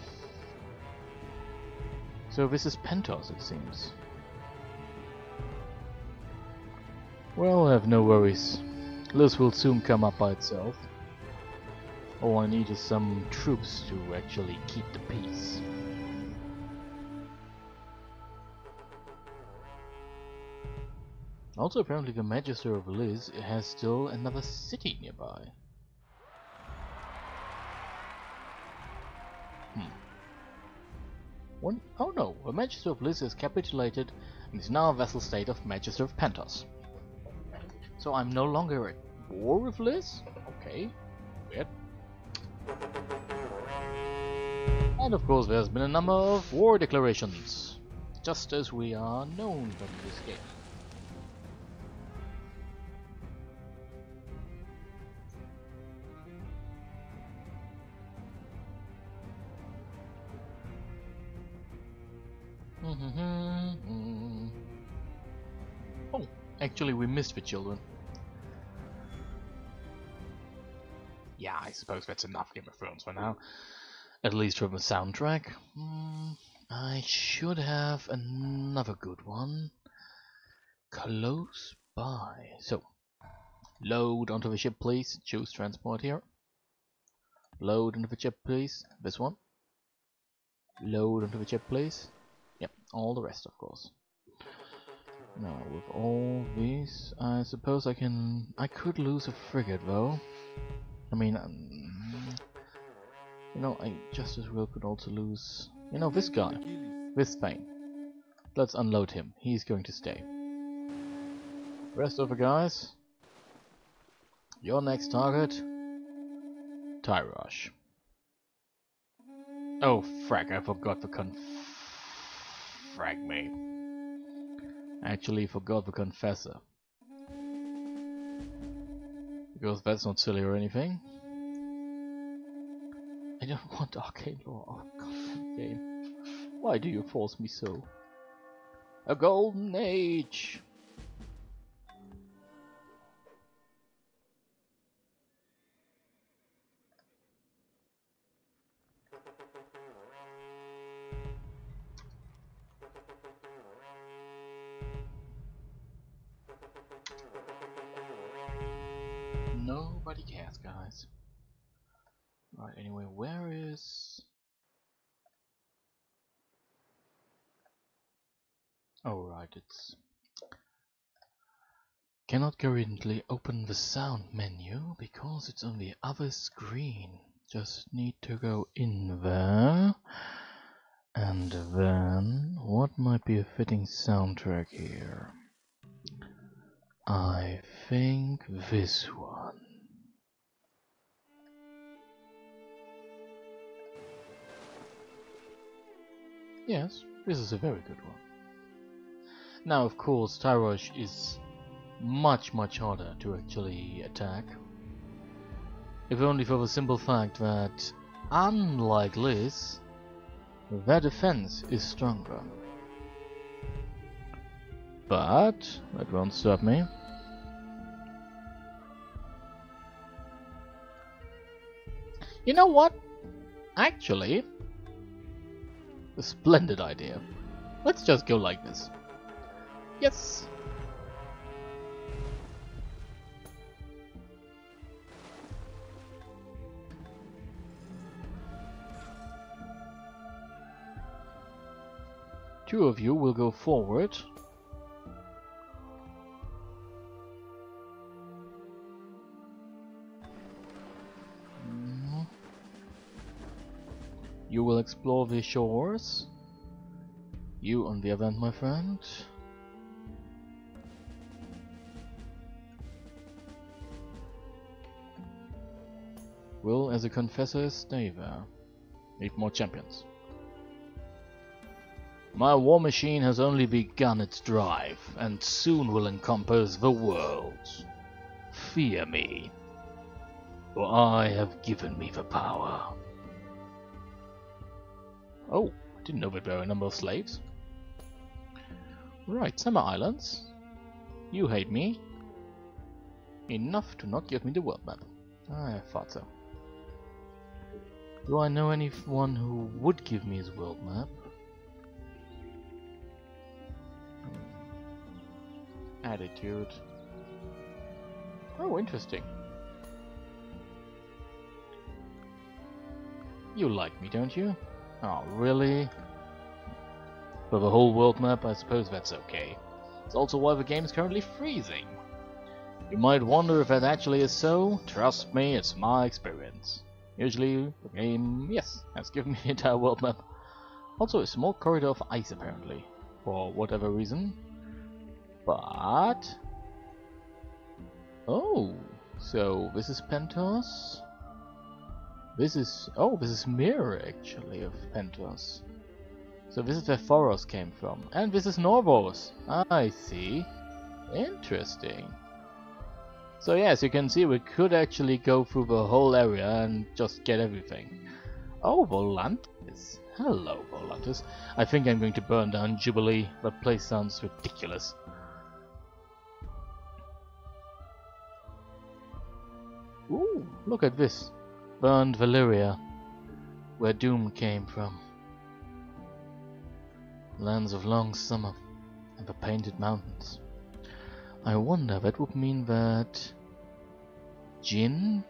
So this is Pentos, it seems. Well, I have no worries. Liz will soon come up by itself. All I need is some troops to actually keep the peace. Also, apparently the Magister of Liz has still another city nearby. Hmm. One, oh no, the Magister of Liz has capitulated and is now a vassal state of Magister of Pentos. So I'm no longer at war with Liz? Okay, weird. And of course there's been a number of war declarations, just as we are known from this game. Oh, actually we missed the children. Yeah, I suppose that's enough Game of Thrones for now. At least from the soundtrack. Mm, I should have another good one. Close by. So, load onto the ship please. Choose transport here. Load onto the ship please. This one. Load onto the ship please. Yep, all the rest of course. Now with all these, I suppose I can... I could lose a frigate though. I mean, um, you know, I just as well could also lose... You know, this guy. This thing. Let's unload him. He's going to stay. Rest of the guys. Your next target. Tyrosh. Oh, frack, I forgot the con... Frag me. Actually forgot the Confessor. Because that's not silly or anything. I don't want arcane lore. Oh, goddamn game. Why do you force me so? A golden age! Nobody cares, guys. Right, anyway, where is... Oh, right, it's... Cannot currently open the sound menu because it's on the other screen. Just need to go in there. And then, what might be a fitting soundtrack here? I think this one. Yes, this is a very good one. Now, of course, Tyrosh is much, much harder to actually attack. If only for the simple fact that, unlike Liz, their defense is stronger. But that won't stop me. You know what? Actually, a splendid idea. Let's just go like this. Yes. Two of you will go forward. You will explore the shores. You on the other hand, my friend. Will, as a confessor, stay there. Need more champions. My war machine has only begun its drive, and soon will encompass the world. Fear me, for I have given me the power. Oh, I didn't know that there were a number of slaves. Right, Summer Islands. You hate me. Enough to not give me the world map. I thought so. Do I know anyone who would give me his world map? Attitude. Oh, interesting. You like me, don't you? Oh, really? For the whole world map, I suppose that's okay. It's also why the game is currently freezing. You might wonder if that actually is so. Trust me, it's my experience. Usually, the game, yes, has given me the entire world map. Also, a small corridor of ice, apparently. For whatever reason. But... Oh, so this is Pentos? This is... Oh, this is Mirror, actually, of Pentos. So this is where Thoros came from. And this is Norvos. I see. Interesting. So yes, you can see we could actually go through the whole area and just get everything. Oh, Volantis. Hello, Volantis. I think I'm going to burn down Jubilee. That place sounds ridiculous. Ooh, look at this. Burned Valyria, where Doom came from. Lands of long summer and the painted mountains. I wonder that would mean that... Jin?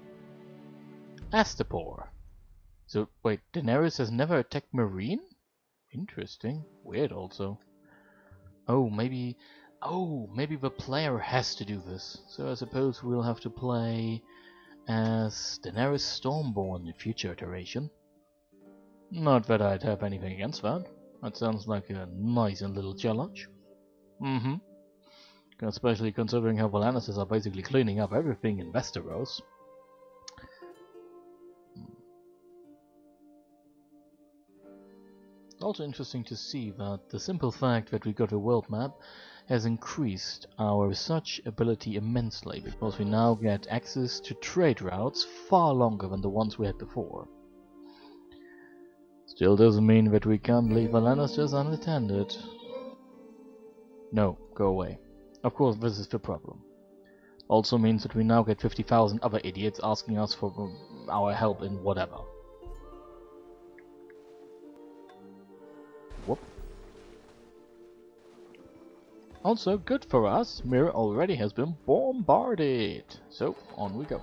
Astapor. So, wait, Daenerys has never attacked Marine? Interesting. Weird also. Oh, maybe... Oh, maybe the player has to do this. So I suppose we'll have to play as Daenerys Stormborn in the future iteration. Not that I'd have anything against that. That sounds like a nice and little challenge. Mm-hmm. Especially considering how the Lannisters are basically cleaning up everything in Westeros. Also interesting to see that the simple fact that we got a world map has increased our research ability immensely, because we now get access to trade routes far longer than the ones we had before. Still doesn't mean that we can't leave the Lannisters unattended. No, go away. Of course, this is the problem. Also means that we now get fifty thousand other idiots asking us for um, our help in whatever. Whoop. Also, good for us, Mir already has been bombarded. So, on we go.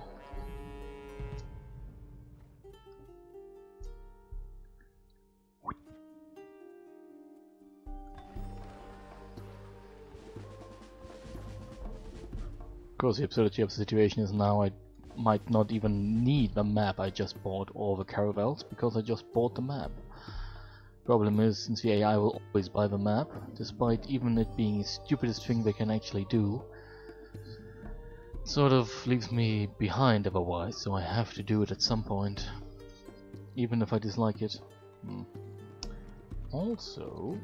Of course, the absurdity of the situation is now I might not even need the map I just bought or the caravels, because I just bought the map. Problem is, since the A I will always buy the map, despite even it being the stupidest thing they can actually do, it sort of leaves me behind otherwise, so I have to do it at some point, even if I dislike it. Hmm. Also,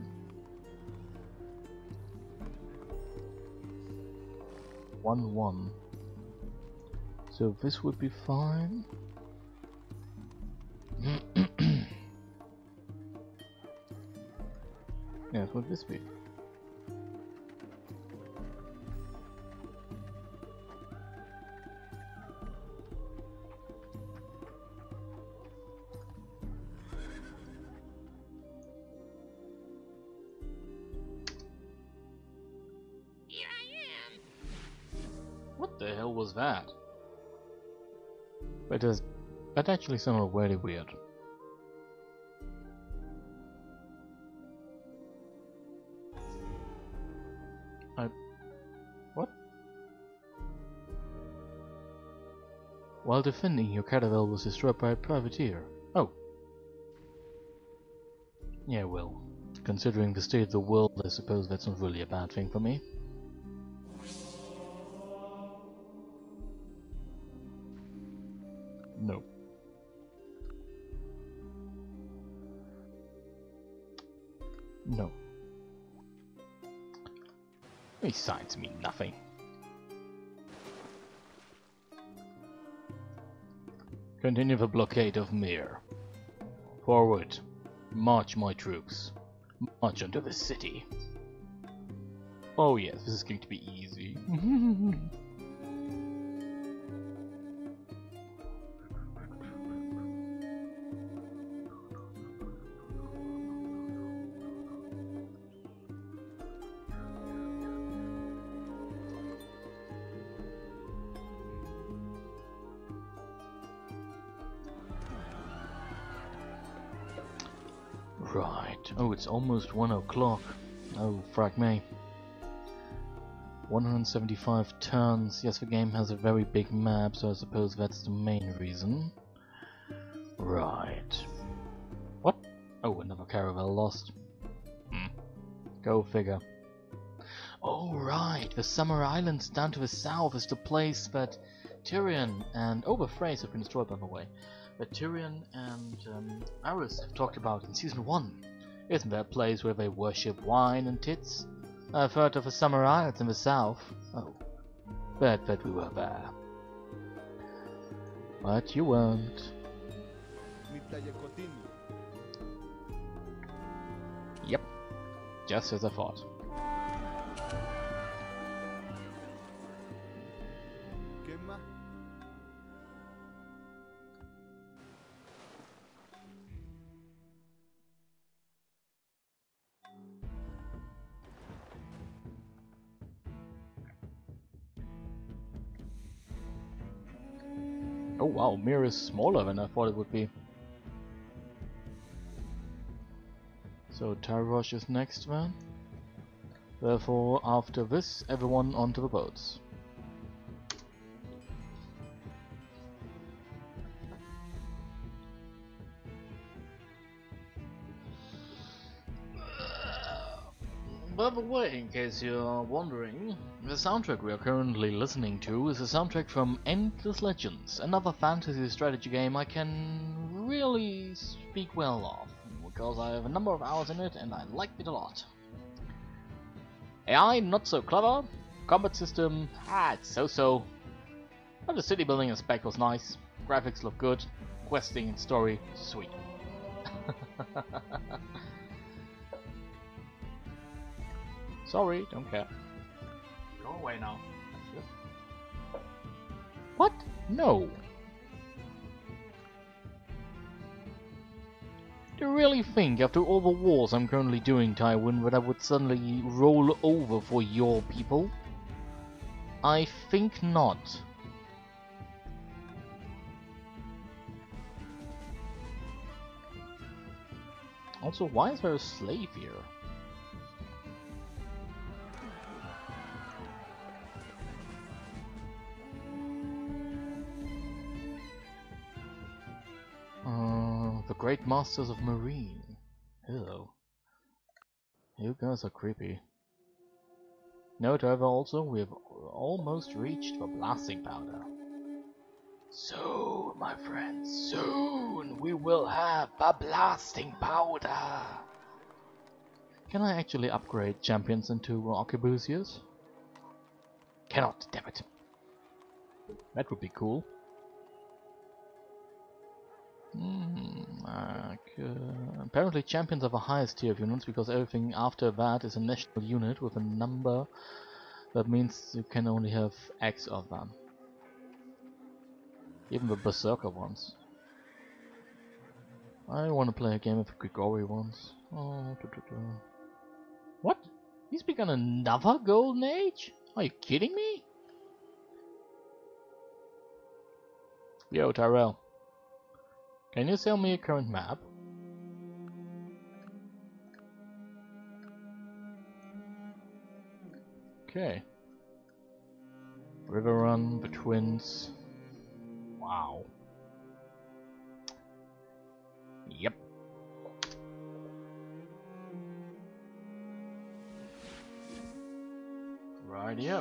one one. So this would be fine. Yes, what would this be? Here I am. What the hell was that? But does that actually sounded very weird. I what? While defending, your caravel was destroyed by a privateer. Oh. Yeah, well, considering the state of the world, I suppose that's not really a bad thing for me. No. No. These signs mean nothing. Continue the blockade of Mir. Forward. March, my troops. March into the city. Oh yes, this is going to be easy. Right. Oh, it's almost one o'clock. Oh, frag me. one hundred seventy-five turns. Yes, the game has a very big map, so I suppose that's the main reason. Right. What? Oh, another caravel lost. Hmm. Go figure. Oh, right. The Summer Islands down to the south is the place that Tyrion and... Oh, the Freys have been destroyed, by the way. That Tyrion and um, Aerys have talked about in Season one. Isn't that a place where they worship wine and tits? I've heard of the Summer Islands in the south. Oh, bet that we were there. But you weren't. Yep, just as I thought. Oh wow, Mir is smaller than I thought it would be. So Tyrosh is next then. Therefore, after this, everyone onto the boats. By the way, in case you're wondering, the soundtrack we are currently listening to is a soundtrack from Endless Legends, another fantasy strategy game I can really speak well of, because I have a number of hours in it and I liked it a lot. A I, not so clever. Combat system, ah, it's so-so. But the city building aspect was nice. Graphics look good. Questing and story, sweet. Sorry, don't care. Go away now. What? No. You really think, after all the wars I'm currently doing, Tywin, that I would suddenly roll over for your people? I think not. Also, why is there a slave here? Uh, the Great Masters of Marine. Hello. You guys are creepy. Note, however, also, we have almost reached the blasting powder. Soon, my friends, soon we will have the blasting powder. Can I actually upgrade champions into arquebusiers? Cannot, damn it. That would be cool. Mm, uh, apparently champions are the highest tier of units, because everything after that is a national unit with a number. That means you can only have X of them. Even the berserker ones. I want to play a game of Grigori ones. Oh, doo -doo -doo. What? He's begun another golden age? Are you kidding me? Yo, Tyrell. Can you sell me a current map? Okay. River Run, the Twins. Wow. Yep. Rightio.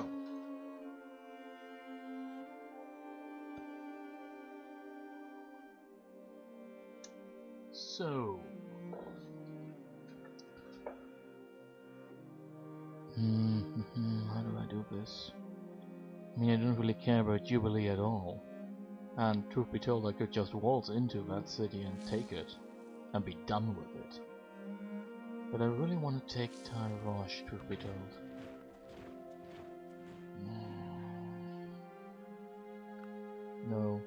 So. Hmm, how do I do this? I mean, I don't really care about Jubilee at all. And truth be told, I could just waltz into that city and take it, and be done with it. But I really want to take Tyrosh, truth be told. Mm. No.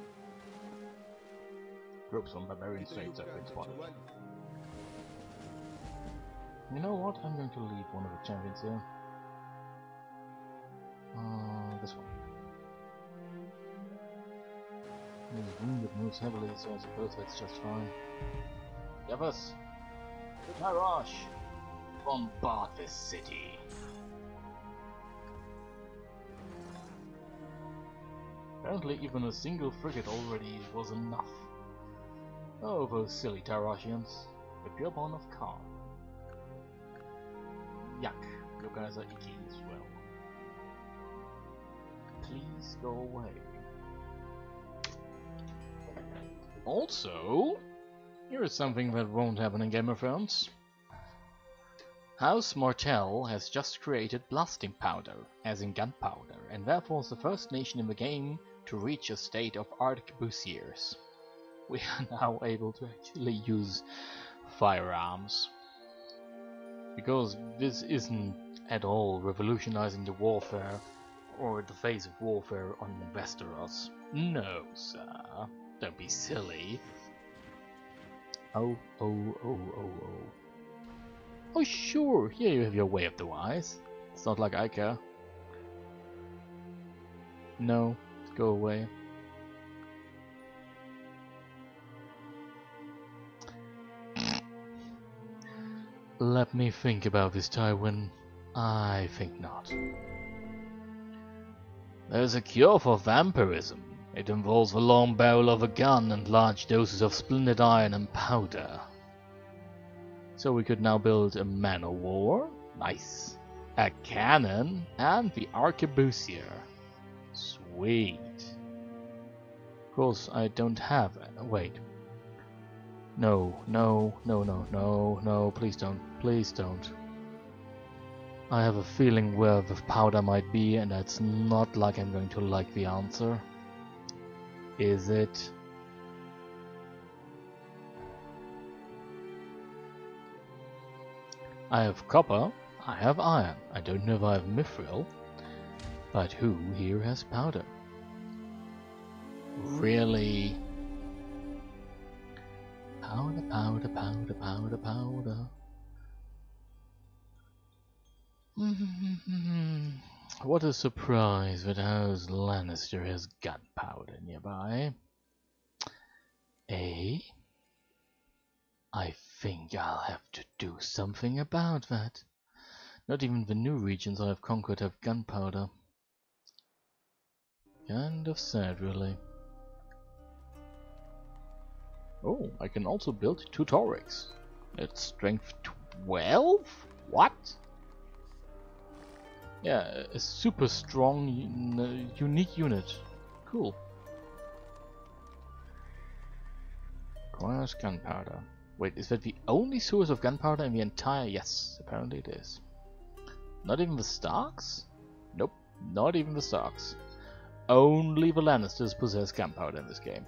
Groups on barbarian states have been spotted. You know what? I'm going to leave one of the champions here. Uh, this one. He's wounded, moves heavily, so I suppose that's just fine. Yavas! To Tyrosh! Bombard this city! Apparently even a single frigate already was enough. Oh, those silly Tyroshians. The pureborn of Khan. Yuck, you guys are icky as well. Please go away. Also, here is something that won't happen in Game of Thrones. House Martell has just created blasting powder, as in gunpowder, and therefore is the first nation in the game to reach a state of arquebusiers. We are now able to actually use firearms. Because this isn't at all revolutionizing the warfare or the phase of warfare on Westeros. No, sir. Don't be silly. Oh, oh, oh, oh, oh. Oh, sure, here you have your way of the wise. It's not like I care. No, go away. Let me think about this, Tywin. I think not. There's a cure for vampirism. It involves the long barrel of a gun and large doses of splintered iron and powder. So we could now build a man of war, nice, a cannon, and the arquebusier. Sweet. Of course, I don't have. Wait. No, no, no, no, no, no, please don't, please don't. I have a feeling where the powder might be, and it's not like I'm going to like the answer. Is it? I have copper, I have iron, I don't know if I have mithril, but who here has powder? Really? Powder, powder, powder, powder, powder. What a surprise that House Lannister has gunpowder nearby. Eh? I think I'll have to do something about that. Not even the new regions I have conquered have gunpowder. Kind of sad, really. Oh, I can also build two Torregs. It's strength twelve? What? Yeah, a super strong, un unique unit. Cool. Requires gunpowder. Wait, is that the only source of gunpowder in the entire... Yes, apparently it is. Not even the Starks? Nope, not even the Starks. Only the Lannisters possess gunpowder in this game.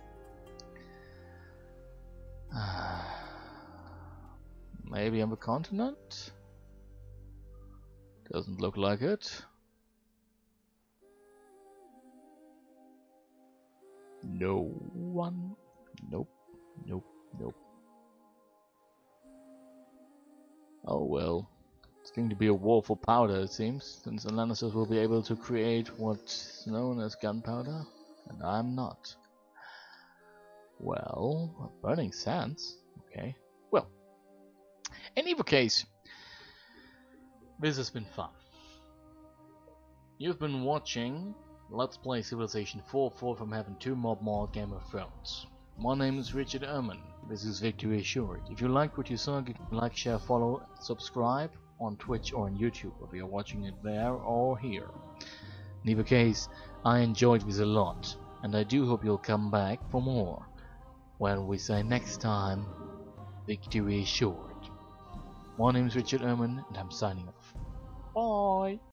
Maybe on the continent? Doesn't look like it. No one. Nope. Nope. Nope. Oh well. It's going to be a war for powder, it seems, since the Lannisters will be able to create what's known as gunpowder, and I'm not. Well, burning sands. Okay. Well, in either case, this has been fun. You've been watching Let's Play Civilization four four from Heaven two Mob Mod Game of Thrones. My name is Richard Erman. This is Victory Assured. If you liked what you saw, you can like, share, follow, subscribe on Twitch or on YouTube if you're watching it there or here. In either case, I enjoyed this a lot, and I do hope you'll come back for more. When we say next time, Victory Assured. My name is Richard Erman, and I'm signing off. Bye!